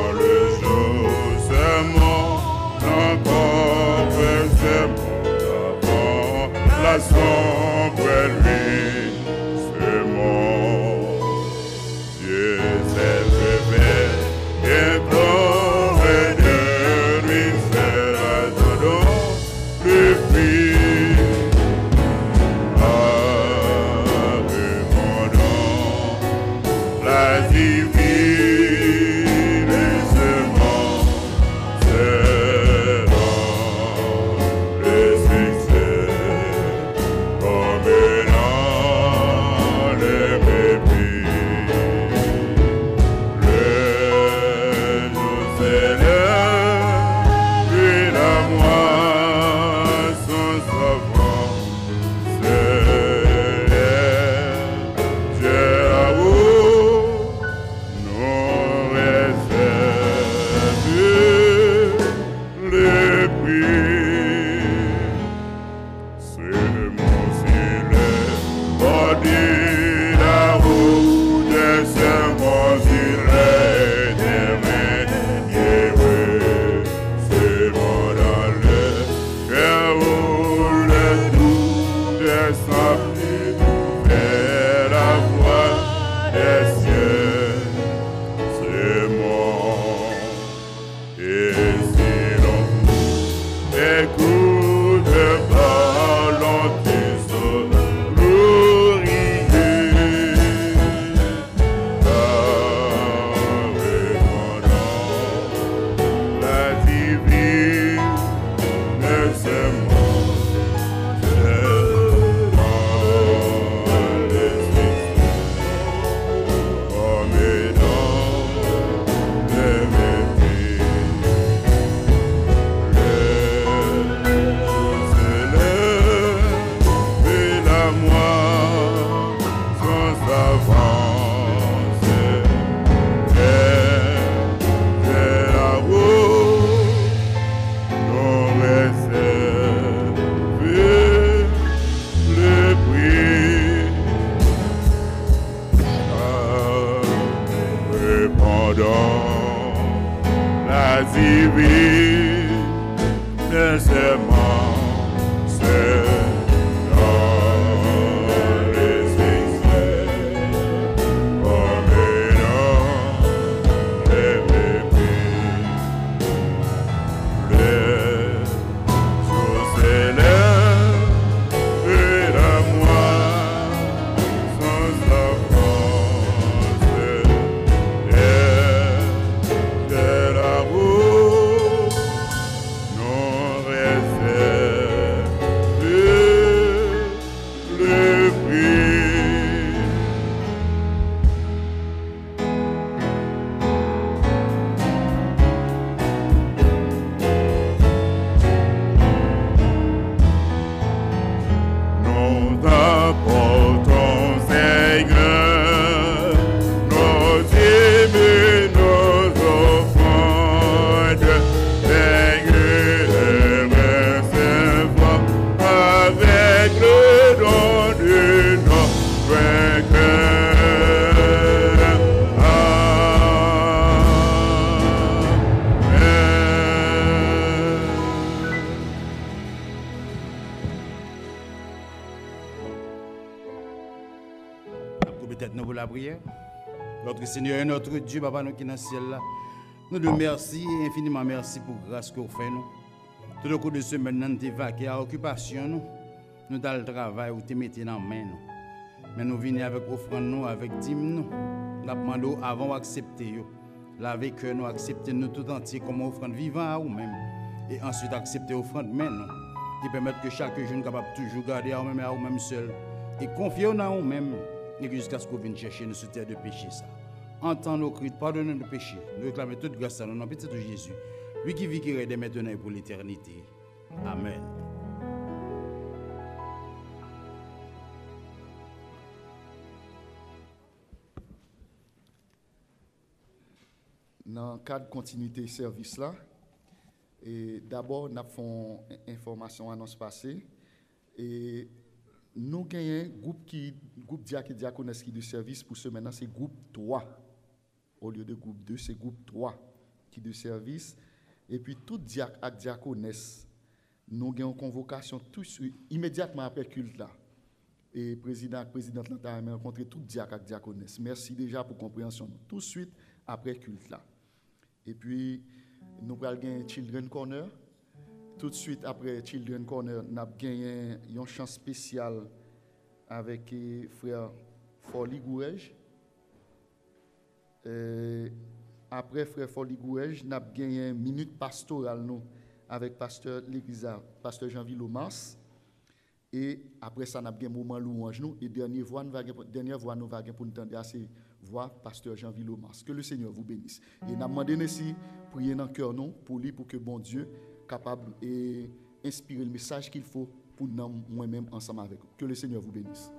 Encore, Notre Seigneur et notre Dieu, Papa, nous qui dans le ciel là, nous te remercions infiniment merci pour la grâce que vous faites nous. Tout le coup de semaine, nous avons vaqué à l'occupation, nous avons le travail, nous te mettez dans la main. Mais nous venons avec offrande, nous, avec dîme, nous. Nous demandons avant d'accepter, laver cœur, nous accepter nous tout entier comme offrande vivant à nous-mêmes. Et ensuite accepter offrande mais nous. Qui permettent que chaque jour nous capable toujours garder à nous-mêmes et à nous-mêmes seuls. Et confier en nous-mêmes. Et jusqu'à ce qu'on vienne chercher nous sous terre de péché ça. Entends nos cris, pardonne nos péchés. Nous réclamons toute grâce à nous, dans le petit de Jésus. Lui qui vit, qui règne maintenant et pour l'éternité. Amen. Dans le cadre de continuité service là, et d'abord nous avons information annonce passée et nous gagnons groupe diaconesse qui de service pour ce maintenant c'est groupe 3 au lieu de groupe 2 c'est groupe 3 qui de service et puis tout diaconesse nous gagnons convocation tout immédiatement après culte là et présidente là a rencontré tout diaconesse. Merci déjà pour compréhension tout de suite après culte là. Et puis nous allons gagner Children Corner. Tout de suite après Children Corner, nous avons gagné un chant spécial avec frère Forly Gourej. Après frère Foli Gouège, nous avons gagné une minute pastorale nous avec pasteur l'église, pasteur Jean Villomas. Et après ça, nous avons un moment louange nous. Et dernière voix, nous allons pour nous entendre ces voix pasteur Jean Villomas. Que le Seigneur vous bénisse. Et nous avons demandé ici, prier dans le cœur nous, pour lui, pour que bon Dieu capable et inspirer le message qu'il faut pour nous, moi-même, ensemble avec vous. Que le Seigneur vous bénisse.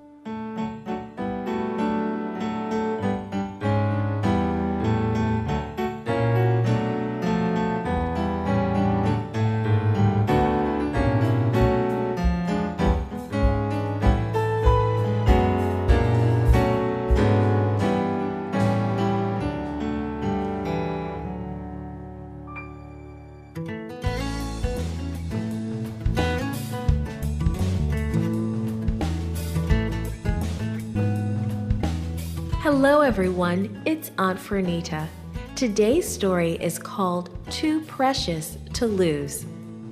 Hello everyone, it's Aunt Fernita. Today's story is called Too Precious to Lose.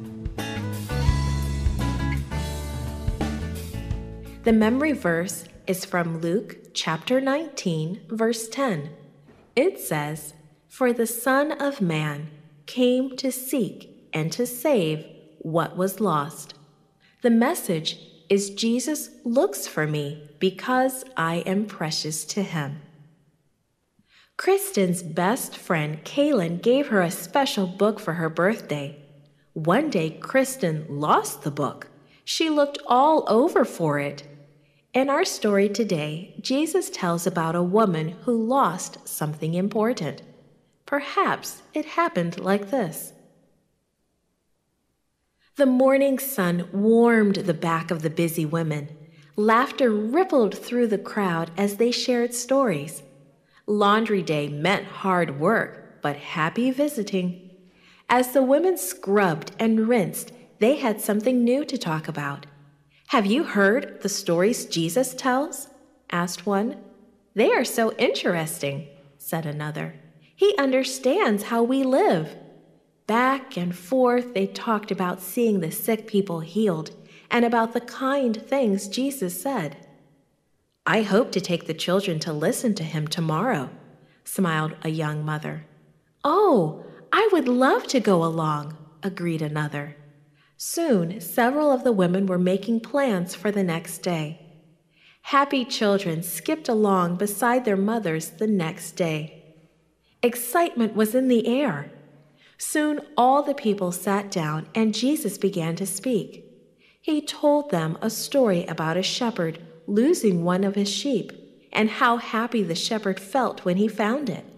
The memory verse is from Luke chapter 19, verse 10. It says, "For the Son of Man came to seek and to save what was lost." The message is Jesus looks for me because I am precious to him. Kristen's best friend Kaylin gave her a special book for her birthday. One day, Kristen lost the book. She looked all over for it. In our story today, Jesus tells about a woman who lost something important. Perhaps it happened like this. The morning sun warmed the back of the busy women. Laughter rippled through the crowd as they shared stories. Laundry day meant hard work, but happy visiting. As the women scrubbed and rinsed, they had something new to talk about. "Have you heard the stories Jesus tells?" asked one. "They are so interesting," said another. "He understands how we live." Back and forth, they talked about seeing the sick people healed and about the kind things Jesus said. "I hope to take the children to listen to him tomorrow," smiled a young mother. "Oh, I would love to go along," agreed another. Soon, several of the women were making plans for the next day. Happy children skipped along beside their mothers the next day. Excitement was in the air. Soon all the people sat down and Jesus began to speak. He told them a story about a shepherd losing one of his sheep and how happy the shepherd felt when he found it.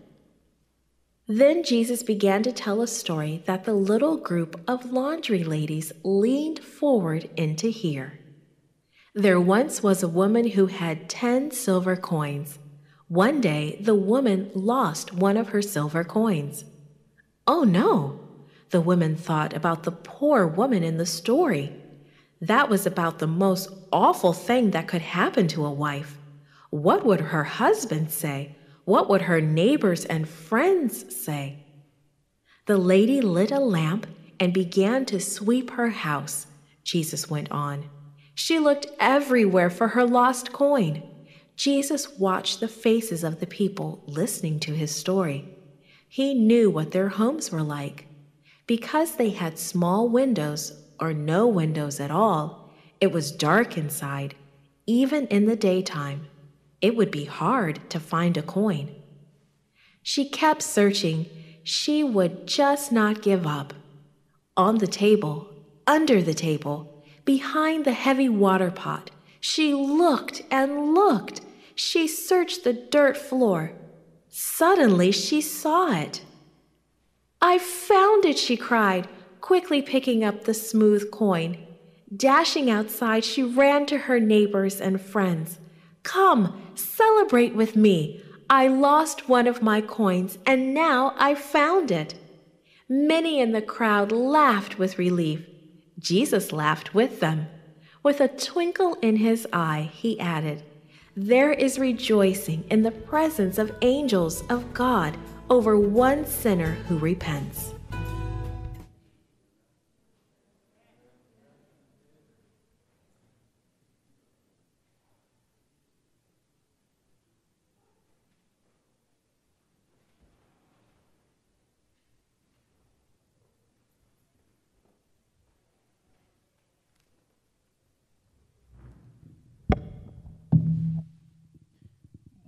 Then Jesus began to tell a story that the little group of laundry ladies leaned forward in to hear. There once was a woman who had 10 silver coins. One day, the woman lost one of her silver coins. Oh no, the women thought about the poor woman in the story. That was about the most awful thing that could happen to a wife. What would her husband say? What would her neighbors and friends say? The lady lit a lamp and began to sweep her house, Jesus went on. She looked everywhere for her lost coin. Jesus watched the faces of the people listening to his story. He knew what their homes were like. Because they had small windows or no windows at all, it was dark inside. Even in the daytime, it would be hard to find a coin. She kept searching. She would just not give up. On the table, under the table, behind the heavy water pot, she looked and looked. She searched the dirt floor. Suddenly, she saw it. "I found it," she cried, quickly picking up the smooth coin. Dashing outside, she ran to her neighbors and friends. "Come, celebrate with me. I lost one of my coins, and now I've found it." Many in the crowd laughed with relief. Jesus laughed with them. With a twinkle in his eye, he added, "There is rejoicing in the presence of angels of God over one sinner who repents."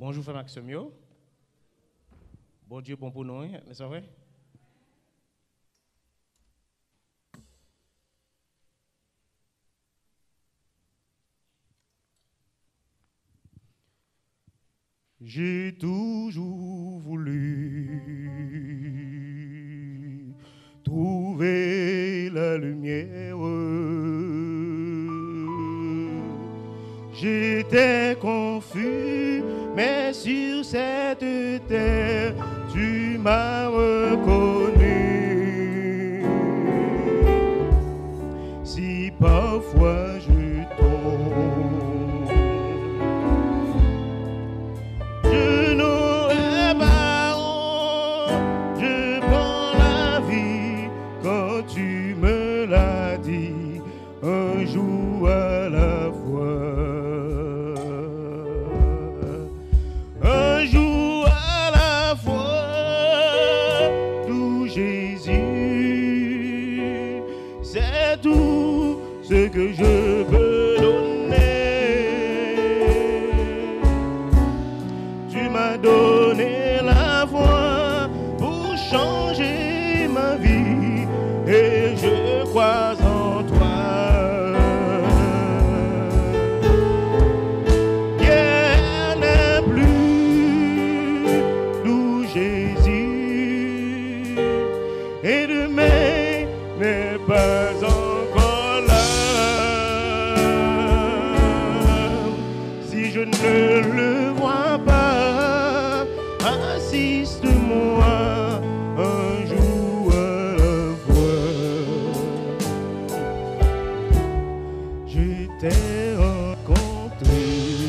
Bonjour, frère Maximio. Bon Dieu, bon pour nous, n'est-ce pas vrai? J'ai toujours voulu trouver la lumière. J'étais confus, mais sur cette terre, tu m'as reconnu. Si parfois je tombe, je n'aurai pas honte, je prends la vie quand tu me l'as dit, un jour à la fois. Un jour à la fois, tout Jésus, c'est tout ce que je peux donner. Tu m'as donné la voix pour changer ma vie et je crois en toi. Hier n'est plus d'où Jésus et demain n'est pas encore là. Si je ne le vois pas, assiste-moi un jour à la fois. Je t'ai rencontré,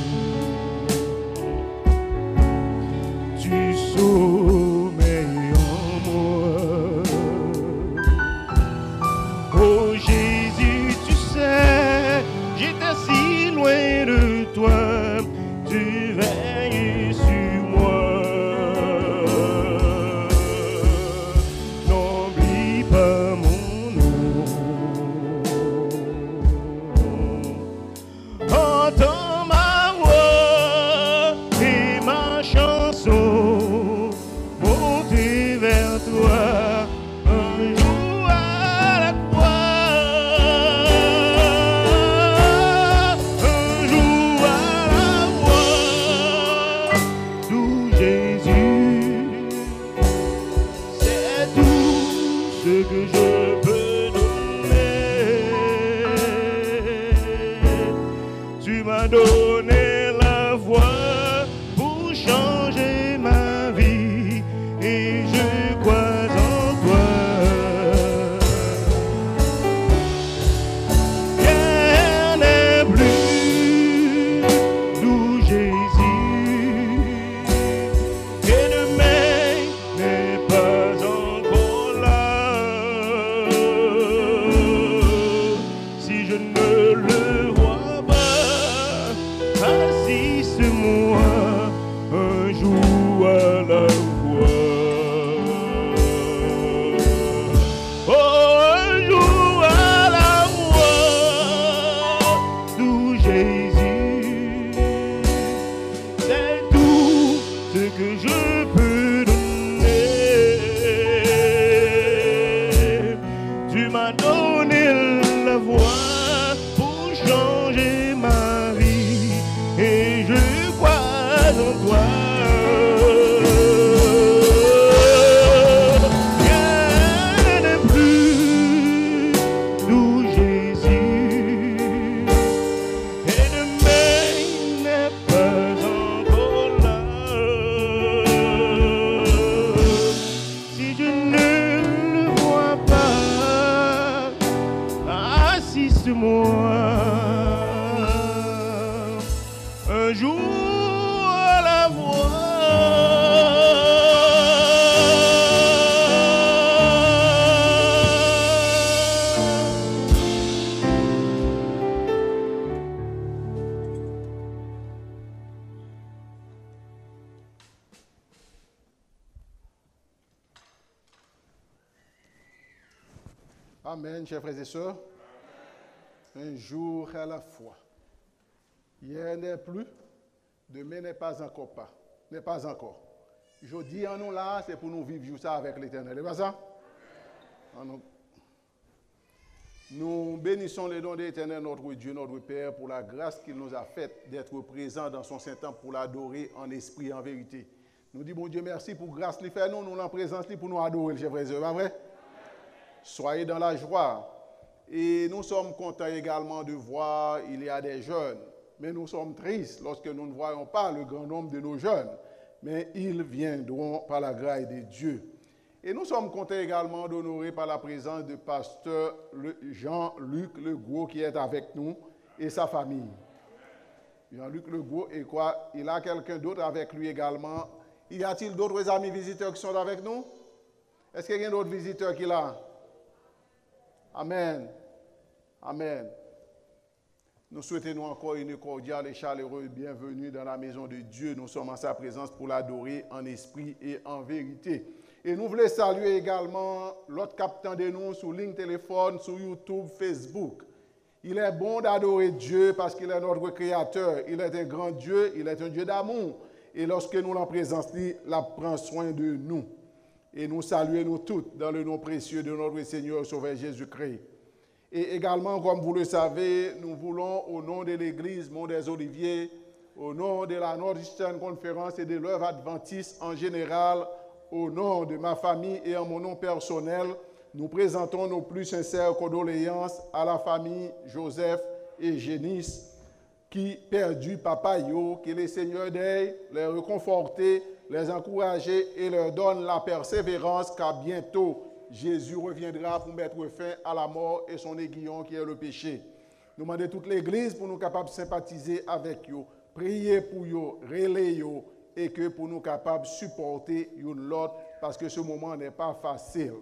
tu sommeilles en moi. Oh Jésus, tu sais, j'étais si loin de toi, tu veilles sur moi. N'oublie pas mon nom. Entends ma voix et ma chanson, monter vers toi un jour à la croix. Un jour à la croix, d'où Jésus, c'est tout ce que je peux donner. Tu m'as donné la voix pour changer ma vie et je crois en toi. Rien n'est plus d'où Jésus et demain n'est pas encore là. Si je ne le vois pas, assiste-moi un jour à la fois. Oh, un jour à la fois, d'où Jésus, c'est tout ce que je peux donner. Tu m'as donné la voix pour changer ma vie et je crois en toi. Rien n'est plus d'où Jésus et demain n'est pas encore là. Si je ne le vois pas, assiste-moi un jour à la Amen, chers frères et sœurs. Un jour à la fois. Hier n'est plus, demain n'est pas encore pas. Mais pas encore. Je dis en nous là, c'est pour nous vivre ça avec l'Éternel. C'est pas ça? Nous bénissons les dons de l'Éternel, notre Dieu, notre Père, pour la grâce qu'il nous a faite d'être présents dans son Saint-Temple pour l'adorer en esprit et en vérité. Nous disons, bon Dieu, merci pour grâce qu'il fait nous en présence pour nous adorer, chers frères et sœurs, pas vrai? Soyez dans la joie. Et nous sommes contents également de voir, il y a des jeunes, mais nous sommes tristes lorsque nous ne voyons pas le grand nombre de nos jeunes, mais ils viendront par la grâce de Dieu. Et nous sommes contents également d'honorer par la présence de pasteur Jean-Luc Legault qui est avec nous et sa famille. Jean-Luc Legault, et quoi? Il a quelqu'un d'autre avec lui également. Y a-t-il d'autres amis visiteurs qui sont avec nous? Est-ce qu'il y a d'autres visiteurs qui sont là? Amen. Amen. Nous souhaitons encore une cordiale et chaleureuse bienvenue dans la maison de Dieu. Nous sommes en sa présence pour l'adorer en esprit et en vérité. Et nous voulons saluer également l'autre capitaine de nous sur ligne téléphone, sur YouTube, Facebook. Il est bon d'adorer Dieu parce qu'il est notre Créateur. Il est un grand Dieu, il est un Dieu d'amour. Et lorsque nous l'en présentons, il prend soin de nous. Et nous saluons nous toutes dans le nom précieux de notre Seigneur et Sauveur Jésus-Christ. Et également, comme vous le savez, nous voulons, au nom de l'Église Mont des Oliviers, au nom de la Northeastern Conference et de l'œuvre adventiste en général, au nom de ma famille et en mon nom personnel, nous présentons nos plus sincères condoléances à la famille Joseph et Génis qui perdu papa yo, que le Seigneur d'aille les réconforter, les encourager et leur donne la persévérance car bientôt Jésus reviendra pour mettre fin à la mort et son aiguillon qui est le péché. Nous demandons toute l'Église pour nous capables de sympathiser avec eux, prier pour eux, relayer eux, et que pour nous capables de supporter l'autre parce que ce moment n'est pas facile.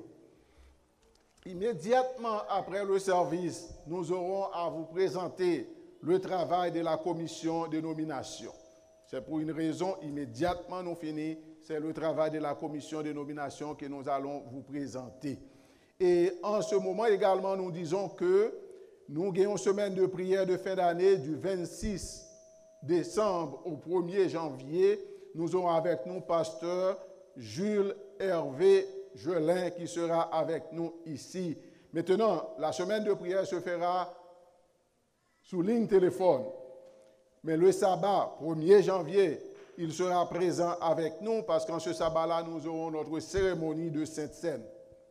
Immédiatement après le service, nous aurons à vous présenter le travail de la commission de nomination. C'est pour une raison, immédiatement nous finissons, c'est le travail de la commission de nomination que nous allons vous présenter. Et en ce moment également, nous disons que nous gagnons une semaine de prière de fin d'année du 26 décembre au 1er janvier. Nous aurons avec nous pasteur Jules Hervé Jelin qui sera avec nous ici. Maintenant, la semaine de prière se fera sous ligne téléphone. Mais le sabbat, 1er janvier, il sera présent avec nous parce qu'en ce sabbat-là, nous aurons notre cérémonie de Sainte-Seine.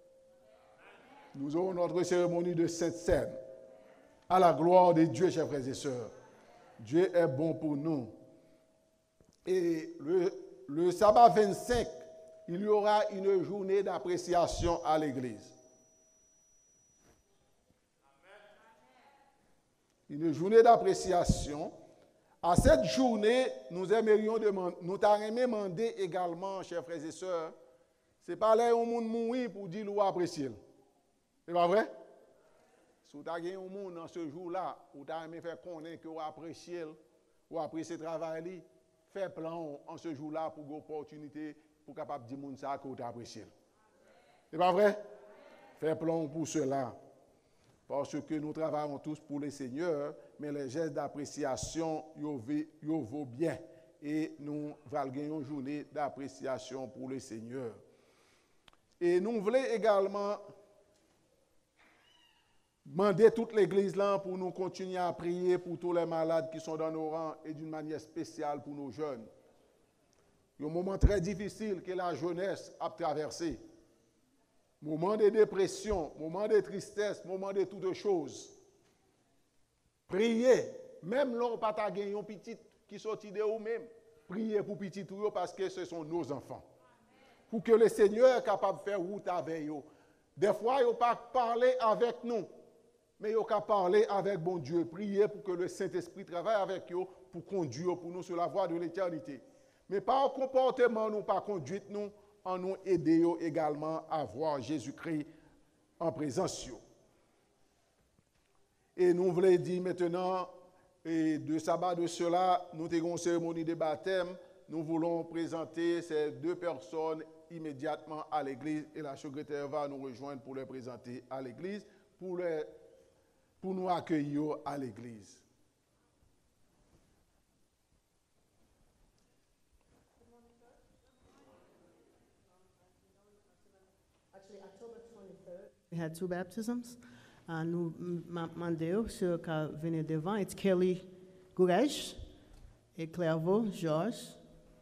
Nous aurons notre cérémonie de Sainte-Seine. À la gloire de Dieu, chers frères et sœurs. Dieu est bon pour nous. Et le sabbat 25, il y aura une journée d'appréciation à l'église. Une journée d'appréciation. À cette journée, nous aimerions demander également, chers frères et sœurs, c'est pas là où on mourir pour dire ou apprécier. C'est pas vrai? Si vous avez un monde dans ce jour-là, vous avez fait connaître que vous appréciez le travail, faites plan en ce jour-là pour une opportunité pour capable de dire ça que vous appréciez. C'est pas vrai? Faites plan pour cela. Parce que nous travaillons tous pour le Seigneur, mais les gestes d'appréciation, ils vaut bien. Et nous allons gagner une journée d'appréciation pour le Seigneur. Et nous voulons également demander toute l'Église là pour nous continuer à prier pour tous les malades qui sont dans nos rangs et d'une manière spéciale pour nos jeunes. Il y a un moment très difficile que la jeunesse a traversé. Moment de dépression, moment de tristesse, moment de toutes choses. Priez, même là, pas ta gagné un petit qui sortit de vous-même. Priez pour petit tout parce que ce sont nos enfants. Pour que le Seigneur est capable de faire route avec eux. Des fois, il n'a pas parlé avec nous, mais il a parlé avec bon Dieu. Priez pour que le Saint-Esprit travaille avec eux pour conduire pour nous sur la voie de l'éternité. Mais par comportement, nous, par conduite, nous, en nous aider également à voir Jésus-Christ en présence. Et nous voulons dire maintenant, et de sabbat de cela, nous avons une cérémonie de baptême. Nous voulons présenter ces deux personnes immédiatement à l'église et la secrétaire va nous rejoindre pour les présenter à l'église, pour nous accueillir à l'église. We had 2 baptisms. Nous demandons ceux qui venaient devant. It's Kelly Gourej et Clairvaux Georges.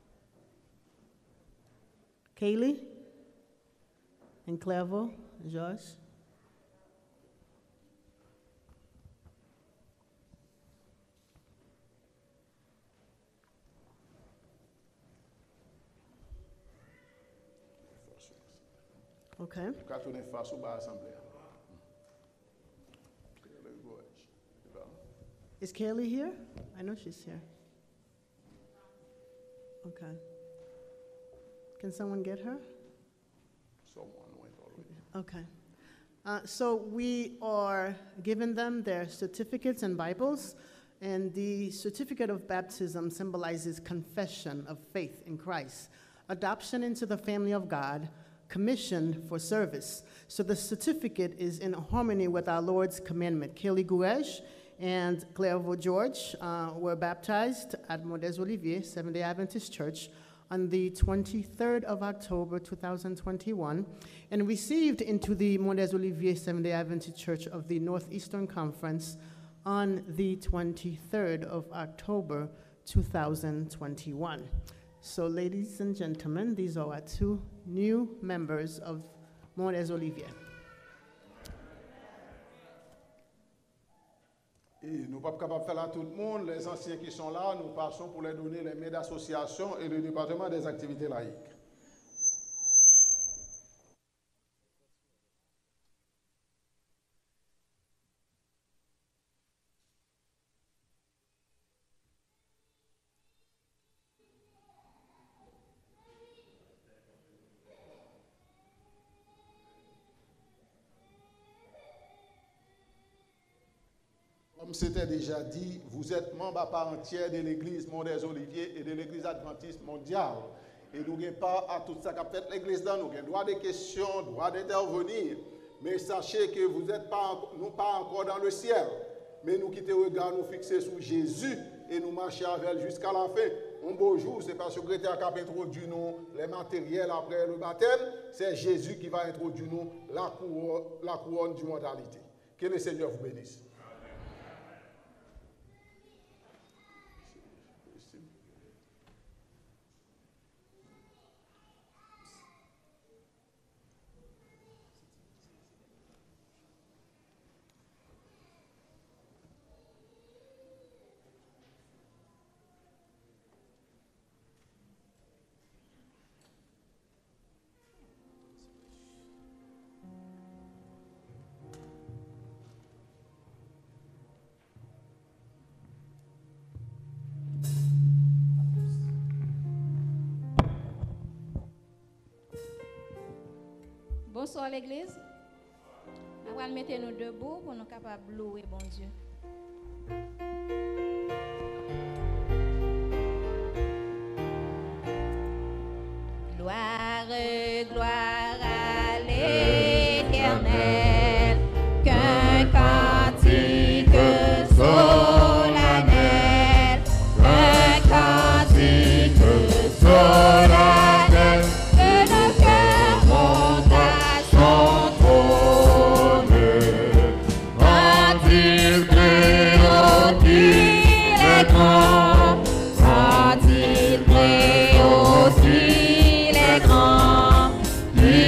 Kaylee and Clairvaux Georges. Okay. Is Kaylee here? I know she's here. Okay. Can someone get her? Okay. So we are giving them their certificates and Bibles, and the certificate of baptism symbolizes confession of faith in Christ, adoption into the family of God, commissioned for service. So the certificate is in harmony with our Lord's commandment. Kelly Gourej and Clairvaux George were baptized at Mont des Oliviers Seventh-day Adventist Church on the 23rd of October 2021 and received into the Mont des Oliviers Seventh-day Adventist Church of the Northeastern Conference on the 23rd of October 2021. So ladies and gentlemen, these are our 2 new members of Mont des Oliviers. Et nous ne sommes pas capables de faire là tout le monde. Les anciens qui sont là, nous passons pour les donner les mails d'association et le département des activités laïques. Comme c'était déjà dit, vous êtes membre à part entière de l'église Mont des Oliviers et de l'église adventiste mondiale. Et nous n'avons pas à tout ça qu'a fait l'église dans nous. Nous avons droit de questions, droit d'intervenir. Mais sachez que vous n'êtes pas, nous pas encore dans le ciel. Mais nous quittons le regard, nous fixer sur Jésus et nous marcher avec lui jusqu'à la fin. Un beau jour, c'est pas le secrétaire qui a introduit nous les matériels après le baptême. C'est Jésus qui va introduire nous la couronne d'immortalité. Que le Seigneur vous bénisse. Bonsoir l'église. On va mettre nous debout pour nous capables de louer bon Dieu. Gloire, gloire à l'Éternel, qu'un cantique solennel, un cantique solennel, que le cœur monte à son trône, quand il crée qu'il est grand, quand il crée aussi les grands, il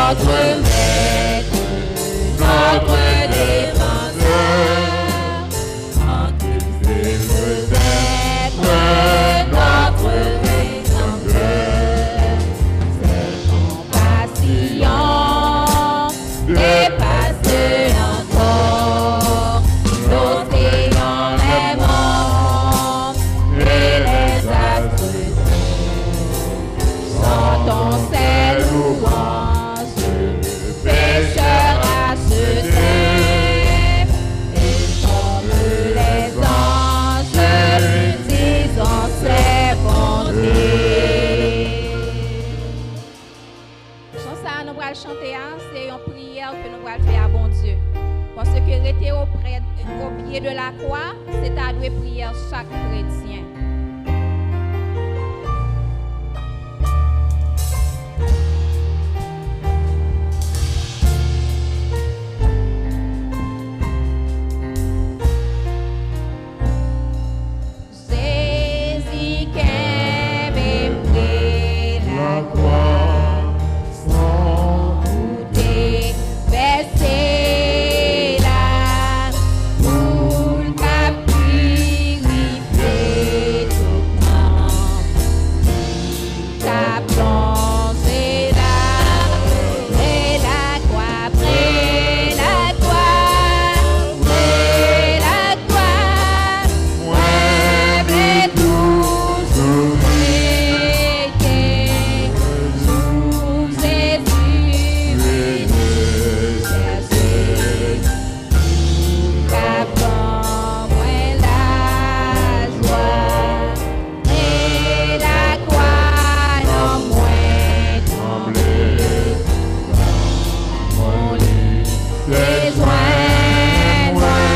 notre maître, notre défenseur, en Christ peut-être notre rédempteur. Ses compassions dépassent encore l'océan, les monts et les astres. Chantons ses louanges, pécheurs à ce thème, et comme les anges, disons ses bontés. Chanson ça, nous allons chanter, c'est une prière que nous allons faire à bon Dieu. Parce que rester au pied de la croix, c'est à louer prière chaque chrétien. Jésus qui aime pris la croix, sans goûter, verser la boule qu'a purifié tout monde, qu'a plongé là, et la croix, près la croix, mueble toujours été, sous Jésus venu chercher, qu'avant moi la joie, et la croix non moins tremblé, mon lit, les joints,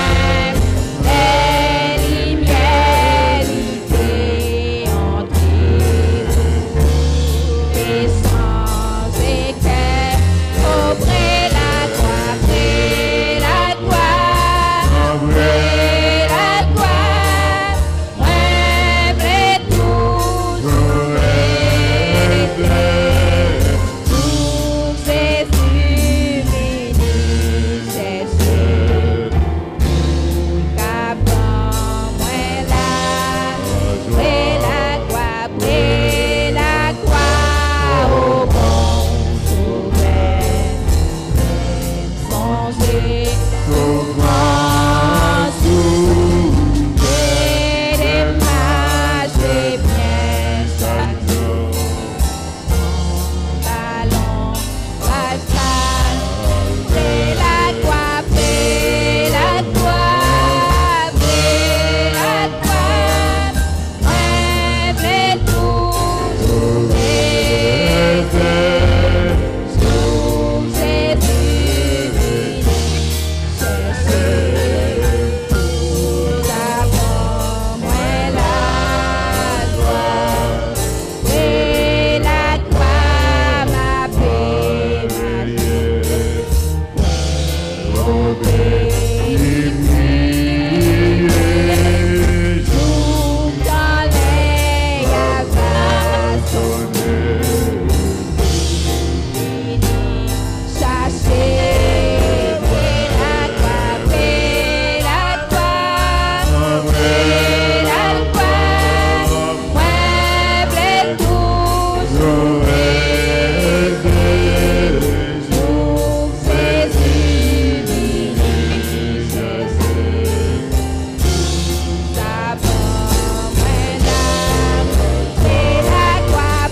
les lumières étaient entrées, et sans équerre, auprès la croix, près la croix, mueble toujours été, sous Jésus venu chercher, qu'avant moi la croix, au bon sauveur, songer au grand souper des marcher bien chaque jour, ballon, bataille, c'est la croix, c'est la croix, mueble toujours été, sous Jésus venu chercher, d'abord moi la joie, et la croix m'a pénalisé, tout dans les chercher, la croix, mueble toujours été, sous Jésus venu chercher, d'abord moi la croix,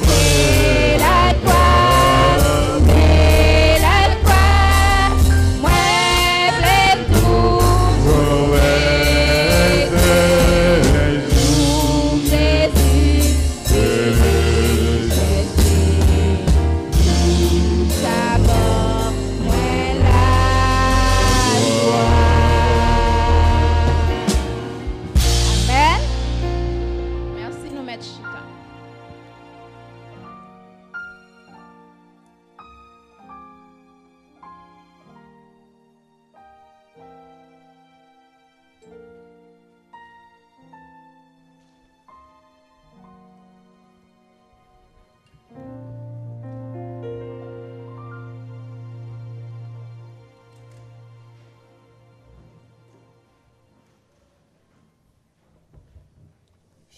mueble toujours été, sous Jésus venu chercher, d'abord moi la joie. Amen. Merci, nous mettre chita.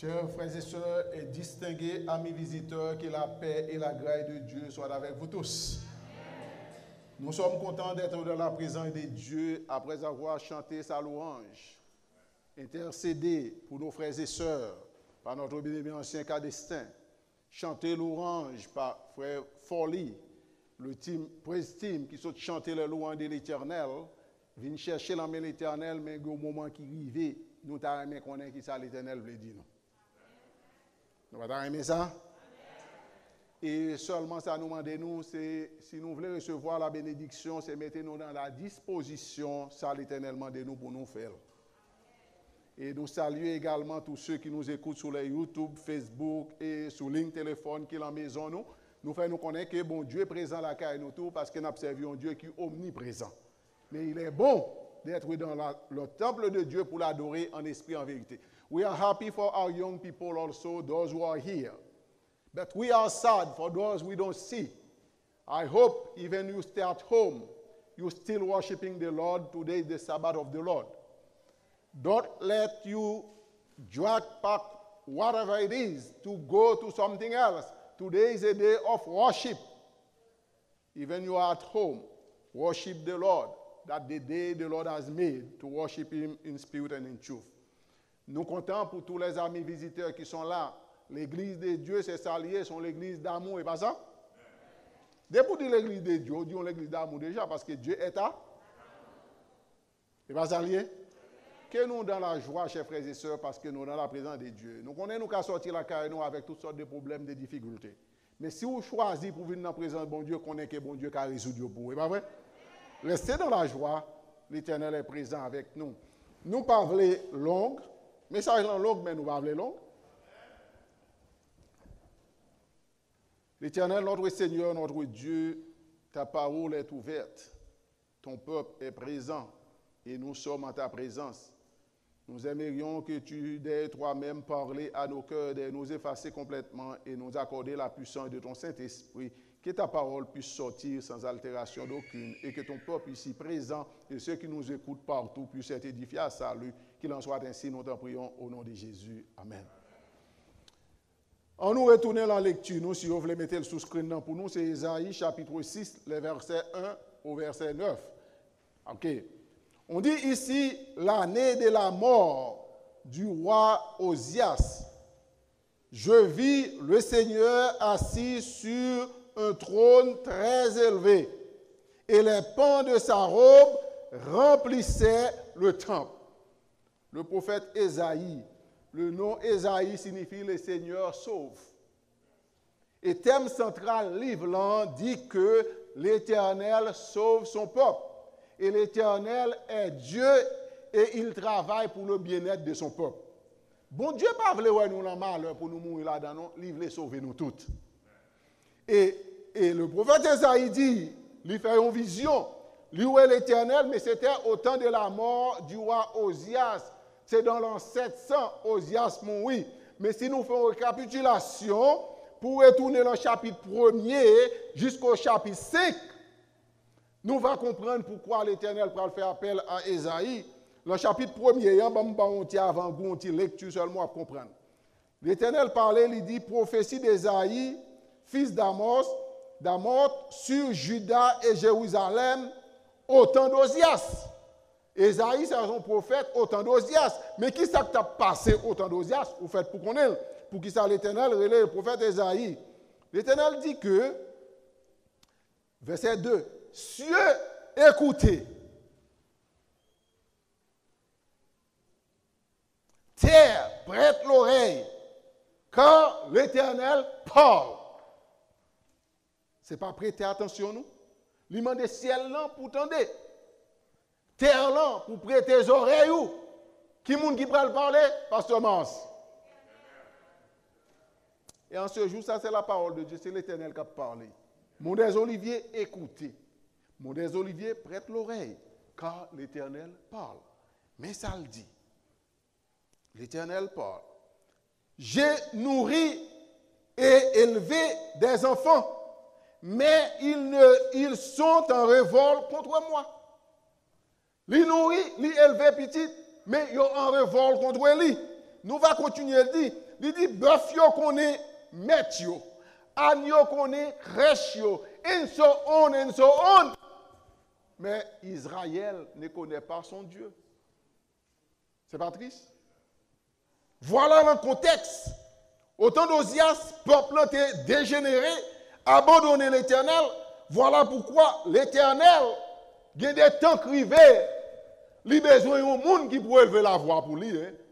Chers frères et sœurs et distingués amis visiteurs, que la paix et la grâce de Dieu soient avec vous tous. Nous sommes contents d'être dans la présence de Dieu après avoir chanté sa louange, intercédé pour nos frères et sœurs par notre bien-aimé ancien Cadestin, chanté louange par frère Folly, le team Praise Team qui sont chanté la louange de l'Éternel, vient chercher l'âme de l'Éternel, mais au moment qui arrive, nous t'avons aimé qu'on ait qui ça l'Éternel veut dire nous. Nous avons aimé ça? Et seulement ça nous demande, nous, c'est si nous voulons recevoir la bénédiction, c'est mettre nous dans la disposition, ça l'Éternel demande nous pour nous faire. Et nous saluons également tous ceux qui nous écoutent sur les YouTube, Facebook et sur ligne téléphone qui est en maison nous. Nous faisons nous connaître que bon Dieu est présent là à nous tous parce que nous observons un Dieu qui est omniprésent. Mais il est bon d'être dans le temple de Dieu pour l'adorer en esprit et en vérité. We are happy for our young people also, those who are here. But we are sad for those we don't see. I hope even you stay at home, you're still worshiping the Lord. Today is the Sabbath of the Lord. Don't let you drag back whatever it is to go to something else. Today is a day of worship. Even you are at home, worship the Lord. That the day the Lord has made to worship Him in spirit and in truth. Nous comptons pour tous les amis visiteurs qui sont là. L'église de Dieu, c'est salier, sont l'église d'amour, et pas ça? Dès pour dire l'église de Dieu, on dit l'église d'amour déjà, parce que Dieu est à. Et pas salier? Que nous dans la joie, chers frères et sœurs, parce que nous dans la présence de Dieu. Nous connaissons nous qu'à sortir la carrière nous avec toutes sortes de problèmes, de difficultés. Mais si vous choisissez pour venir dans la présence de bon Dieu, connaissez que bon Dieu qui a résolu pour vous, et pas vrai? Restez dans la joie, l'Éternel est présent avec nous. Nous parlons longue, message en longue, mais nous parlons longue. L'Éternel, notre Seigneur, notre Dieu, ta parole est ouverte. Ton peuple est présent et nous sommes en ta présence. Nous aimerions que tu aies toi-même parler à nos cœurs, de nous effacer complètement et nous accorder la puissance de ton Saint-Esprit, que ta parole puisse sortir sans altération d'aucune et que ton peuple ici présent et ceux qui nous écoutent partout puissent être édifiés à salut. Qu'il en soit ainsi, nous t'en prions au nom de Jésus. Amen. On nous retourne la lecture, nous, si vous voulez mettre le sous-screen pour nous, c'est Isaïe chapitre 6, les versets 1 au verset 9. OK. On dit ici l'année de la mort du roi Osias. Je vis le Seigneur assis sur un trône très élevé, et les pans de sa robe remplissaient le temple. Le prophète Ésaïe, le nom Ésaïe signifie le Seigneur sauve. Et thème central livre dit que l'Éternel sauve son peuple. Et l'Éternel est Dieu et il travaille pour le bien-être de son peuple. Bon Dieu pas voulu nous dans malheur pour nous mourir là-dedans, non, il veut sauver nous toutes. Et le prophète Ésaïe dit, il fait une vision, lui est l'Éternel, mais c'était au temps de la mort du roi Osias. C'est dans l'an 700, Osias mourit. Mais si nous faisons une récapitulation, pour retourner dans le chapitre 1er jusqu'au chapitre 5, nous allons comprendre pourquoi l'Éternel va faire appel à Ésaïe. Le chapitre 1er, avant une lecture seulement à comprendre. L'Éternel parlait, il dit, prophétie d'Ésaïe, fils d'Amos, sur Juda et Jérusalem, au temps d'Osias. Ésaïe, c'est un prophète au temps d'Osias. Mais qui ça t'a passé au temps d'Osias? Vous faites pour connaître. Pour qui ça l'Éternel relève le prophète Ésaïe. L'Éternel dit que, verset 2, cieux, écoutez. Terre, prête l'oreille, quand l'Éternel parle. Ce n'est pas prêter attention, nous. Il demande ciel là pour tendre. Terre là pour prêter les oreilles. Qui est-ce qui peut parler? Pasteur Mans. Et en ce jour, ça c'est la parole de Dieu, c'est l'Éternel qui a parlé. Mon des oliviers, écoutez. Mon des oliviers, prête l'oreille, car l'Éternel parle. Mais ça le dit. L'Éternel parle. J'ai nourri et élevé des enfants, mais ils sont en révolte contre moi. Les nourrit, les élevé petit, mais ils sont en révolte contre lui. Nous allons continuer à dire, il dit bœuf yo connaît met yo, âne yo connaît crèche yo, and so on. Mais Israël ne connaît pas son Dieu. C'est pas triste? Voilà le contexte. Au temps d'Osias, le peuple était dégénéré, abandonné l'Éternel. Voilà pourquoi l'Éternel, il y a des temps crivés, il a besoin d'un monde qui peut élever la voix pour lui. Hein?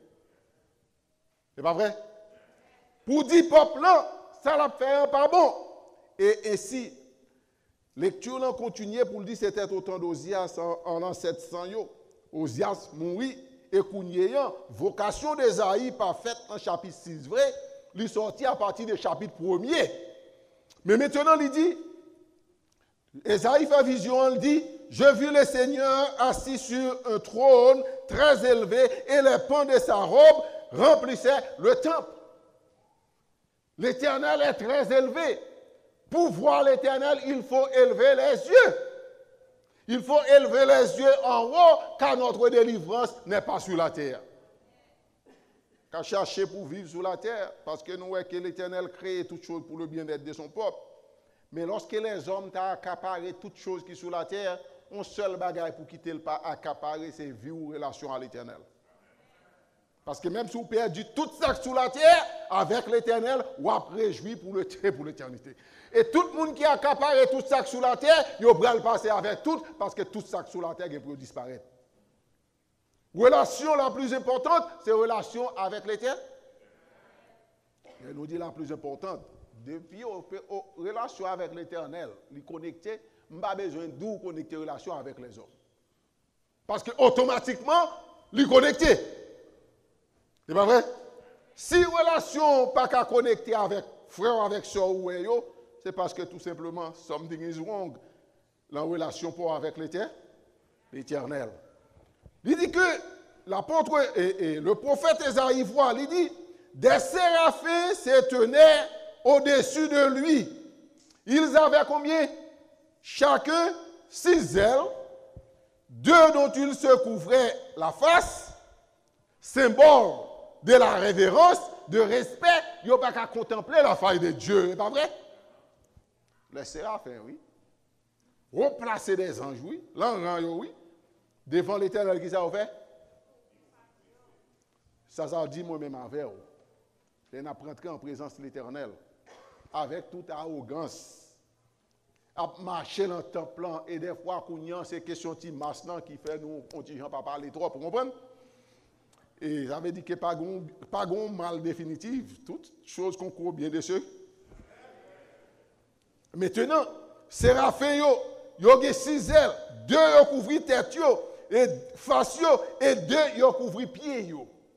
C'est pas vrai? Pour dire peuple là, ça l'a fait pas bon. Et ainsi, lecture là continue pour dire c'était au temps d'Osias en l'an 700. Osias mourit et Kounyeyan, vocation d'Esaïe pas faite en chapitre 6 vrai, il sorti à partir du chapitre 1er. Mais maintenant il dit, Esaïe fait vision, il dit, je vis le Seigneur assis sur un trône très élevé et les pans de sa robe remplissaient le temple. L'Éternel est très élevé. Pour voir l'Éternel, il faut élever les yeux. Il faut élever les yeux en haut, car notre délivrance n'est pas sur la terre. Car chercher pour vivre sur la terre, parce que nous voyons que l'Éternel crée toutes choses pour le bien-être de son peuple. Mais lorsque les hommes t'ont accaparé toutes choses qui sont sur la terre, un seul bagage pour quitter le pas accaparer, c'est vivre en relation à l'Éternel. Parce que même si vous perdez tout ça sur la terre, avec l'Éternel, vous avez réjoui pour l'éternité. Et tout le monde qui a accaparé tout ça sur la terre, il va le passer avec tout, parce que tout ça sur la terre peut disparaître. Relation la plus importante, c'est relation avec l'Éternel. Elle nous dit la plus importante. Depuis relation avec l'Éternel, les connecter, je n'ai pas besoin de connecter relation avec les hommes. Parce que automatiquement, les connecter. C'est pas vrai? Si relation pas qu'à connecter avec frère, avec soeur ou yo, c'est parce que tout simplement, something is wrong. La relation pour avec l'Éternel. Il dit que l'apôtre et le prophète Esaïe voit, il dit, des séraphins se tenaient au-dessus de lui. Ils avaient combien? Chacun 6 ailes, 2 dont ils se couvraient la face, symbole de la révérence, de respect, ils n'ont pas qu'à contempler la faille de Dieu, n'est pas vrai? Les séraphins, oui. Replacer des anges, oui. L'ange, oui. Devant l'Éternel qui ça a fait? Ça dit moi-même avec vous. Et n'a rentré en présence de l'Éternel avec toute arrogance. À marcher dans le temple et des fois, c'est question de masse qui fait nous, on ne pas parler trop, pour comprendre? Et ça veut dire que pas de mal définitif, toute chose qu'on court bien de ceux. Maintenant, Séraphins, ils ont 6 ailes, 2 ont couvert tête, et face, et 2 ont couvert pied.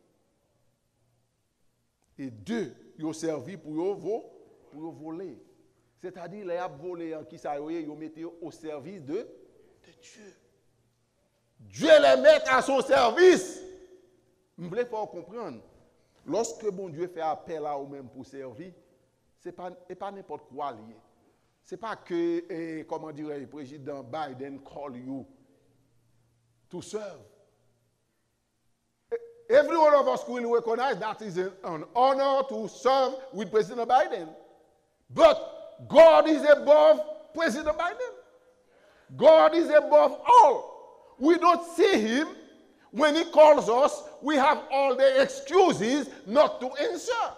Et 2 ont servi pour voler. C'est-à-dire, les volés qui ils ont mis au service de Dieu. Dieu les met à son service. Je voulais faire comprendre. Lorsque bon Dieu fait appel à vous-même pour servir, ce n'est pas n'importe quoi lié. Ce n'est pas que, comment dirais le président Biden call you to serve. Every one of us will recognize that is an honor to serve with President Biden. But God is above President Biden. God is above all. We don't see him. When he calls us, we have all the excuses not to answer.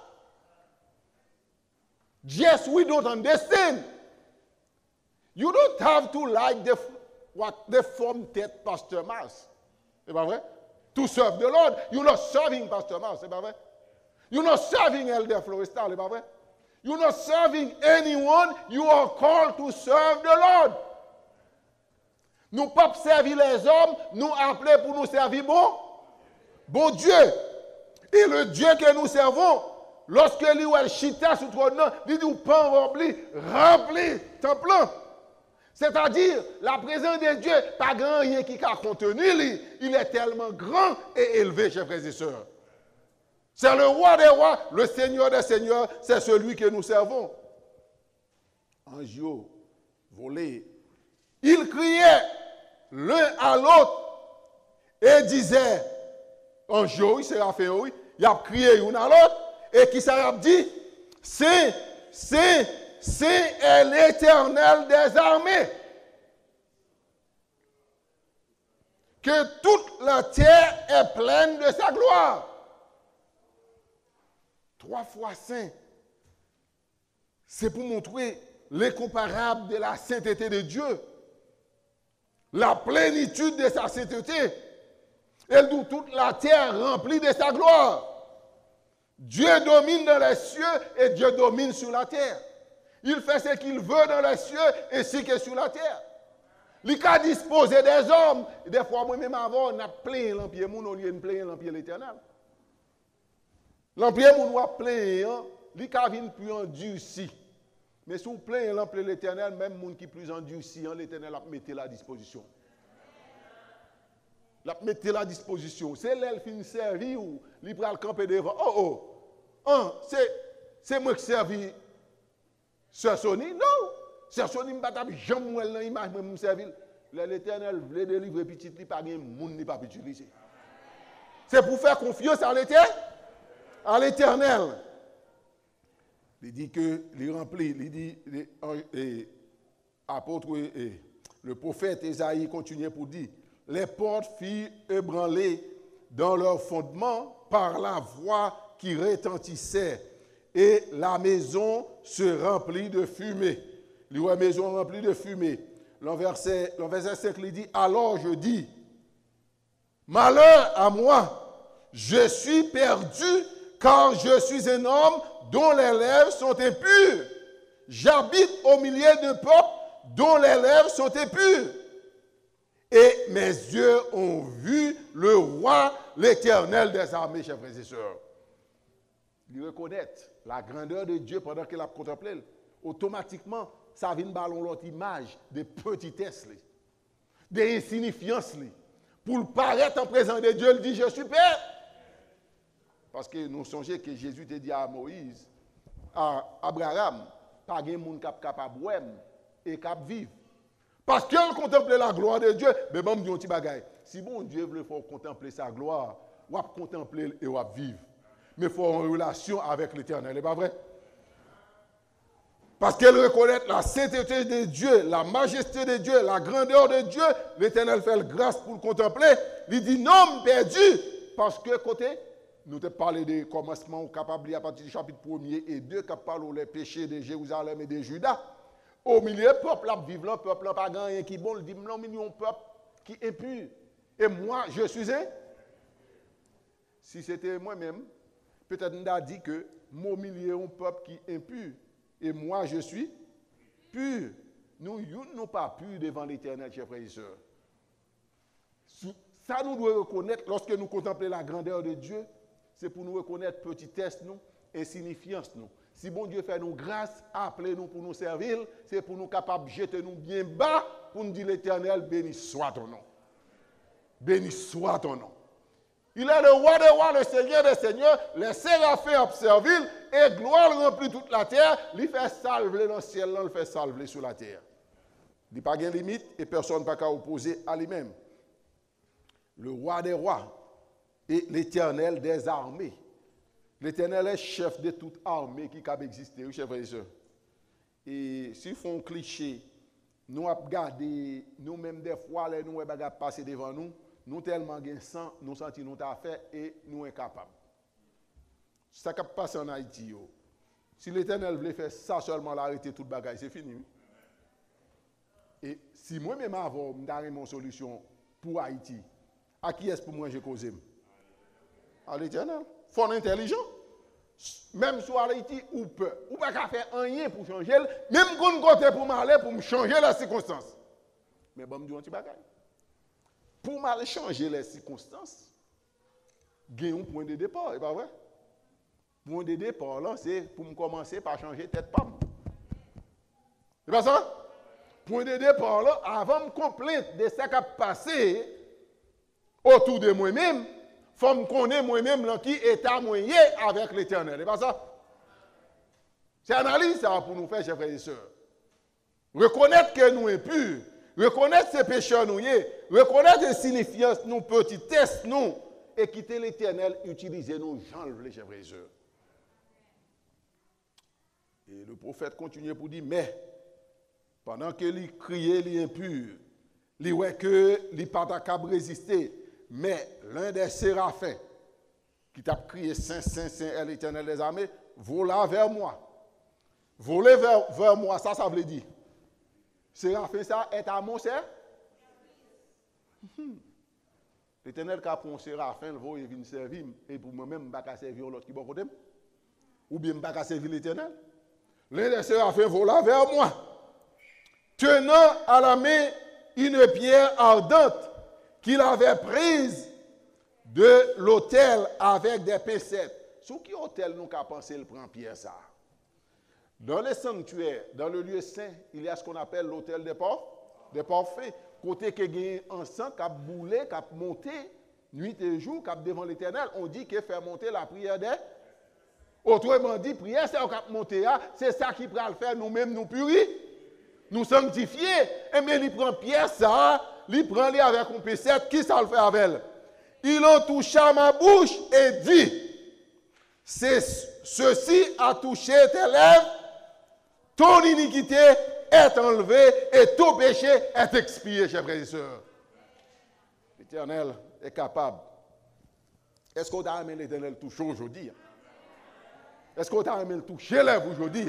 Yes, we don't understand. You don't have to like the form that Pastor Mars. C'est pas vrai? To serve the Lord. You're not serving Pastor Mars. C'est pas vrai? You're not serving Elder Florestal. C'est pas vrai? You're not serving anyone. You are called to serve the Lord. Nous ne pouvons pas servir les hommes, nous appeler pour nous servir bon Dieu. Et le Dieu que nous servons, lorsque lui ou elle chita sur trône, il dit, pas rempli temple. C'est-à-dire, la présence de Dieu, pas grand rien qui a contenu lui. Il est tellement grand et élevé, chers frères et sœurs. C'est le roi des rois, le Seigneur des seigneurs, c'est celui que nous servons. Ange, volé. Ils criaient l'un à l'autre et disaient, ange, oui, Séraphin, oui, ils ont crié l'un à l'autre Et qui ça a dit? C'est l'Éternel des armées. Que toute la terre est pleine de sa gloire. 3 fois saint. C'est pour montrer l'incomparable de la sainteté de Dieu. La plénitude de sa sainteté. Et d'où toute la terre remplie de sa gloire. Dieu domine dans les cieux et Dieu domine sur la terre. Il fait ce qu'il veut dans les cieux ainsi que sur la terre. Il a disposé des hommes. Des fois, moi-même avant, on a plein l'empire, on a plein l'empire l'éternel. L'empire, on a plein, il a vu plus endurci. Mais si on plein l'empire l'éternel, même les gens qui sont plus endurcis, l'éternel a mis à la disposition. Il a mis à la disposition. C'est là qu'il servi ou il prend le camper devant. C'est moi qui servis Sœur Sony? Non. Sœur Sony, je ne vais pas jamais dans l'image de me servir. L'Éternel voulait délivrer petit, il n'y a pas de monde qui ne peut pas utiliser. C'est pour faire confiance à l'Éternel. Il dit que, il remplit, il dit, apôtre, le prophète Ésaïe continuait pour dire, les portes furent ébranlées dans leur fondement par la voix qui retentissait et la maison se remplit de fumée. La maison remplie de fumée. Le verset 5 lui dit, alors je dis, malheur à moi, je suis perdu car je suis un homme dont les lèvres sont impures. J'habite au milieu d'un peuple dont les lèvres sont impures. Et mes yeux ont vu le roi, l'Éternel des armées, chers frères et sœurs. Il reconnaît la grandeur de Dieu pendant qu'il a contemplé. Automatiquement, ça vient de l'autre image de petitesse, d'insignifiance. Pour paraître en présence de Dieu, il dit, je suis Père. Parce que nous songeons que Jésus te dit à Moïse, à Abraham, pas de monde capable de et capable de vivre. Parce qu'il contemplait la gloire de Dieu, mais bon, dit un petit bagaille. Si bon Dieu veut contempler sa gloire, on va contempler et on va vivre. Mais il faut avoir une relation avec l'Éternel, n'est pas vrai? Parce qu'elle reconnaît la sainteté de Dieu, la majesté de Dieu, la grandeur de Dieu, l'Éternel fait grâce pour le contempler. Il dit non, perdu. Parce que côté, nous te parlons des commencements capables à partir du chapitre 1er et 2 qui parlent des péchés de Jérusalem et de Juda. Au milieu, le peuple a vivre, le peuple n'a pas gagné qui bon, il dit non, mais nous un peuple qui est impur. Et moi, je suis un. Si c'était moi-même, peut-être on a dit que mon milieu un peuple qui est impur. Et moi, je suis pur. Nous n'avons pas pur devant l'Éternel, chers frères et sœurs. Ça, nous devons reconnaître, lorsque nous contemplons la grandeur de Dieu, c'est pour nous reconnaître petitesse, nous, insignifiance, nous. Si bon Dieu fait nous grâce, appelez-nous pour nous servir, c'est pour nous capables de jeter nous bien bas, pour nous dire l'Éternel, béni soit ton nom. Béni soit ton nom. Il est le roi des rois, le Seigneur des seigneurs, les séraphins observent, et gloire remplit toute la terre, il fait salver dans le ciel, il fait salver sur la terre. Il n'y a pas de limite et personne n'a pas opposer à lui-même. Le roi des rois et l'Éternel des armées. L'Éternel est chef de toute armée qui peut exister, chers frères et sœurs. Et s'ils font un cliché, nous avons regardé, nous-mêmes des fois, nous avons passé devant nous, nous tellement gain sang, nous sentons nous t'a fait et nous incapables. Ça qui passe en Haïti. Si l'Éternel voulait faire ça seulement, l'arrêter toute bagaille, c'est fini. Et si moi-même avant, je donne mon solution pour Haïti, à qui est-ce pour moi j'ai causé? À l'Éternel. Il faut intelligent. Même sur Haïti, ou peut. Ou pas qu'à faire rien pour changer, même qu'on côté pour m'aller pour me changer les circonstances. Mais bon, je dis un petit bagaille. Pour m'aller changer les circonstances, il y a un point de départ, c'est pas vrai? Point de départ, là, c'est pour me commencer par changer tête pomme. C'est pas ça? Point de départ, là, avant de me complaindre de ce qui a passé autour de moi-même, il faut me connaître moi-même dans qui état moyen avec l'Éternel. C'est pas ça? C'est analyse ça pour nous faire, chers frères et sœurs. Reconnaître que nous sommes impurs. Reconnaître ces pécheurs nous y est, reconnaître les signifiances, nous petitesses nous, et quitter l'Éternel, utiliser nos gens, les chers frères et sœurs. le prophète continue pour dire, mais, pendant que lui criait, lui impur, lui ouais que lui pas capable résister, mais l'un des séraphins, qui t'a crié Saint, Saint, Saint est l'Éternel des armées, vola vers moi. Voler vers moi, ça veut dire. Séraphin, ça est à mon service. L'Éternel qui a pris un séraphin, il vient servir, et pour moi-même, je ne vais pas servir l'autre qui est bon côté. Ou bien je ne vais pas servir l'Éternel. L'un des séraphins vola vers moi, tenant à la main une pierre ardente qu'il avait prise de l'autel avec des pincettes. Sur qui hôtel nous avons pensé le prendre pierre ça? Dans le sanctuaire, dans le lieu saint, il y a ce qu'on appelle l'autel des parfaits. Côté que gagne un sang qui a boulé, qui a monté nuit et jour, qui a devant l'Éternel, on dit que fait monter la prière des. Autrement dit, prière c'est qui a monté, c'est ça qui peut le faire nous-mêmes nous purifier, nous sanctifier. Et bien il prend pierre ça, il prend les avec un pincette, qui ça le fait avec elle? Il en toucha ma bouche et dit, ceci a touché tes lèvres, ton iniquité est enlevée et ton péché est expié, chers frères et sœurs. L'Éternel est capable. Est-ce qu'on a aimé l'Éternel toucher aujourd'hui? Est-ce qu'on a aimé le toucher lèvres aujourd'hui?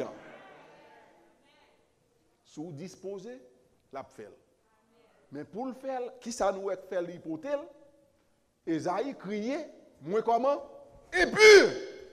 Si vous disposez, la fait. Mais pour le faire, qui ça nous est fait l'hypothèse? Esaïe criait, moi comment? Impur!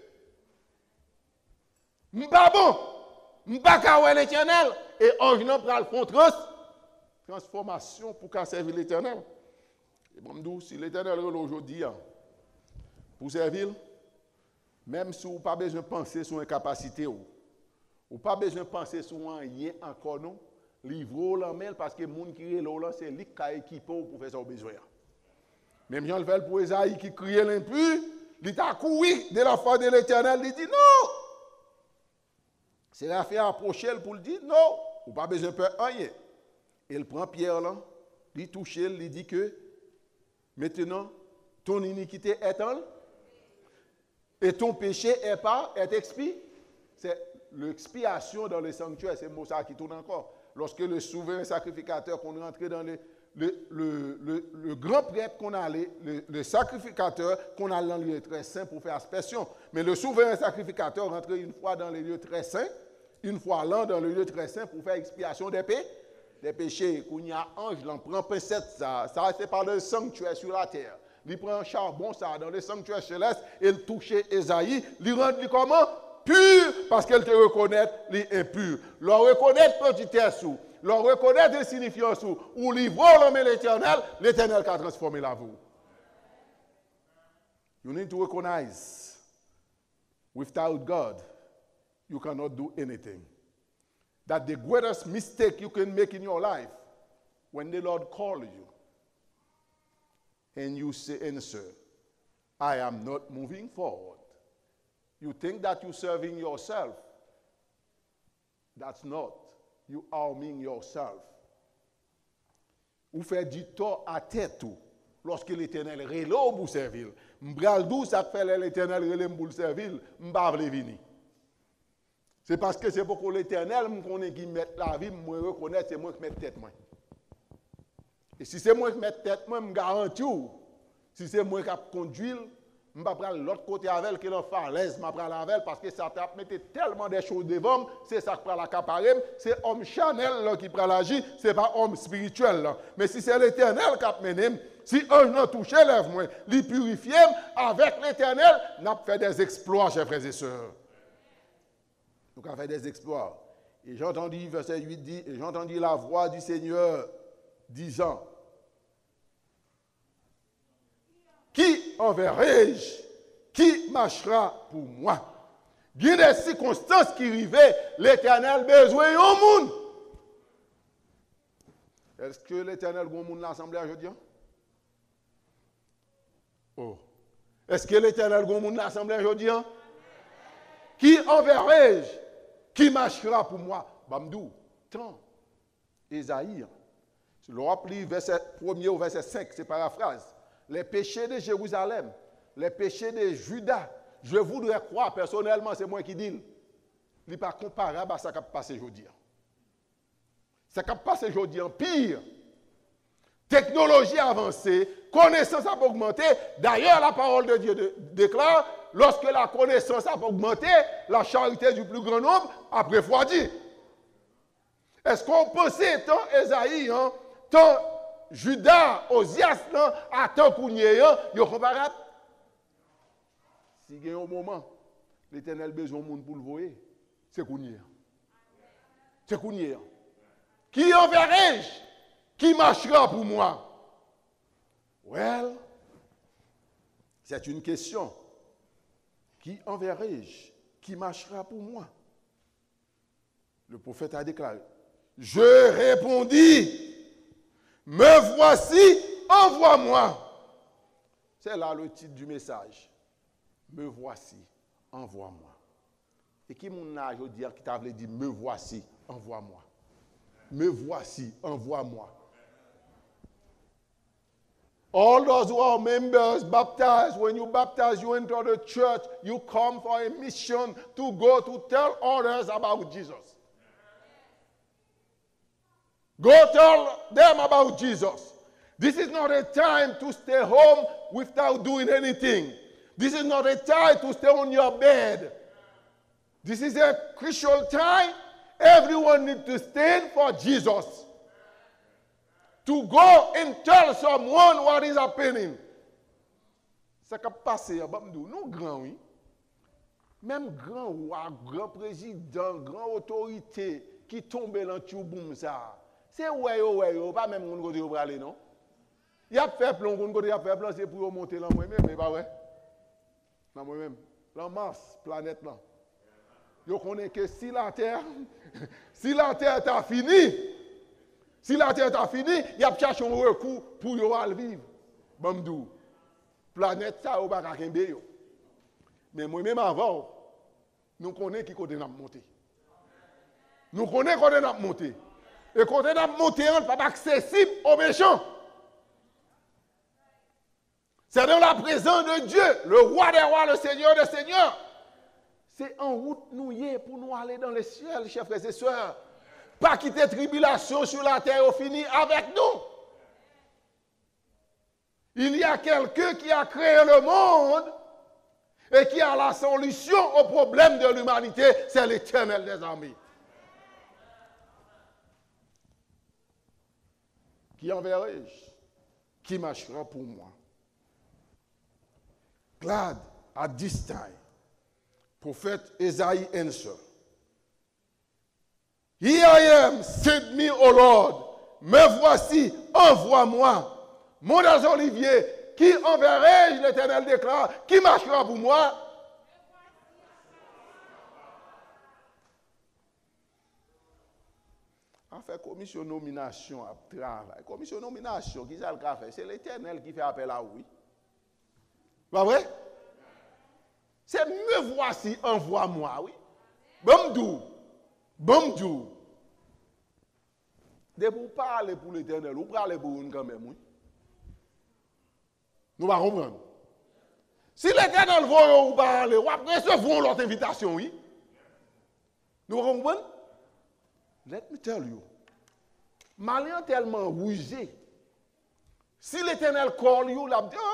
M'pas bon! M'pas kawè l'Éternel! Et ange nan pral font transformation pour qu'à servir l'Éternel. Et bon, m'dou, si l'Éternel est aujourd'hui, pour servir, même si vous n'avez pas besoin de penser sur une capacité, ou pas besoin de penser sur un lien encore non, livre l'amel parce que les gens qui est là, c'est lui qui a équipé pour faire son besoin. Même Jean le fait pour Esaïe qui criait l'impur, il t'a couru de la foi de l'Éternel, il dit non. C'est la fait approcher pour lui dire non, ou pas besoin de faire rien. Il prend Pierre là, il touche, il dit que maintenant ton iniquité est enlevée et ton péché est expié. C'est l'expiation dans le sanctuaire, c'est le mot ça qui tourne encore. Lorsque le souverain sacrificateur qu'on rentrait dans le grand prêtre qu'on allait, le sacrificateur qu'on allait dans le lieu très saint pour faire aspersion. Mais le souverain sacrificateur rentrait une fois dans le lieu très saint, une fois l'an dans le lieu très saint pour faire expiation des péchés. Quand il y a ange, il prend pincette ça c'est par le sanctuaire sur la terre. Il prend un charbon ça dans le sanctuaire céleste et il touche Esaïe, il rend comment? Pur, parce qu'elle te reconnaît, il est impur. Leur reconnaître petitesse sous. Leur reconnaître insignifiance sous. Ou livre l'homme l'Éternel qui a transformé la vie. You need to recognize, without God, you cannot do anything. That the greatest mistake you can make in your life, when the Lord calls you, and you say, answer, I am not moving forward. You think that you're serving yourself. That's not. You harming yourself. Vous faites du tort à tête lorsque l'Éternel relève pour servir. M'bral dou ça fait l'Éternel relève pour servir, m'pa vle vini. C'est parce que c'est pour l'Éternel me connaît qui met la vie, me reconnaître c'est moi qui mets tête moi. Et si c'est moi qui mets tête moi, me garantis si c'est moi qui conduire je ne vais pas prendre l'autre côté avec elle qui est en falaise, je vais prendre avec elle parce que ça t'a mis tellement de choses devant, c'est ça qui prend la caparem, c'est homme chanel qui prend l'agir, ce n'est pas homme spirituel. Là. Mais si c'est l'Éternel qui a mené, si un n'a touché lèvres, moi, les purifier, avec l'Éternel, nous avons fait des exploits, chers frères et sœurs. Nous avons fait des exploits. Et j'ai entendu, verset 8 dit, et j'ai entendu la voix du Seigneur disant, qui enverrai-je? Qui marchera pour moi? Il y a des circonstances qui arrivent, l'Éternel besoin au monde. Est-ce que l'Éternel bon monde l'assemblée aujourd'hui? Oh. Est-ce que l'Éternel bon monde l'assemblée aujourd'hui? Qui enverrai-je? Qui marchera pour moi? Bamdou, tant. Esaïe. Si l'on rappelle verset 1er au verset 5, c'est paraphrase. Les péchés de Jérusalem, les péchés de Juda, je voudrais croire personnellement, c'est moi qui dis. n'est pas comparable à ce qui a passé aujourd'hui. Ce qui a passé aujourd'hui en pire. Technologie avancée, connaissance a augmenté. D'ailleurs, la parole de Dieu déclare, lorsque la connaissance a augmenté, la charité du plus grand nombre a refroidi. Est-ce qu'on pensait tant Esaïe, tant Judas, Osias, à tant Kounié, ils sont comparables? Si il y a un moment, l'Éternel a besoin de monde pour le voir, c'est Kounié. C'est Kounié. Qui enverrai-je? Qui marchera pour moi? Well, c'est une question. Qui enverrai-je? Qui marchera pour moi? Le prophète a déclaré. Je répondis, me voici, envoie-moi. C'est là le titre du message. Me voici, envoie-moi. Et qui mon âge au dire qui t'avait dit, me voici, envoie-moi. Me voici, envoie-moi. All those who are members baptized, when you baptize, you enter the church, you come for a mission to go to tell others about Jesus. Go tell them about Jesus. This is not a time to stay home without doing anything. This is not a time to stay on your bed. This is a crucial time. Everyone needs to stand for Jesus. To go and tell someone what is happening. Ça qui a passé, nous grands, oui. Même grand roi, grand président, grand autorité qui tombe dans le boum ça. C'est ouais, pas même on côté pour aller non. Il a fait plan, on côté a fait plan c'est pour monter là moi-même, mais pas vrai. Là moi-même, la Mars, planète là. Yo connaît que si la terre t'a fini, si la terre t'a fini, il y a cherché un recours pour yo al vivre. Bamdou. Planète ça ou pas kembe yo. Mais moi-même avant, nous connaissons qui côté n'a monter. Nous connaissons côté n'a monter. Et côté n'a monter, on n'est pas accessible aux méchants. C'est dans la présence de Dieu, le roi des rois, le Seigneur des seigneurs. C'est en route nous y est pour nous aller dans le ciel, chers frères et sœurs. Pas quitter tribulation sur la terre au fini avec nous. Il y a quelqu'un qui a créé le monde et qui a la solution au problème de l'humanité, c'est l'Éternel des armées. Qui enverrai-je? Qui marchera pour moi? Glad at this time, prophet Isaiah answered, Here I am, send me, O Lord. Me voici, envoie-moi. Mon Olivier, qui enverrai-je? L'Éternel déclare, qui marchera pour moi? En fait, commission nomination à travail. Commission nomination, qui ça le fait? C'est l'Éternel qui fait appel à oui. Pas vrai? C'est me voici, envoie-moi, oui. Bomdou. De pour parler pour l'Éternel, ou parler pour nous quand même, oui. Nous allons comprendre. Si l'Éternel veut ou parler, ou après recevoir l'autre invitation, oui. Nous allons comprendre. Let me tell you. Malien tellement rusé. Si l'Éternel call you, la dit,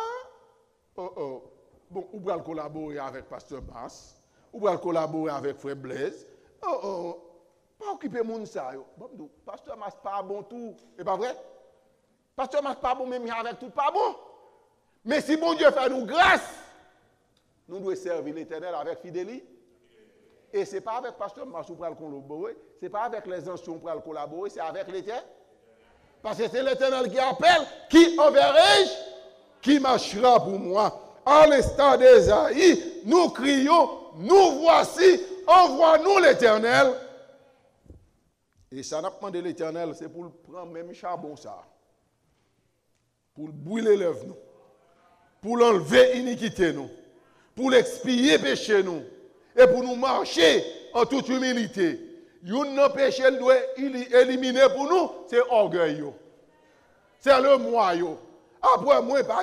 bon, ou va collaborer avec Pasteur Bass, ou va collaborer avec Frère Blaise. Pas occuper mon ça. Bon, Pasteur Bass pas bon tout, c'est pas vrai? Pasteur Bass pas bon même avec tout pas bon. Mais si bon Dieu fait nous grâce, nous devons servir l'Éternel avec fidélité. Et ce n'est pas avec Pasteur Bass pour collaborer, ce n'est pas avec les anciens pour collaborer, c'est avec l'Éternel. Parce que c'est l'Éternel qui appelle, qui enverrai-je, qui marchera pour moi. À l'instant d'Ésaïe, nous crions, nous voici, envoie-nous l'Éternel. Et ça n'a pas demandé l'Éternel, c'est pour prendre même charbon ça. Pour brûler l'œuvre nous. Pour l'enlever iniquité nous. Pour l'expier péché nous. Et pour nous marcher en toute humilité. Un péché doit éliminer pour nous, c'est orgueil. C'est le moi. Après moi, pas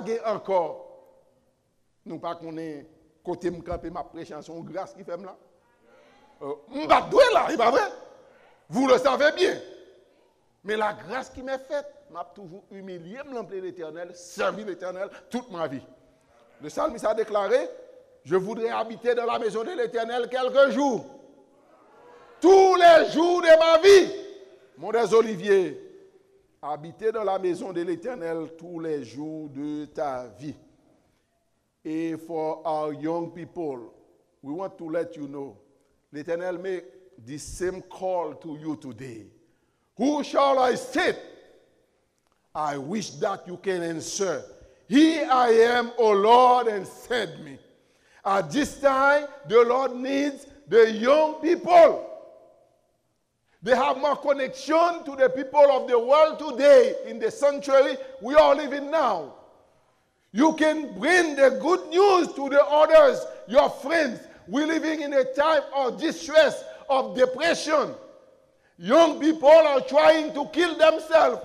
encore. Nous pas qu'on est côté me camper ma prêcher son grâce qui fait là. M'batdoué là, il pas vrai? Vous le savez bien. Mais la grâce qui m'est faite, m'a toujours humilié, me l'emplir l'Éternel, servi l'Éternel toute ma vie. Le psalmiste a déclaré, je voudrais habiter dans la maison de l'Éternel quelques jours. Tous les jours de ma vie. Mon des Olivier, habiter dans la maison de l'Éternel tous les jours de ta vie. Et for our young people, we want to let you know, l'Éternel make the same call to you today. Who shall I sit? I wish that you can answer. Here I am, O Lord, and send me. At this time, the Lord needs the young people. They have more connection to the people of the world today in the century we are living now. You can bring the good news to the others, your friends. We're living in a time of distress, of depression. Young people are trying to kill themselves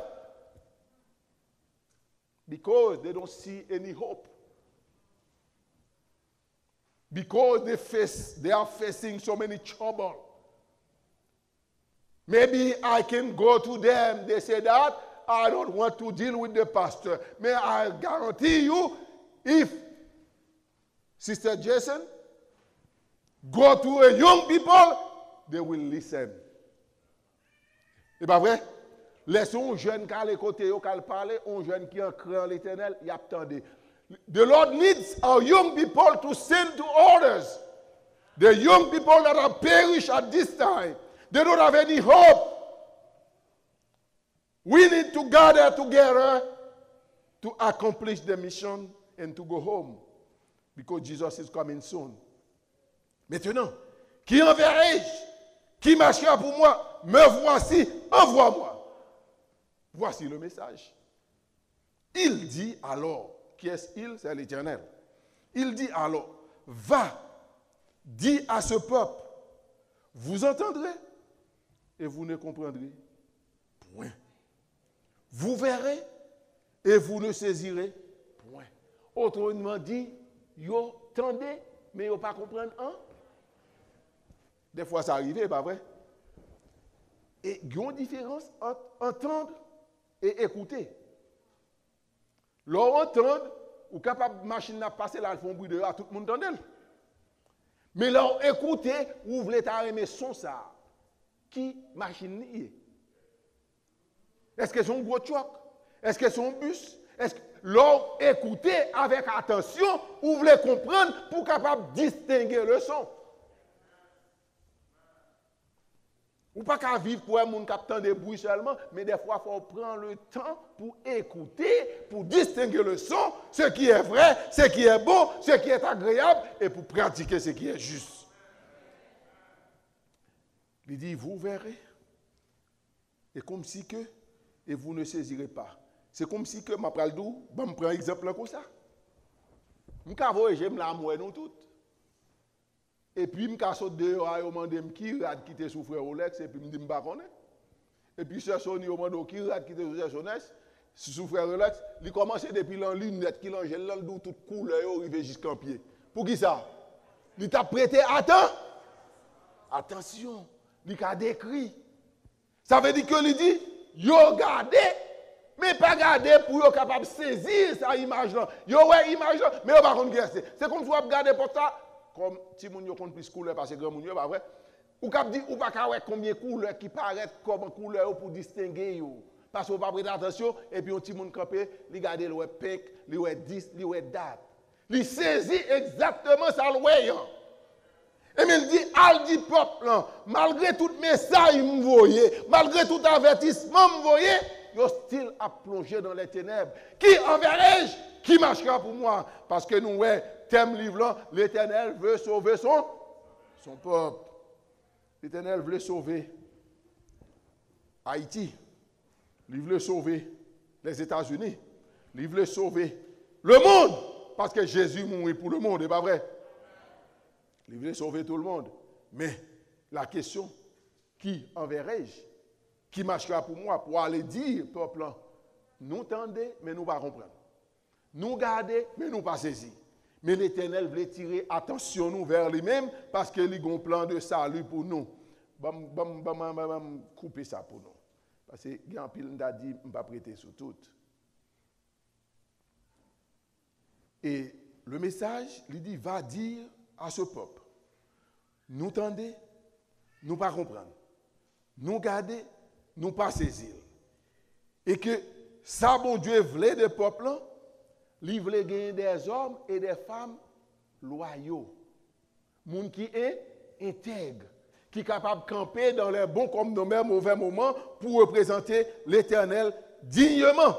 because they don't see any hope. Because they are facing so many trouble. Maybe I can go to them. They say that I don't want to deal with the pastor. May I guarantee you, if Sister Jason go to a young people, they will listen. C'est pas vrai? Laissons un jeune qui a les côtés, qui a parlé, un jeune qui a cru en l'Éternel, il attendait. The Lord needs our young people to send to others. The young people that are perished at this time, they don't have any hope. We need to gather together to accomplish the mission and to go home because Jesus is coming soon. Maintenant, qui enverrai-je? Qui marchera pour moi? Me voici, envoie-moi. Voici le message. Il dit alors, qui est il? C'est l'Éternel. Il dit alors, va, dis à ce peuple, vous entendrez et vous ne comprendrez point. Vous verrez et vous ne saisirez point. Autrement dit, vous entendez, mais vous ne pas comprendre un. Des fois, ça arrive, pas vrai? Et il y a une différence entre entendre et écouter. L'entendre, ou capable de machine à passer là, elle fait un bruit dehors, tout le monde entend. Mais écouter, vous voulez aimer son ça. Qui machine est? Est-ce que c'est un gros truck? Est-ce que c'est un bus? Est-ce que écouter avec attention, vous voulez comprendre pour capable distinguer le son? Ou pas qu'à vivre pour un monde qui entend des bruits seulement, mais des fois, il faut prendre le temps pour écouter, pour distinguer le son, ce qui est vrai, ce qui est beau, ce qui est agréable, et pour pratiquer ce qui est juste. Il dit, vous verrez, et comme si que, et vous ne saisirez pas. C'est comme si que, ma praldou, je prends un exemple comme ça. Je vais j'aime la mouette nous toutes. Et puis, je vais sauter dehors, je vais demander qui a quitté sous frère Rolex, et puis je me dis, je ne sais pas. Et puis, ce Sony, je me demande qui a quitté sous frère Rolex, il commence depuis la lunette, qui l'angèle, l'endou, toute couleur, il arrive jusqu'en pied. Pour qui ça? Il t'a prêté, attention, il a décrit. Ça veut dire que il dit, yo gardé, mais pas gardé pour être capable de saisir sa image-là. Yo ouais, image-là, mais yo pas contre guerre. C'est comme si vous regardez pour ça. Comme si vous avez plus de couleurs parce que grand monde pas vrai ou cap dit ou pas voir combien de couleurs qui paraissent comme couleurs pour distinguer yo parce que vous pas prêter attention et puis un petit monde campé il regarde le pink le 10 le date il saisit exactement ça le ouais et il dit al dit peuple là malgré tout message me voyez malgré tout avertissement me voyez yo still a plongé dans les ténèbres qui enverrai-je qui marchera pour moi parce que nous ouais thème livre là, l'Éternel veut sauver son peuple. L'Éternel veut sauver Haïti. Il veut sauver les États-Unis. Il veut sauver le monde. Parce que Jésus mourit pour le monde, n'est pas vrai? Il veut sauver tout le monde. Mais la question, qui enverrai-je? Qui marchera pour moi? Pour aller dire, peuple, nous tendez, mais nous ne pas comprendre. Nous garder, mais nous pas saisir. Mais l'Éternel voulait tirer attention nous vers lui-même parce qu'il a un plan de salut pour nous. Couper ça pour nous. Parce que il y a un pile qui a dit, je ne vais pas prêter sur tout. Et le message, il dit, va dire à ce peuple, nous tendez, nous pas comprendre. Nous garder, nous pas saisir. Et que ça, bon Dieu voulait de peuple, il voulait gagner des hommes et des femmes loyaux. Moun qui est intègre, qui est capable de camper dans les bons comme dans les mauvais moments pour représenter l'Éternel dignement.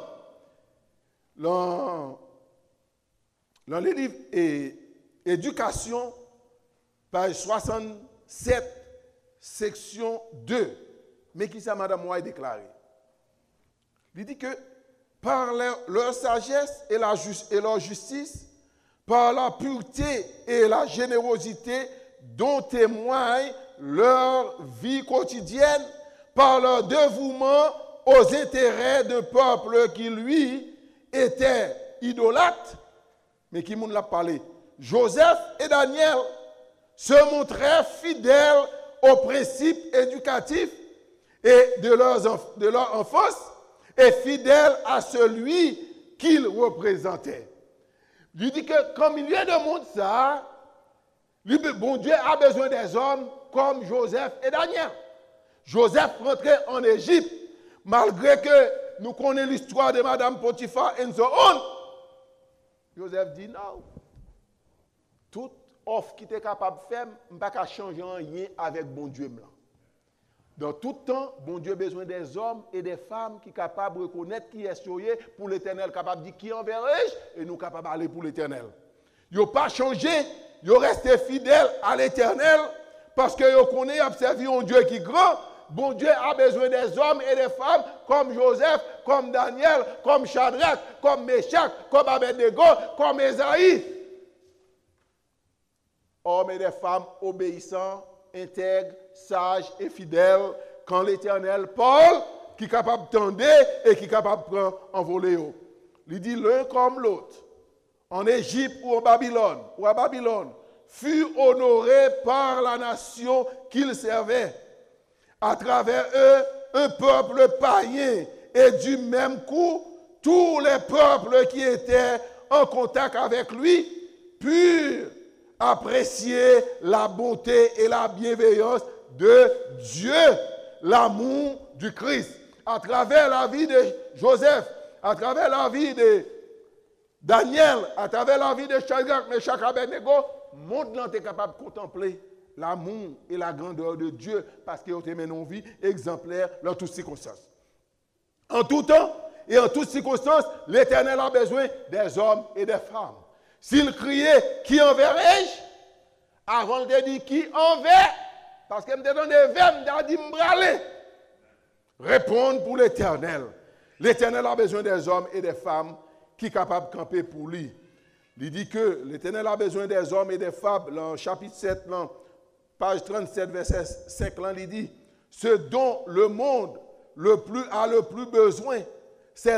Dans les livres Éducation, page 67, section 2, mais qui ça, Madame Moy déclaré? Il dit que par leur sagesse et leur justice, par la pureté et la générosité dont témoigne leur vie quotidienne, par leur dévouement aux intérêts d'un peuple qui, lui, était idolâtre, mais qui nous l'a parlé. Joseph et Daniel se montraient fidèles aux principes éducatifs et de leur enfance et fidèles à celui qu'ils représentaient. Il dit que comme il y a de monde ça, bon Dieu a besoin des hommes comme Joseph et Daniel. Joseph rentrait en Égypte, malgré que nous connaissons l'histoire de Madame Potiphar et so on. Joseph dit non. Toute offre qui était capable de faire, je ne peux pas changer rien avec bon Dieu. Dans tout temps, bon Dieu a besoin des hommes et des femmes qui sont capables de reconnaître qui est sauvé pour l'Éternel, capable de dire qui enverrai-je et nous capables d'aller pour l'Éternel. Ils n'ont pas changé, ils ont resté fidèles à l'Éternel parce qu'ils connaissent, observé un Dieu qui est grand. Bon Dieu a besoin des hommes et des femmes comme Joseph, comme Daniel, comme Shadrach, comme Meshach, comme Abednego, comme Esaïe. Hommes et des femmes obéissants, intègres, sages et fidèles, quand l'Éternel parle, qui est capable de tendre et qui est capable de prendre en voler. Il dit l'un comme l'autre, en Égypte ou à Babylone, fut honoré par la nation qu'il servait. À travers eux, un peuple païen, et du même coup, tous les peuples qui étaient en contact avec lui purent apprécier la bonté et la bienveillance de Dieu, l'amour du Christ. À travers la vie de Joseph, à travers la vie de Daniel, à travers la vie de Shadrach, Meshach, Abednego, le monde est capable de contempler l'amour et la grandeur de Dieu parce qu'il a mené une vie exemplaire dans toutes circonstances. En tout temps et en toutes circonstances, l'Éternel a besoin des hommes et des femmes. S'il criait, qui enverrai-je? Avant de dire qui enverrai, parce que je me donne des verbes, je me dit m'braler. Répondre pour l'Éternel. L'Éternel a besoin des hommes et des femmes qui sont capables de camper pour lui. Il dit que l'Éternel a besoin des hommes et des femmes, dans le chapitre 7, dans page 37, verset 5, il dit, ce dont le monde a le plus besoin, c'est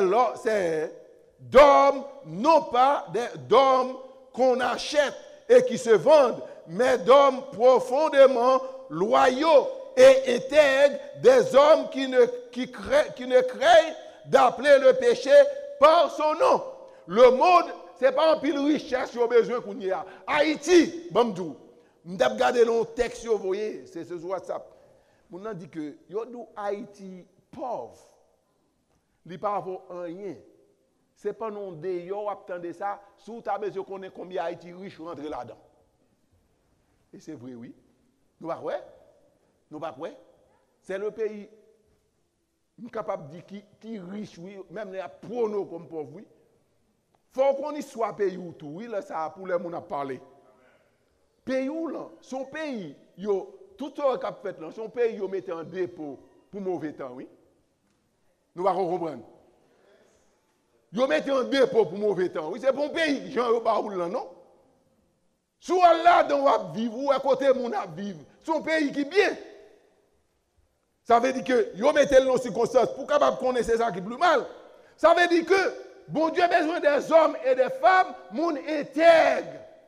d'hommes, non pas d'hommes qu'on achète et qui se vendent, mais d'hommes profondément loyaux et intègres, des hommes qui ne craignent d'appeler le péché par son nom. Le monde, ce n'est pas un pile richesse qui a besoin qu'on y a. Haïti, Bamdou, je vais regarder le texte, vous voyez, c'est ce WhatsApp. On a dit que Haïti pauvre, il n'y a pas rien. Ce n'est pas non de yo attendez ça, sous ta besoin de connaître combien Haïti riche rentre là-dedans. Et c'est vrai, oui. Nous pas quoi? Nous pas quoi? C'est le pays capable de dire qui riche, oui, même les pronos comme pauvre, oui. Faut qu'on y soit pays ou tout, oui, là, ça pour les gens à parler. Pays ou là, son pays, tout ce qu'on a fait là, son pays, yo mettait en dépôt pour mauvais temps, oui. Nous va comprendre. Yo mettait en dépôt pour mauvais temps, oui, c'est bon pays, Jean Yobaoul là, non? Soit là, dans on vivre, ou à côté, mon a vivre. Son pays qui est bien. Ça veut dire que yo mettez le nom circonstance pour capable connaître ça qui est plus mal. Ça veut dire que bon Dieu a besoin des hommes et des femmes, mon intègre,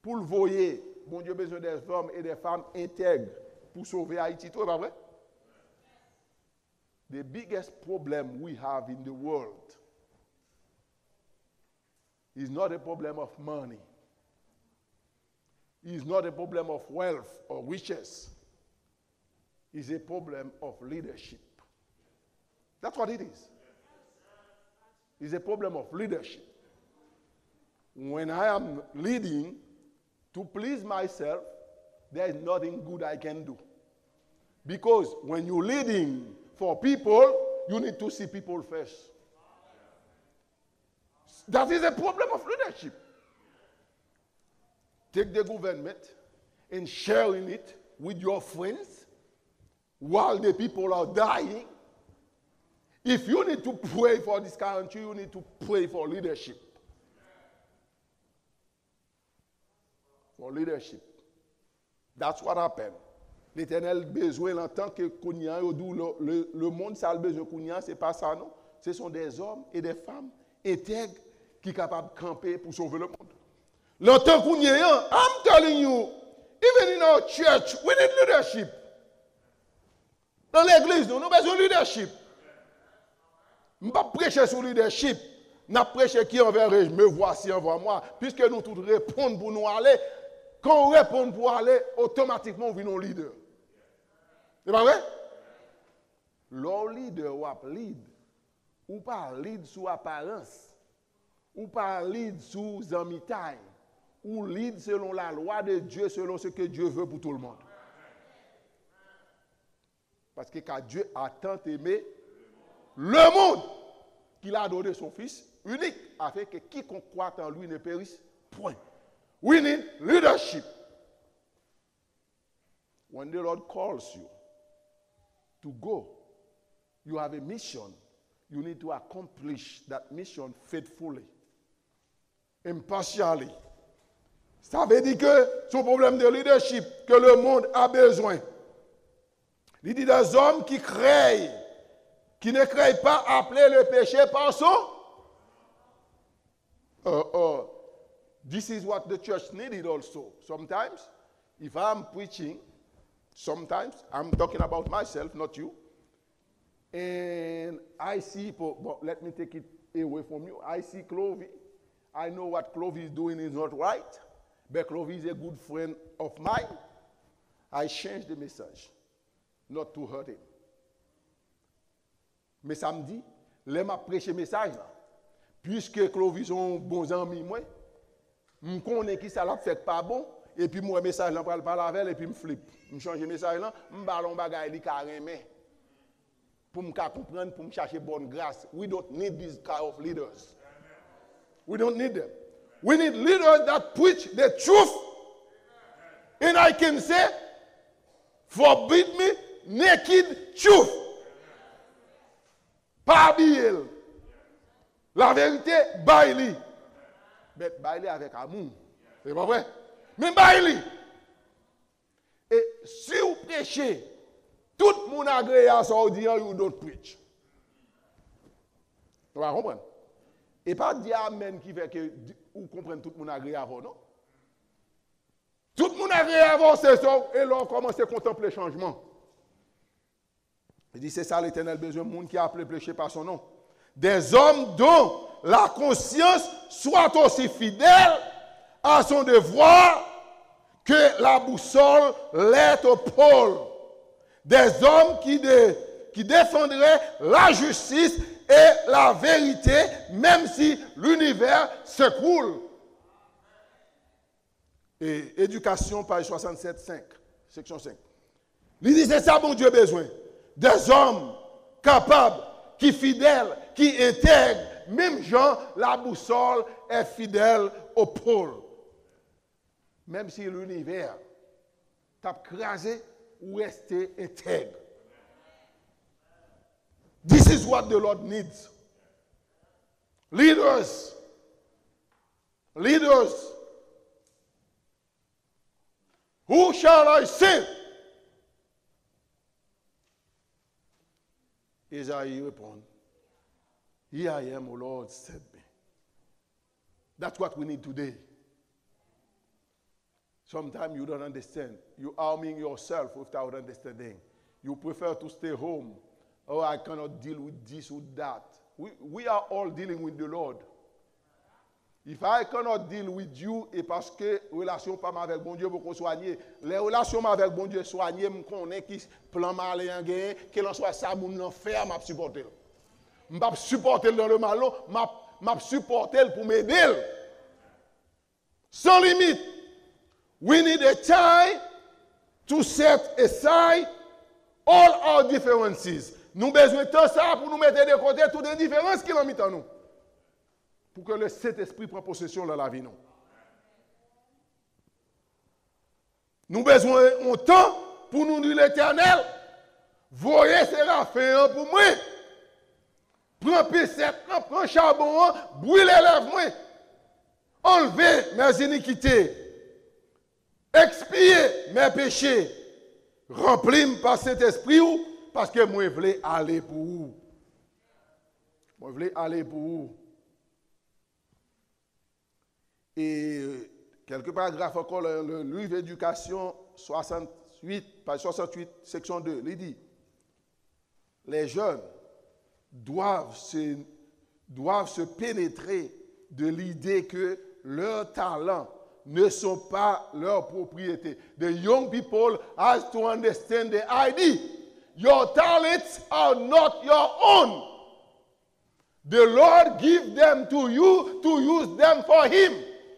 pour le voyer, bon Dieu a besoin des hommes et des femmes intègres pour sauver Haïti. Tout est pas vrai? The biggest problem we have in the world is not a problem of money. It's not a problem of wealth or riches. It's a problem of leadership. That's what it is. It's a problem of leadership. When I am leading to please myself, there is nothing good I can do. Because when you're leading for people, you need to see people first. That is a problem of leadership. Take the government and sharing it with your friends while the people are dying. If you need to pray for this country, you need to pray for leadership. For leadership. That's what happened. L'Éternel besoin en tant que Kounia, le monde ça a besoin Kounia, c'est pas ça non. Ce sont des hommes et des femmes intègres qui sont capables de camper pour sauver le monde. L'entend Kounia, I'm telling you, even in our church, we need leadership. Dans l'église, nous avons besoin de leadership. Je ne vais pas prêcher sur le leadership. Je prêche qui enverrai, me voici, envoie-moi. Puisque nous tous répondons pour nous aller. Quand on répond pour aller, automatiquement, on vient nos leaders. C'est pas vrai? Le leader ou lead, ou pas lead sous apparence, ou pas lead sous amitié, ou lead selon la loi de Dieu, selon ce que Dieu veut pour tout le monde. Parce que quand Dieu a tant aimé le monde, qu'il a donné son Fils unique, afin que quiconque croit en lui ne périsse point. We need leadership. When the Lord calls you to go, you have a mission. You need to accomplish that mission faithfully, impartially. Ça veut dire que c'est un problème de leadership que le monde a besoin. Il dit des hommes qui créent, qui ne créent pas appeler le péché par son. This is what the church needed also. Sometimes, if I'm preaching, sometimes, I'm talking about myself, not you, and I see, but let me take it away from you. I see Clovy. I know what Clovy is doing is not right, but Clovy is a good friend of mine. I change the message, not to hurt him. Mais samedi, je m'a prêché message là. Puisque Clovis sont bons amis moi, je connais qui ça l'a fait pas bon et puis moi message là pour parler avec et puis me flip. Je change message là, me ballon bagaille li carrément. Pour me comprendre, pour me chercher bonne grâce. We don't need these kind of leaders. We don't need them. We need leaders that preach the truth. And I can say, forbid me naked truth. Pas habillé. La vérité, baili. Mais baili avec amour. C'est pas vrai? Mais baili. Et si vous prêchez, tout le monde agrée à ça, dit, you don't preach. Vous comprenez? Et pas dire amen qui fait que vous comprenez tout le monde agrée avant, non? Tout le monde agrée avant, c'est ça, et là on commence à contempler le changement. Il dit, c'est ça l'Éternel besoin, le monde qui a appelé péché par son nom. Des hommes dont la conscience soit aussi fidèle à son devoir que la boussole l'est au pôle. Des hommes qui défendraient la justice et la vérité, même si l'univers s'écroule. Et éducation, page 67, 5, section 5. Il dit, c'est ça, mon Dieu, besoin. Des hommes capables, qui fidèles, qui intègrent. Même Jean, la boussole est fidèle au pôle. Même si l'univers t'a crasé ou resté intègre. This is what the Lord needs. Leaders. Leaders. Who shall I send? Isaïe répond, Here I am, O Lord, send me. That's what we need today. Sometimes you don't understand. You harming yourself without understanding. You prefer to stay home. Oh, I cannot deal with this or that. We are all dealing with the Lord. If I cannot deal with you, et parce que relation pas avec bon Dieu pour qu'on soigner. Les relations avec bon Dieu soigner, me connaît qui plan mal en gain, quel en soit ça moun nan faire, m'a supporter. M'a supporter dans le mal, m'a supporter pour m'aider. Sans limite. We need a time to set aside all our differences. Nous besoin de temps ça pour nous mettre de côté toutes les différences qui l'ont mis en nous. Pour que le Saint-Esprit prenne possession dans la vie. Nous besoin de temps pour nous dire l'Éternel. Voyez Séraphin pour moi. Prends P7, prends charbon, brûlez les lèvres moi. Enlevez mes iniquités. Expiez mes péchés. Remplis-moi par Saint-Esprit parce que moi je voulais aller pour vous. Moi je voulais aller pour vous. Et quelques paragraphes encore, le livre d'éducation 68, page 68, section 2, il dit, les jeunes doivent se pénétrer de l'idée que leurs talents ne sont pas leur propriété. The young people has to understand the idea. Your talents are not your own. The Lord gives them to you to use them for Him.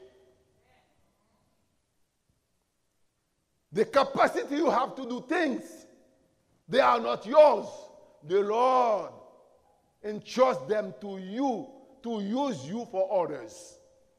The capacity you have to do things, they are not yours. The Lord entrusts them to you to use you for others.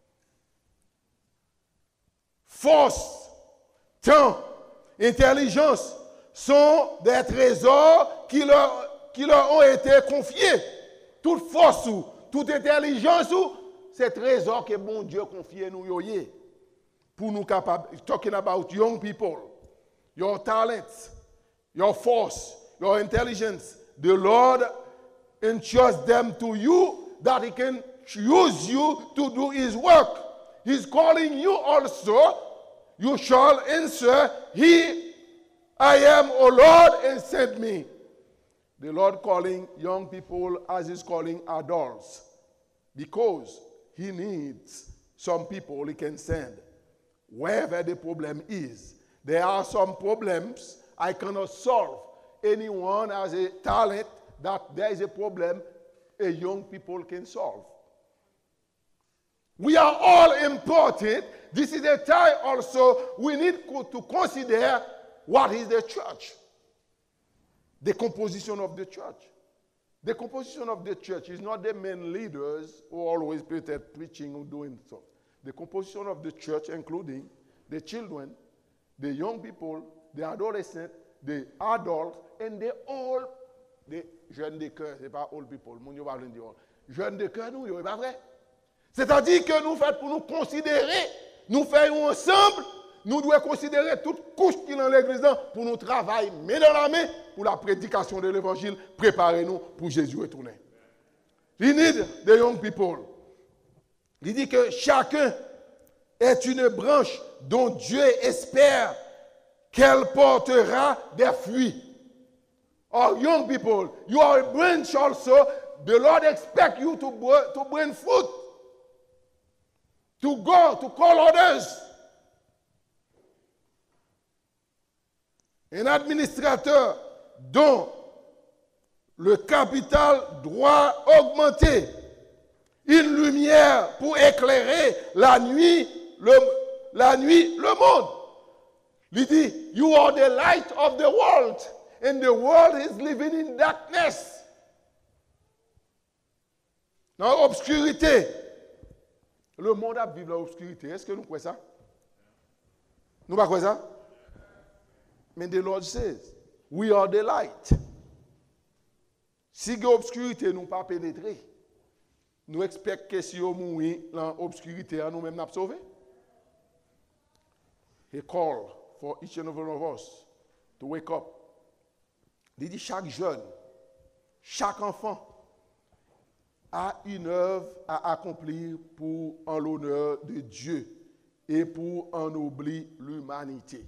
Force, temps, intelligence sont des trésors qui leur ont été confiés. Toute force, toute intelligence, c'est trésors que bon Dieu confie nous. Pour nous capables, talking about young people, your talents, your force, your intelligence, the Lord entrusts them to you that He can use you to do His work. He's calling you also. You shall answer, I am, O Lord, and send me. The Lord calling young people as He's calling adults, because He needs some people He can send. Wherever the problem is, there are some problems I cannot solve. Anyone has a talent that there is a problem a young people can solve. We are all important. This is a time also we need to consider what is the church. The composition of the church. The composition of the church is not the main leaders who always preaching or doing so. The composition of the church, including the children, the young people, the adolescents, the adults, and the old, the jeunes de cœur, c'est pas old people, mon Dieu va dire jeunes de cœur, nous, c'est pas vrai. C'est-à-dire que nous faisons pour nous considérer, nous faisons ensemble, nous devons considérer toute couche qui est dans l'église pour nous travailler, mais dans la main, pour la prédication de l'évangile, préparez-nous pour Jésus retourner. We need the young people. Il dit que chacun est une branche dont Dieu espère qu'elle portera des fruits. Oh, young people, you are a branch also. The Lord expects you to bring fruit. To go, to call others. Un administrateur dont le capital doit augmenter. Une lumière pour éclairer la nuit, le monde. Il dit, you are the light of the world, and the world is living in darkness. Dans l'obscurité. Le monde a vécu dans l'obscurité. Est-ce que nous croyons ça? Nous ne croyons pas ça? Mais the Lord says, we are the light. Si l'obscurité nous pas pénétré, nous expectons que si nous mourons dans l'obscurité, nous-mêmes nous sauver. He called for each and every one of us to wake up. Il dit chaque jeune, chaque enfant a une œuvre à accomplir pour en l'honneur de Dieu et pour ennoblir l'humanité.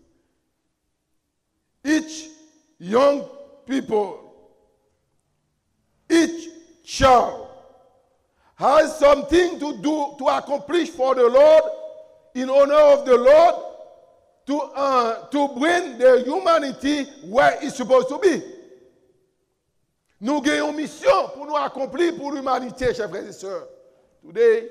Each young people, each child has something to do, to accomplish for the Lord, in honor of the Lord, to bring the humanity where it's supposed to be. Nous avons une mission pour nous accomplir pour l'humanité, chers frères et sœurs. Today,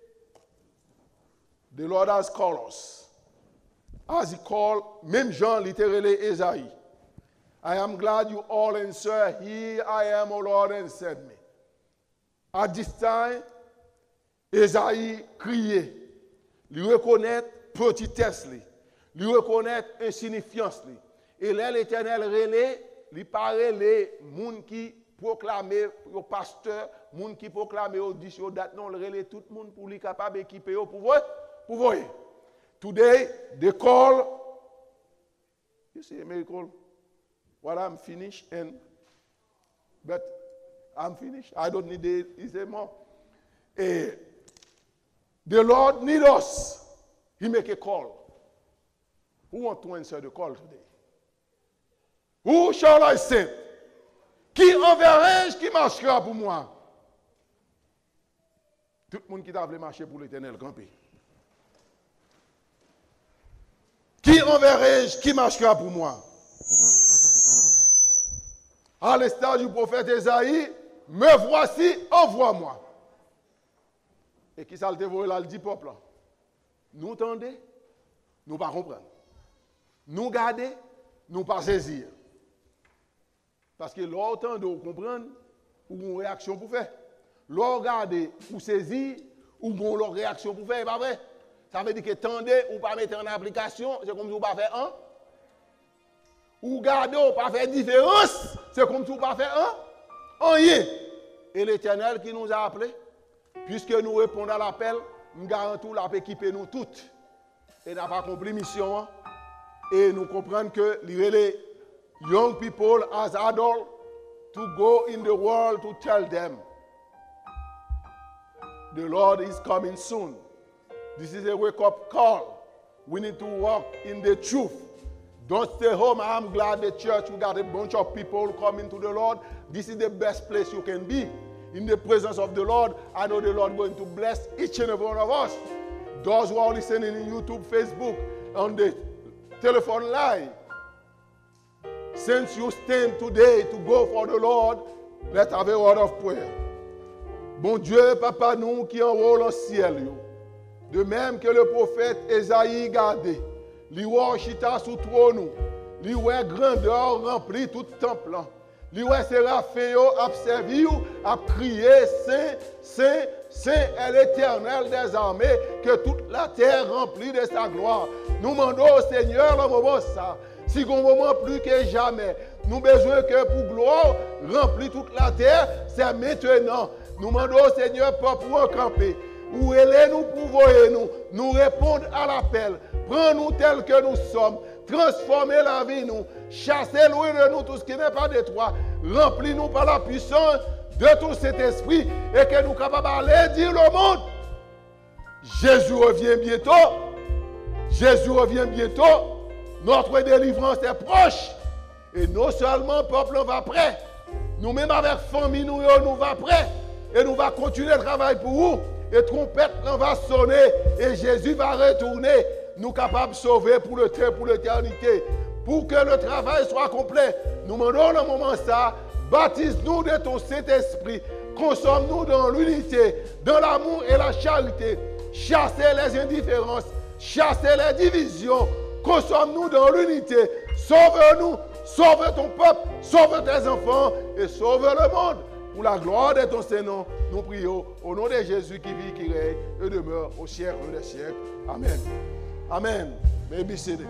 the Lord has called us. As he called, même Jean, literally, Esaïe. I am glad you all answer, here I am, O Lord, and send me. At this time, Esaïe criait, lui reconnaître petitesse, lui reconnaître insignifiance. Et là, l'Éternel relais, lui parlait les gens qui proclamaient, les pasteurs, les gens qui proclamaient audition, date non, le relais tout le monde pour lui capable d'équiper pour voir. Today, they call, you see a miracle, what I'm finished, but I'm finished, I don't need it, he said more. The Lord needs us. He make a call. Who want to answer the call today? Who shall I send? Qui enverrai-je qui marchera pour moi? Tout le monde qui t'a voulu marcher pour l'Éternel, campé. Qui enverrai-je qui marchera pour moi? À l'instar du prophète Esaïe, me voici, envoie-moi. Et qui ça le dévoile là, le dit peuple? Nous entendez, nous pas comprendre. Nous garder, nous pas saisir. Parce que l'autant de comprendre, ou une réaction pour faire. L'or garder, ou saisir, ou bon leur réaction pour faire, pas vrai? Ça veut dire que tendez ou pas mettre en application, c'est comme si vous pas faire un. Ou garder ou pas faire différence, c'est comme si vous pas faire un. Rien. Et l'Éternel qui nous a appelés, puisque nous répondons à l'appel, nous garantons la paix équiper nous toutes. Et n'a pas accompli mission. Hein? Et nous comprenons que les young people as adults to go in the world to tell them the Lord is coming soon. This is a wake-up call. We need to walk in the truth. Don't stay home. I'm glad the church, we got a bunch of people coming to the Lord. This is the best place you can be. In the presence of the Lord, I know the Lord is going to bless each and every one of us. Those who are listening in YouTube, Facebook, on the telephone line, since you stand today to go for the Lord, let's have a word of prayer. Bon Dieu, Papa, nous qui enrôle au ciel, de même que le prophète Esaïe gardait, lui chita sous trône, lui grandeur remplit tout temple. Lui séraphin a servi, a crié, Saint, Saint, Saint est l'Éternel des armées, que toute la terre remplie de sa gloire. Nous demandons au Seigneur le moment ça, si on moment plus que jamais, nous besoin que pour gloire remplir toute la terre, c'est maintenant. Nous demandons au Seigneur pas pour encamper. Où nous pour nous répondre à l'appel. Prends-nous tels que nous sommes. Transformer la vie, nous. Chasser loin de nous tout ce qui n'est pas de toi. Remplis-nous par la puissance de tout cet esprit et que nous sommes capables d'aller dire au monde. Jésus revient bientôt. Jésus revient bientôt. Notre délivrance est proche. Et non seulement le peuple va prêt. Nous-mêmes avec famille, nous va prêt. Et nous va continuer le travail pour vous. Et trompette va sonner. Et Jésus va retourner. Nous capables de sauver pour l'éternité. Pour que le travail soit complet. Nous demandons le moment ça. Baptise-nous de ton Saint-Esprit. Consomme-nous dans l'unité, dans l'amour et la charité. Chassez les indifférences. Chassez les divisions. Consomme-nous dans l'unité. Sauve-nous. Sauve ton peuple. Sauve tes enfants. Et sauve le monde. Pour la gloire de ton Saint-Nom, nous prions au nom de Jésus qui vit, qui règne et demeure au siècle des siècles. Amen. Amen. May be seated.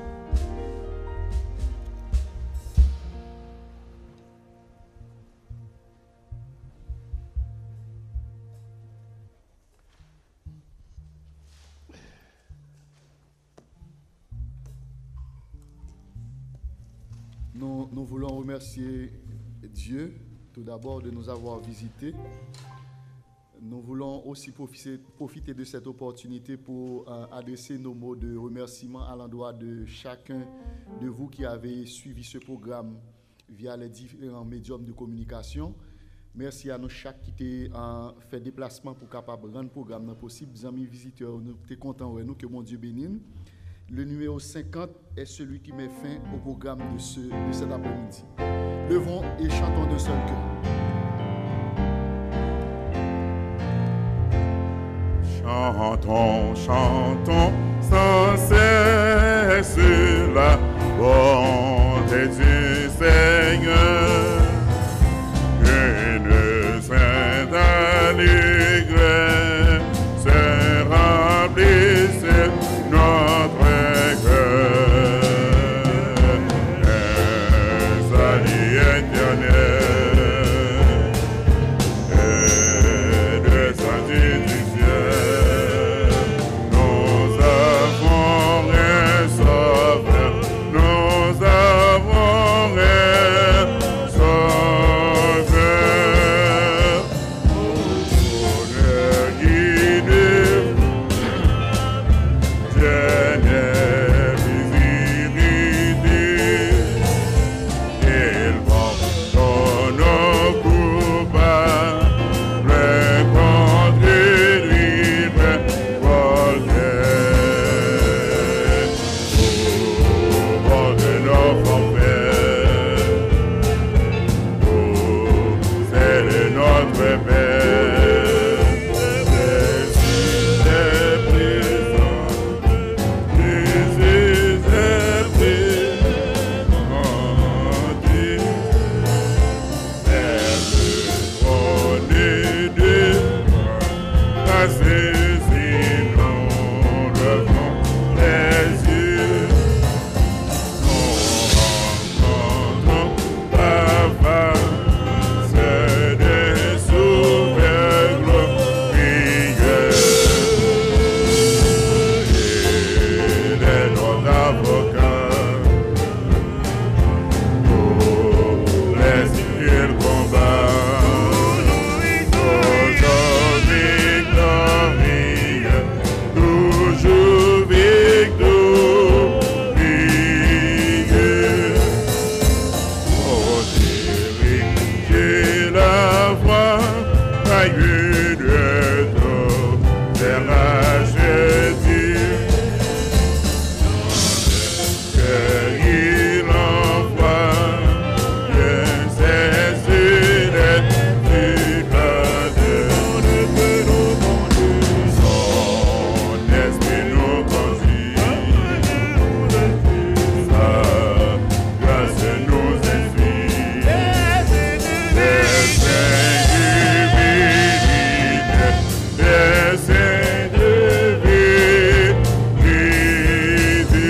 Nous voulons remercier Dieu tout d'abord de nous avoir visités. Nous voulons aussi profiter de cette opportunité pour adresser nos mots de remerciement à l'endroit de chacun de vous qui avez suivi ce programme via les différents médiums de communication. Merci à nous chaque qui a fait déplacement pour capable rendre le programme possible. Mes amis visiteurs, nous sommes contents nous que mon Dieu bénisse. Le numéro 50 est celui qui met fin au programme de cet après-midi. Levons et chantons d'un seul cœur. Chantons, chantons sans cesse la bonté du Seigneur. Une sainte allégresse remplisse notre cœur. Un salut éternel est descendu du ciel. Nous avons un sauveur, nous avons un sauveur. Pour le guider, dernière visibilité, il pardonne nos coupables contre lui, volontaire. Pour de nos forfaits, c'est de notre Père. Jésus est présent, Jésus est présent, Dieu est le trône de la saisie, nous levons les yeux, nous rencontrons la face des souverains glorieux. Il est notre avocat pour les qu'il combat. Toujours victorieux. Oh, dirigez la voie, tailleux de tout, vers la justice. Que il envoie, bien cesser d'être son esprit nous conduit, sa grâce nous inspire. Des saints divinité, des saints de vérité.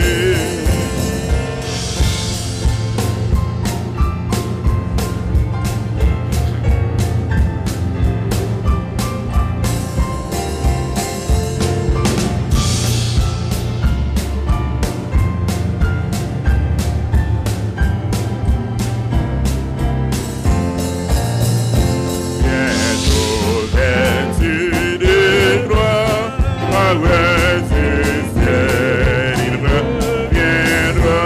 Bientôt vêtu de gloire, ouais du ciel il reviendra.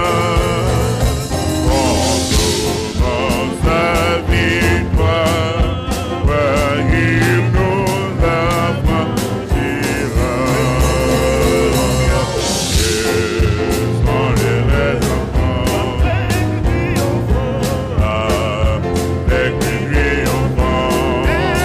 Contournant sa victoire, ouais, il nous affranchira. Dieu sont les enfants, avec lui triomphant.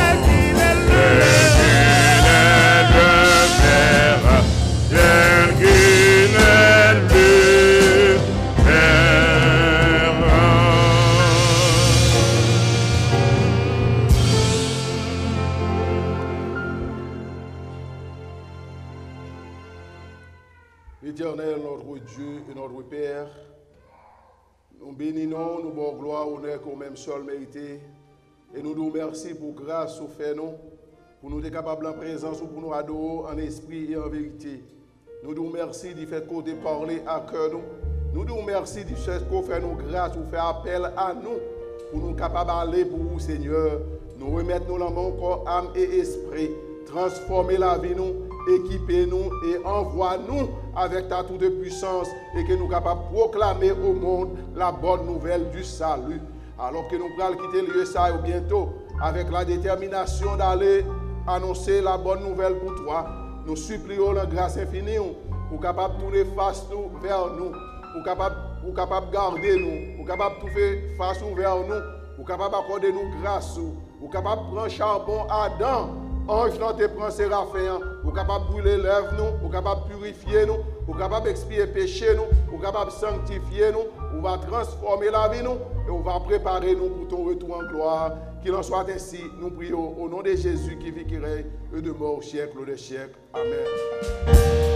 Éternel, notre Dieu et notre Père, nous bénissons, nous bon gloire, honneur qu'on même seul mérité, et nous nous remercions pour grâce au fait nous, pour nous être capables en présence ou pour nous adorer en esprit et en vérité. Nous nous remercions du fait qu'on ait parlé à cœur nous. Nous nous remercions du fait qu'on fait nous grâce ou fait appel à nous pour nous capables d'aller pour vous, Seigneur. Nous remettons la main corps, âme et esprit. Transformer la vie nous, équipez-nous et envoie-nous avec ta toute puissance et que nous soyons capables de proclamer au monde la bonne nouvelle du salut. Alors que nous allons quitter le lieu ça bientôt avec la détermination d'aller annoncer la bonne nouvelle pour toi. Nous supplions la grâce infinie pour capable de tourner face vers nous, pour capable de garder nous, pour capable de faire face vers nous, pour capable d'accorder nous grâce, pour capable de prendre charbon Adam. Ange non te prend Séraphin, pour capable de brûler lèvres nous, pour capable de purifier nous, pour capable d'expier péché nous, pour capable de sanctifier nous, on va transformer la vie nous et on va préparer nous pour ton retour en gloire. Qu'il en soit ainsi, nous prions au nom de Jésus qui vit, qui règne, et de mort au siècle des siècles. Amen.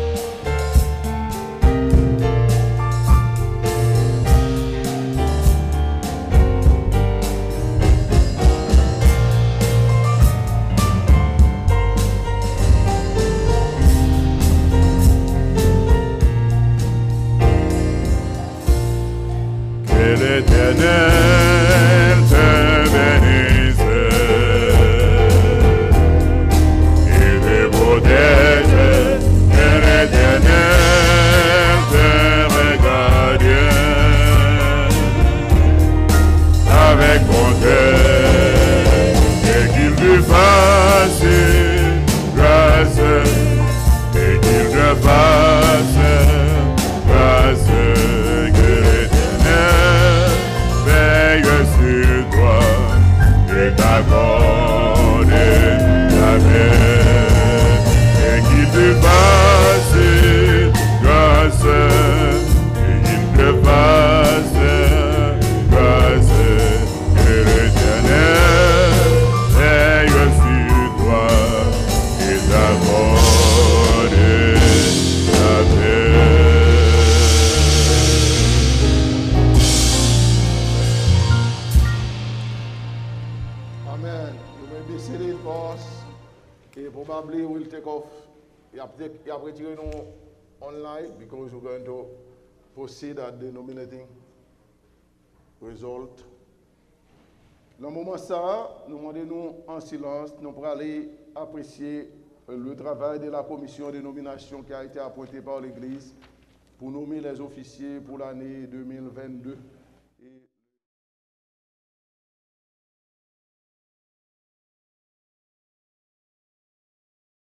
L'Éternel te bénisse et te protège, que l'Éternel te regarde avec bonté et qu'il te fasse grâce et qu'il te fasse grâce. Sur toi et t'accorde la paix et qu'il te fasse grâce et qu'il te fasse grâce que l'Éternel veille sur toi et t'accorde la paix. Probably we'll take off. You have retiré nous online because we're going to proceed at the nominating result. Dans le moment ça, nous demandons en silence, nous pour aller apprécier le travail de la commission de nomination qui a été appointée par l'Église pour nommer les officiers pour l'année 2022.